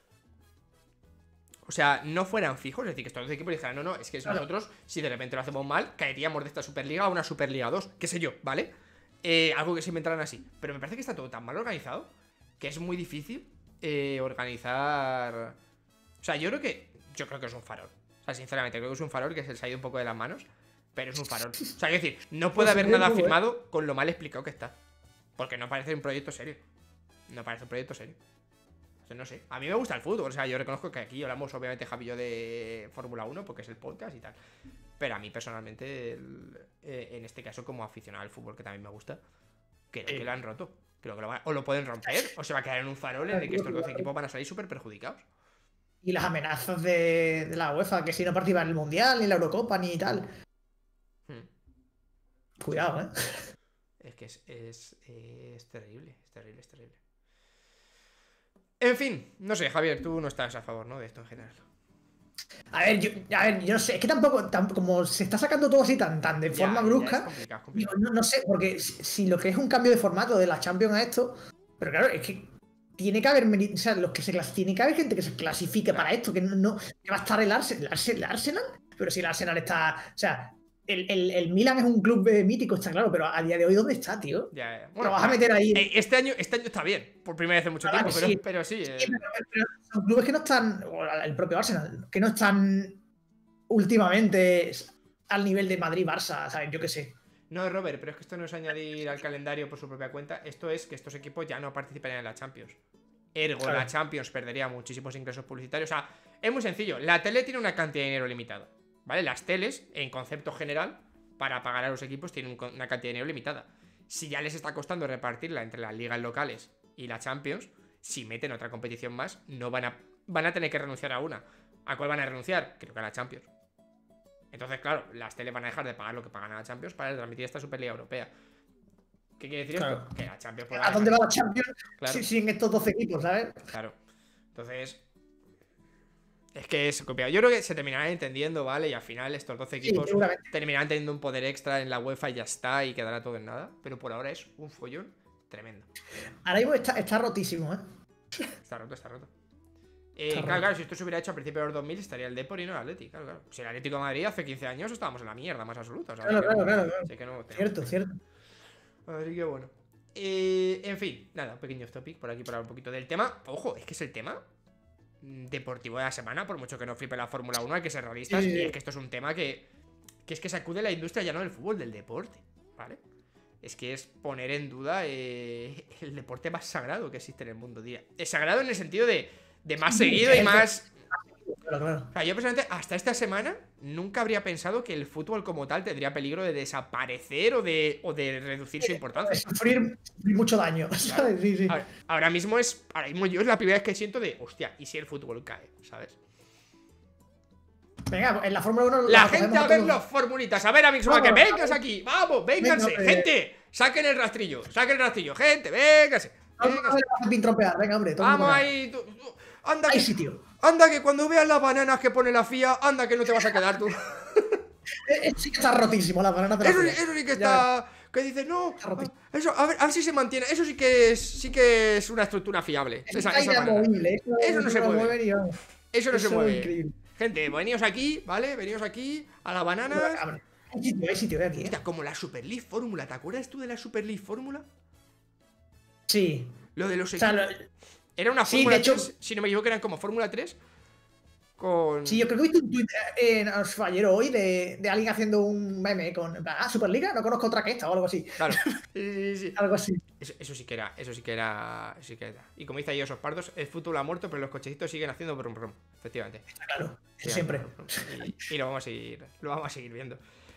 o sea, no fueran fijos. Es decir, que estos doce equipos dijeran, no, no, es que Claro. nosotros, si de repente lo hacemos mal, caeríamos de esta Superliga a una Superliga dos, qué sé yo, ¿vale? Eh, algo que se inventaran así. Pero me parece que está todo tan mal organizado que es muy difícil eh, organizar. O sea, yo creo que. Yo creo que es un farol. O sea, sinceramente, creo que es un farol que se les ha ido un poco de las manos. Pero es un farol. O sea, quiero decir, no puede Pues haber muy nada bueno, ¿eh? firmado con lo mal explicado que está. Porque no parece un proyecto serio. No parece un proyecto serio. O sea, no sé. A mí me gusta el fútbol. O sea, yo reconozco que aquí hablamos, obviamente, Javi y yo de Fórmula uno, porque es el podcast y tal. Pero a mí, personalmente, el- eh, en este caso, como aficionado al fútbol, que también me gusta, creo que lo han roto. Creo que lo van- o lo pueden romper, o se va a quedar en un farol en el que estos doce equipos van a salir súper perjudicados. Y las amenazas de, de la UEFA, que si no participan en el Mundial, ni la Eurocopa, ni tal. Hmm. Cuidado, ¿eh? Es que es, es, es terrible, es terrible, es terrible. En fin, no sé, Javier, tú no estás a favor, ¿no? De esto en general. A ver, yo, a ver, yo no sé, es que tampoco, tam- como se está sacando todo así tan, tan de Ya, forma ya brusca, es complicado, es digo, complicado. no, no sé, porque si, si lo que es un cambio de formato de la Champions a esto, pero claro, es que tiene que haber, meri- o sea, los que se clas- tiene que haber gente que se clasifique para esto, que no, no que va a estar el Arsenal, el Arsenal, el Arsenal, pero si el Arsenal está, o sea, el, el, el Milan es un club eh, mítico, está claro, pero a día de hoy, ¿dónde está, tío? Ya, ya. Lo vas a meter ahí. eh, Este año, este año está bien, por primera vez en mucho Claro tiempo, que pero sí. pero sí. eh, Sí, pero- pero son clubes que no están, o el propio Arsenal, que no están últimamente al nivel de Madrid-Barça, ¿sabes? Yo qué sé. No, Robert, pero es que esto no es añadir al calendario por su propia cuenta. Esto es que estos equipos ya no participarían en la Champions. Ergo, Claro. la Champions perdería muchísimos ingresos publicitarios. O sea, es muy sencillo. La tele tiene una cantidad de dinero limitada, ¿vale? Las teles, en concepto general, para pagar a los equipos, tienen un co- una cantidad de dinero limitada. Si ya les está costando repartirla entre las ligas locales y la Champions, si meten otra competición más, no van a, van a tener que renunciar a una. ¿A cuál van a renunciar? Creo que a la Champions. Entonces, claro, las teles van a dejar de pagar lo que pagan a la Champions para transmitir esta Superliga Europea. ¿Qué quiere decir Claro. esto? Que la Champions... pues, ¿A va dónde dejar- va la Champions Claro. si- sin estos doce equipos, ¿sabes? Claro. Entonces... Es que es copiado. Yo creo que se terminarán entendiendo, ¿vale? Y al final estos doce equipos seguramente. terminarán teniendo un poder extra en la UEFA y ya está, y quedará todo en nada. Pero por ahora es un follón tremendo. Ahora mismo está, está rotísimo, ¿eh? Está roto, está roto. Eh, Está claro, roto. claro, si esto se hubiera hecho a principios de los dos mil estaría el Depor y no el Atleti. Claro, claro. Si el Atlético de Madrid hace quince años estábamos en la mierda más absoluta. ¿sabes? Claro, Que claro, no- claro, claro. así que no tenemos- Cierto, cierto. Así que bueno. Eh, en fin, nada, un pequeño off topic por aquí para hablar un poquito del tema. Ojo, es que es el tema mm, deportivo de la semana, por mucho que no flipe la Fórmula uno, hay que ser realistas. Sí, sí, Y sí. es que esto es un tema que, que es que sacude la industria ya no del fútbol, del deporte, ¿vale? Es que es poner en duda eh, el deporte más sagrado que existe en el mundo, día. Es sagrado en el sentido de, de más seguido y más... Claro, claro. O sea, yo personalmente, hasta esta semana, nunca habría pensado que el fútbol como tal tendría peligro de desaparecer o de, o de reducir su importancia. Sufrir, sufrir mucho daño, ¿sabes? Sí, sí. Ahora, ahora mismo es. Ahora mismo yo es la primera vez que siento de. Hostia, ¿y si el fútbol cae? ¿Sabes? Venga, en la Fórmula uno La lo gente cogemos a ver todos. los formulitas. A ver, amigos, Vamos, que a vengas ver. aquí. Vamos, vénganse, Venga, eh. gente. Saquen el rastrillo, saquen el rastrillo, gente, véngase. Vamos a pintropear, venga, hombre. todo el Vamos mundo ahí. Tú, tú, anda, Hay que, sitio. anda que cuando veas las bananas que pone la F I A, anda que no te vas a quedar tú. Eso sí que está rotísimo, la banana de la Eso, F I A. eso sí que Ya está. Que dice, no. roto. Eso, a ver, a ver si se mantiene. Eso sí que es, sí que es una estructura fiable. Es Esa, una esa idea banana. movible, Eso, Eso no se mueve. mueve ni vamos. Eso no se Eso es mueve. increíble. Gente, veníos aquí, ¿vale? Veníos aquí a la banana. Abre. Hay sitio, hay sitio, ve aquí. ¿eh? Hostia, como la Super League Fórmula. ¿Te acuerdas tú de la Super League Fórmula? Sí. Lo de los O sea, equipos. lo- Era una Sí, Fórmula de hecho- tres, si no me equivoco, eran como Fórmula tres. Con. Sí, yo creo que he visto un tuit eh, en ayer hoy de, de alguien haciendo un meme con. en plan, Ah, Superliga, no conozco otra que esta o algo así. Claro. Sí, sí, sí. Algo así. Eso, eso sí que era, eso sí que era. Eso sí que era. Y como dice ahí Osos Pardos, el fútbol ha muerto, pero los cochecitos siguen haciendo brum brum. Efectivamente. Está claro. Sí, Siempre. brum, brum. Y, y lo vamos a seguir. Lo vamos a seguir viendo.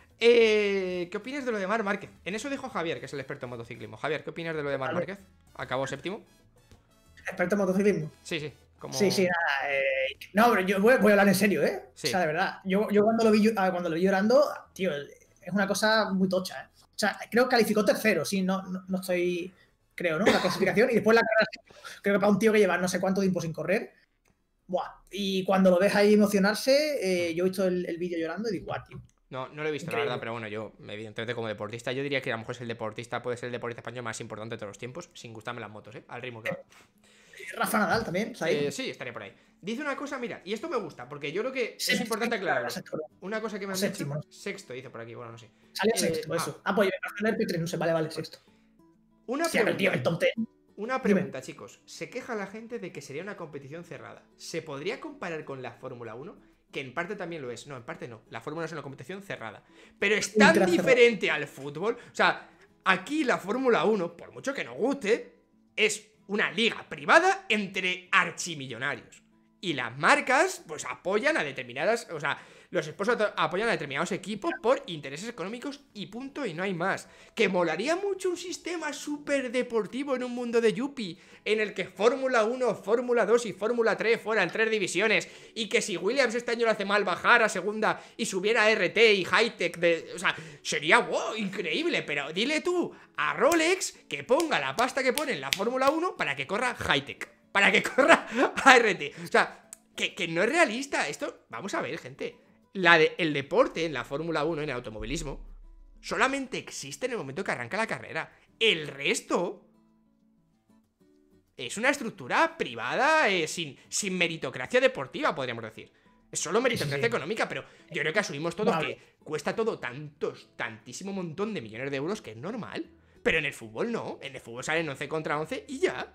Eh, ¿Qué opinas de lo de Marc Márquez? En eso dijo Javier, que es el experto en motociclismo. Javier, ¿qué opinas de lo de Marc Vale. Márquez? Acabó séptimo. Experto en motociclismo. Sí, sí. Como... Sí, sí, nada. eh, No, pero yo voy, voy a hablar en serio, ¿eh? Sí. O sea, de verdad. Yo, yo cuando, lo vi, ah, cuando lo vi llorando, tío, es una cosa muy tocha, ¿eh? O sea, creo que calificó tercero, sí, no, no, no estoy. Creo, ¿no? La clasificación. Y después la carrera. Creo que para un tío que lleva no sé cuánto tiempo sin correr. Buah. Y cuando lo ves ahí emocionarse, eh, yo he visto el, el vídeo llorando y digo, guau, tío. No, no lo he visto, Increíble. la verdad, pero bueno, yo, evidentemente, como deportista, yo diría que a lo mejor es el deportista, puede ser el deportista español más importante de todos los tiempos, sin gustarme las motos, ¿eh? Al ritmo que va. Rafa Nadal también, o sea, ahí. Eh, sí, estaría por ahí. Dice una cosa, mira, y esto me gusta, porque yo creo que es Sexto, importante aclararlo. sexto, Una cosa que me han Séptimo. dicho. Sexto, dice por aquí, bueno, no sé. Salió Eh, sexto, ah. eso. Ah, pues yo el P tres, no sé, vale, vale, sexto. Una Sí, a ver, tío, el pregunta, top ten. una pregunta, chicos. Se queja la gente de que sería una competición cerrada. ¿Se podría comparar con la Fórmula uno? Que en parte también lo es. No, en parte no. La Fórmula uno es una competición cerrada. Pero es tan Ultra cerrada. diferente al fútbol. O sea, aquí la Fórmula uno, por mucho que nos guste, es una liga privada entre archimillonarios. Y las marcas, pues apoyan a determinadas. O sea, los sponsors apoyan a determinados equipos por intereses económicos y punto, y no hay más. Que molaría mucho un sistema súper deportivo en un mundo de Yuppie, en el que Fórmula uno, Fórmula dos y Fórmula tres fueran tres divisiones, y que si Williams este año lo hace mal, bajara a segunda y subiera a R T y Hightech de... O sea, sería wow, increíble, pero dile tú a Rolex que ponga la pasta que pone en la Fórmula uno para que corra Hightech, para que corra a R T. O sea, que, que no es realista. Esto, vamos a ver, gente. La de, el deporte en la Fórmula uno, en el automovilismo, solamente existe en el momento que arranca la carrera. El resto es una estructura privada eh, sin, sin meritocracia deportiva, podríamos decir. Es solo meritocracia Sí, sí. económica, pero yo creo que asumimos todos Vale. que cuesta todo tantos, tantísimo montón de millones de euros que es normal. Pero en el fútbol no. En el fútbol salen once contra once y ya.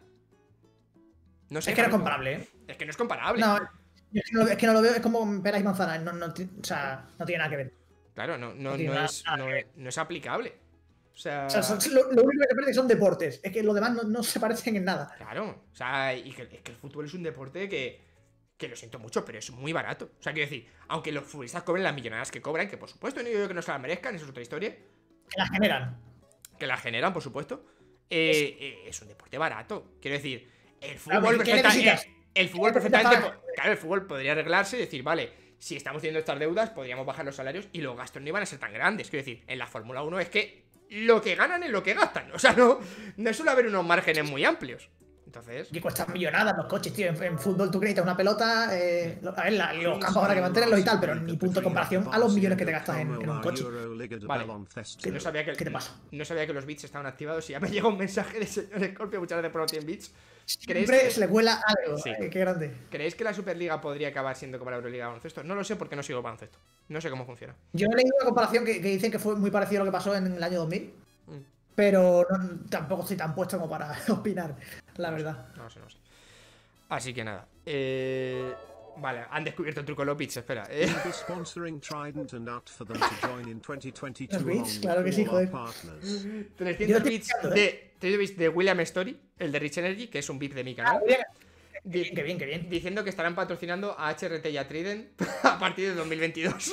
No sé. Es que no es Franco. comparable, ¿eh? Es que no es comparable. No, yo es que no, lo- es que no lo veo, es como peras y manzanas, no, no, ti- o sea, no tiene nada que ver. Claro, no, no, No tiene no, nada- es, nada no, que es, no es aplicable. O sea, O sea, son- lo, lo único que se parece son deportes, es que los demás no, no se parecen en nada. claro. O sea, y que, es que el fútbol es un deporte que, que lo siento mucho, pero es muy barato. O sea, quiero decir, aunque los futbolistas cobren las millonadas que cobran, que por supuesto no digo yo que no se las merezcan, eso es otra historia, Que las generan. que las generan, por supuesto, eh, eh, es un deporte barato. Quiero decir, el Claro, fútbol, ¿qué perfecta- necesitas? eh, el fútbol ¿Qué necesitas perfectamente... para- po- Claro, el fútbol podría arreglarse y decir, vale, si estamos teniendo estas deudas, podríamos bajar los salarios y los gastos no iban a ser tan grandes. Quiero decir, en la Fórmula uno es que lo que ganan es lo que gastan. O sea, no, no suele haber unos márgenes muy amplios. Entonces, Que cuestan millonadas los coches, tío. En, en fútbol tú necesitas una pelota, eh, lo- a ver, la- los campos ahora que mantenerlos y tal, pero ni punto de comparación a los millones que te gastas en, en un coche. vale, que no sabía que, ¿Qué te pasa? no sabía que los bits estaban activados y ya me llega un mensaje de señor Scorpio, muchas gracias por los cien bits. ¿Creéis Siempre que, se le cuela algo. Sí. eh, qué grande. ¿Creéis que la Superliga podría acabar siendo como la Euroliga de baloncesto? No lo sé porque no sigo el baloncesto. No sé cómo funciona. Yo he leído una comparación que, que dicen que fue muy parecido a lo que pasó en el año dos mil, Mm. pero no- tampoco estoy tan puesto como para opinar, la verdad. No lo sé, no lo sé. Así que nada. Eh... Vale, han descubierto el truco de los bits, espera. Eh... Be sponsoring Trident and out for them to join in twenty twenty-two Los bits, along claro que with sí, all our joder. partners. trescientos Yo estoy bits pillando, de, trescientos bits de William Story, el de Rich Energy, que es un bit de mi Ah, canal. bien, Di- qué bien, qué bien. Diciendo que estarán patrocinando a H R T y a Trident a partir de dos mil veintidós.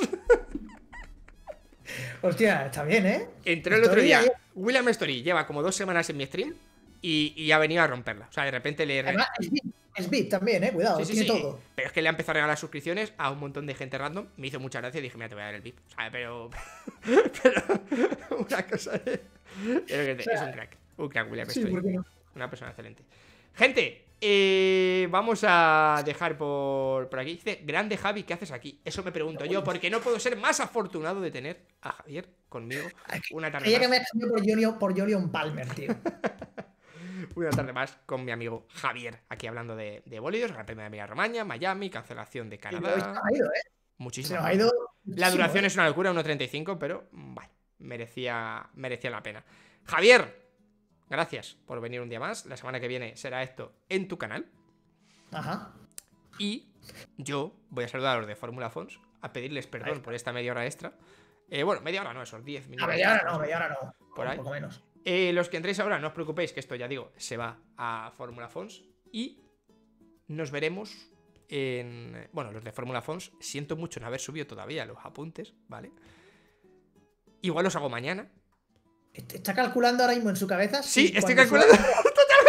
Hostia, está bien, ¿eh? Entró el Story otro día. ahí. William Story lleva como dos semanas en mi stream y, y ha venido a romperla. O sea, de repente le. Además, es bien, Es V I P también, eh, cuidado, Sí, sí, tiene sí. todo. Pero es que le ha empezado a regalar suscripciones a un montón de gente random. Me hizo mucha gracia y dije, mira, te voy a dar el V I P. O sea, pero. pero. Una cosa de. Pero que te- es un crack. Un crack, William. Sí, Estoy. ¿por qué no? Una persona excelente. Gente, eh, vamos a dejar por, por aquí. Dice, grande Javi, ¿qué haces aquí? Eso me pregunto yo, porque no puedo ser más afortunado de tener a Javier conmigo una tarde Ella que me más. ha cambiado por Jolion, por Jolion Palmer, tío. Una tarde más con mi amigo Javier, aquí hablando de, de bólidos, Gran Premio de Emilia Romagna, Miami, cancelación de Y lo habéis Canadá. caído, eh. Se Muchísimo. nos ha ido. La muchísimo, duración eh. es una locura, uno treinta y cinco, pero mm, bueno, merecía, merecía la pena. Javier, gracias por venir un día más. La semana que viene será esto en tu canal. Ajá. Y yo voy a saludar a los de Fórmula Fons, a pedirles perdón por esta media hora extra. Eh, bueno, media hora no, esos diez minutos. A media hora no, media hora no. Por ahí. Un poco menos. Eh, los que entréis ahora, no os preocupéis, que esto ya digo, se va a Fórmula Fons. Y nos veremos en. Bueno, los de Fórmula Fons, siento mucho no haber subido todavía los apuntes, ¿vale? Igual los hago mañana. ¿Está calculando ahora mismo en su cabeza? Sí, si estoy cuando calculando. suba-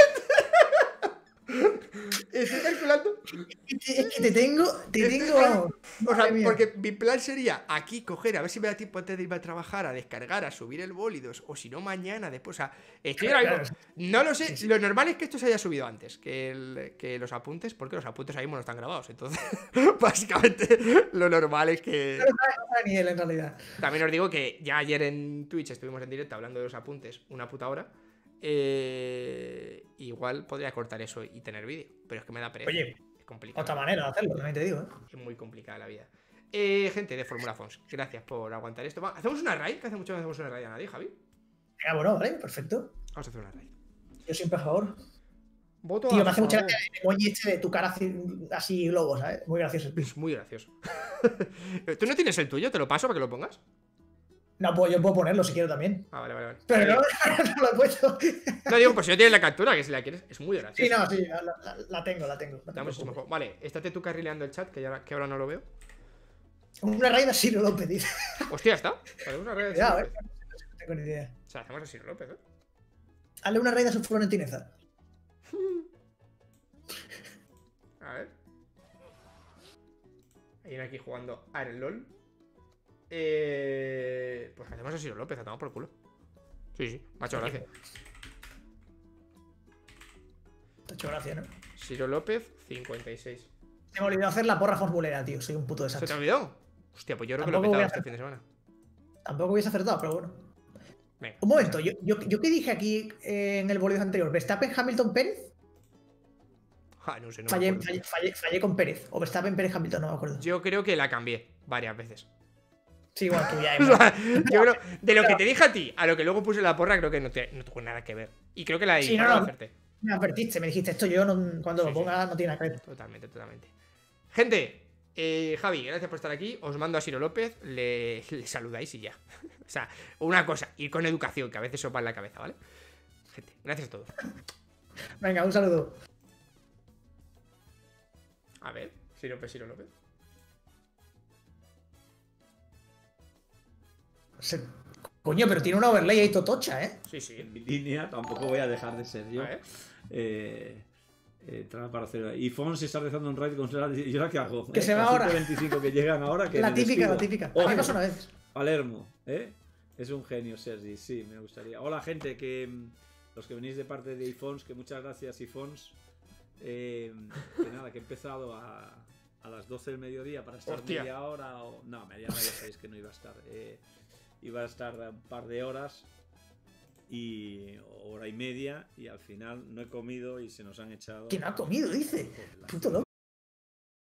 Estoy calculando. Es que te tengo, te Estoy tengo, vamos. O sea, Madre mía. porque mi plan sería aquí coger, a ver si me da tiempo antes de irme a trabajar, a descargar, a subir el bólidos, o si no, mañana, después. O sea, estoy ahora mismo. Claro, No lo sé. Lo normal es que esto se haya subido antes que, el- que los apuntes, porque los apuntes ahí mismo no están grabados. Entonces, básicamente, lo normal es que. No lo sabe- no sabe ni él, en realidad. También os digo que ya ayer en Twitch estuvimos en directo hablando de los apuntes una puta hora. Eh, igual podría cortar eso y tener vídeo, pero es que me da pereza. Oye, es complicado. Otra manera de hacerlo, también te digo, ¿eh? Es muy complicada la vida. Eh, gente de Fórmula Fons, gracias por aguantar esto. Va, ¿hacemos una raid? Que hace mucho que no hacemos una raid a nadie, Javi. Venga, bueno, vale, perfecto. Vamos a hacer una raid. Yo siempre a favor. Voto Tío, a me hace mucha favor. gracia el emoji este de tu cara así, así globo, ¿sabes? Muy gracioso. Es muy gracioso. ¿Tú no tienes el tuyo? ¿Te lo paso para que lo pongas? No, pues yo puedo ponerlo si quiero también. Ah, vale, vale, vale. Pero no, no lo he puesto. No digo, pues si no tienes la captura, que si la quieres, es muy gracioso. Sí, no, sí, la, la- la tengo, la tengo. no te Da muchísimo preocupes. juego. Vale, estate tú carrileando el chat, que, ya, que ahora no lo veo. Una raid así no lo pedí. Hostia, está. Hacemos una raid a Cuidado, Siro eh. López. No tengo ni idea. O sea, hacemos a Siro López, ¿eh? Hazle una raid a su florentineza. A ver. Hay uno aquí jugando a el LOL. Eh, pues hacemos a Siro López, a tomar por culo. Sí, sí, me ha hecho gracia. Te ha hecho gracia, ¿no? Siro López, cincuenta y seis. Se me olvidó hacer la porra futbolera, tío. Soy un puto ¿Se te desastre. olvidó? Hostia, pues yo creo que lo he Tampoco voy petado a este hacer- fin de semana. Tampoco hubiese acertado, pero bueno. Venga. Un momento, yo, yo, yo qué dije aquí eh, en el bolido anterior. ¿Verstappen, Hamilton, Pérez? Ah, no sé, no me Fallé, acuerdo. fallé, fallé- fallé con Pérez. O Verstappen, Pérez, Hamilton, no me acuerdo. Yo creo que la cambié varias veces. Sí, igual tú ya. O sea, yo creo, de lo que te dije a ti a lo que luego puse en la porra, creo que no, te, no tuvo nada que ver. Y creo que la de Sí, Discord no, la no. acerté. Me advertiste, me dijiste esto yo no- cuando Sí, lo sí. ponga no tiene nada que ver. Totalmente, totalmente. Gente, eh, Javi, gracias por estar aquí. Os mando a Siro López, le, le saludáis y ya. O sea, una cosa, ir con educación, que a veces os va en la cabeza, ¿vale? Gente, gracias a todos. Venga, un saludo. A ver, Siro López, Siro López. Se- Coño, pero tiene una overlay ahí totocha, ¿eh? Sí, sí. En mi línea tampoco voy a dejar de ser yo. A ver. Eh, eh, entrar para hacer. Y Fons está rezando un raid con Serra. ¿Y yo ahora qué hago? Que ¿Eh? se va Las ahora. ciento veinticinco que llegan ahora. Que La me típica, despido. la típica. A Ojo, mí me pasó una vez. Palermo, ¿eh? Es un genio, Sergi. Sí, me gustaría. Hola, gente, que mm, los que venís de parte de Ifons, que muchas gracias, Ifons. Eh, que nada, que he empezado a, a las doce del mediodía para estar Hostia. media hora. O, no, media hora ya sabéis que no iba a estar. Eh, iba a estar un par de horas y hora y media y al final no he comido y se nos han echado. ¿Quién ha comido? Dice. Joder, la Puto loco.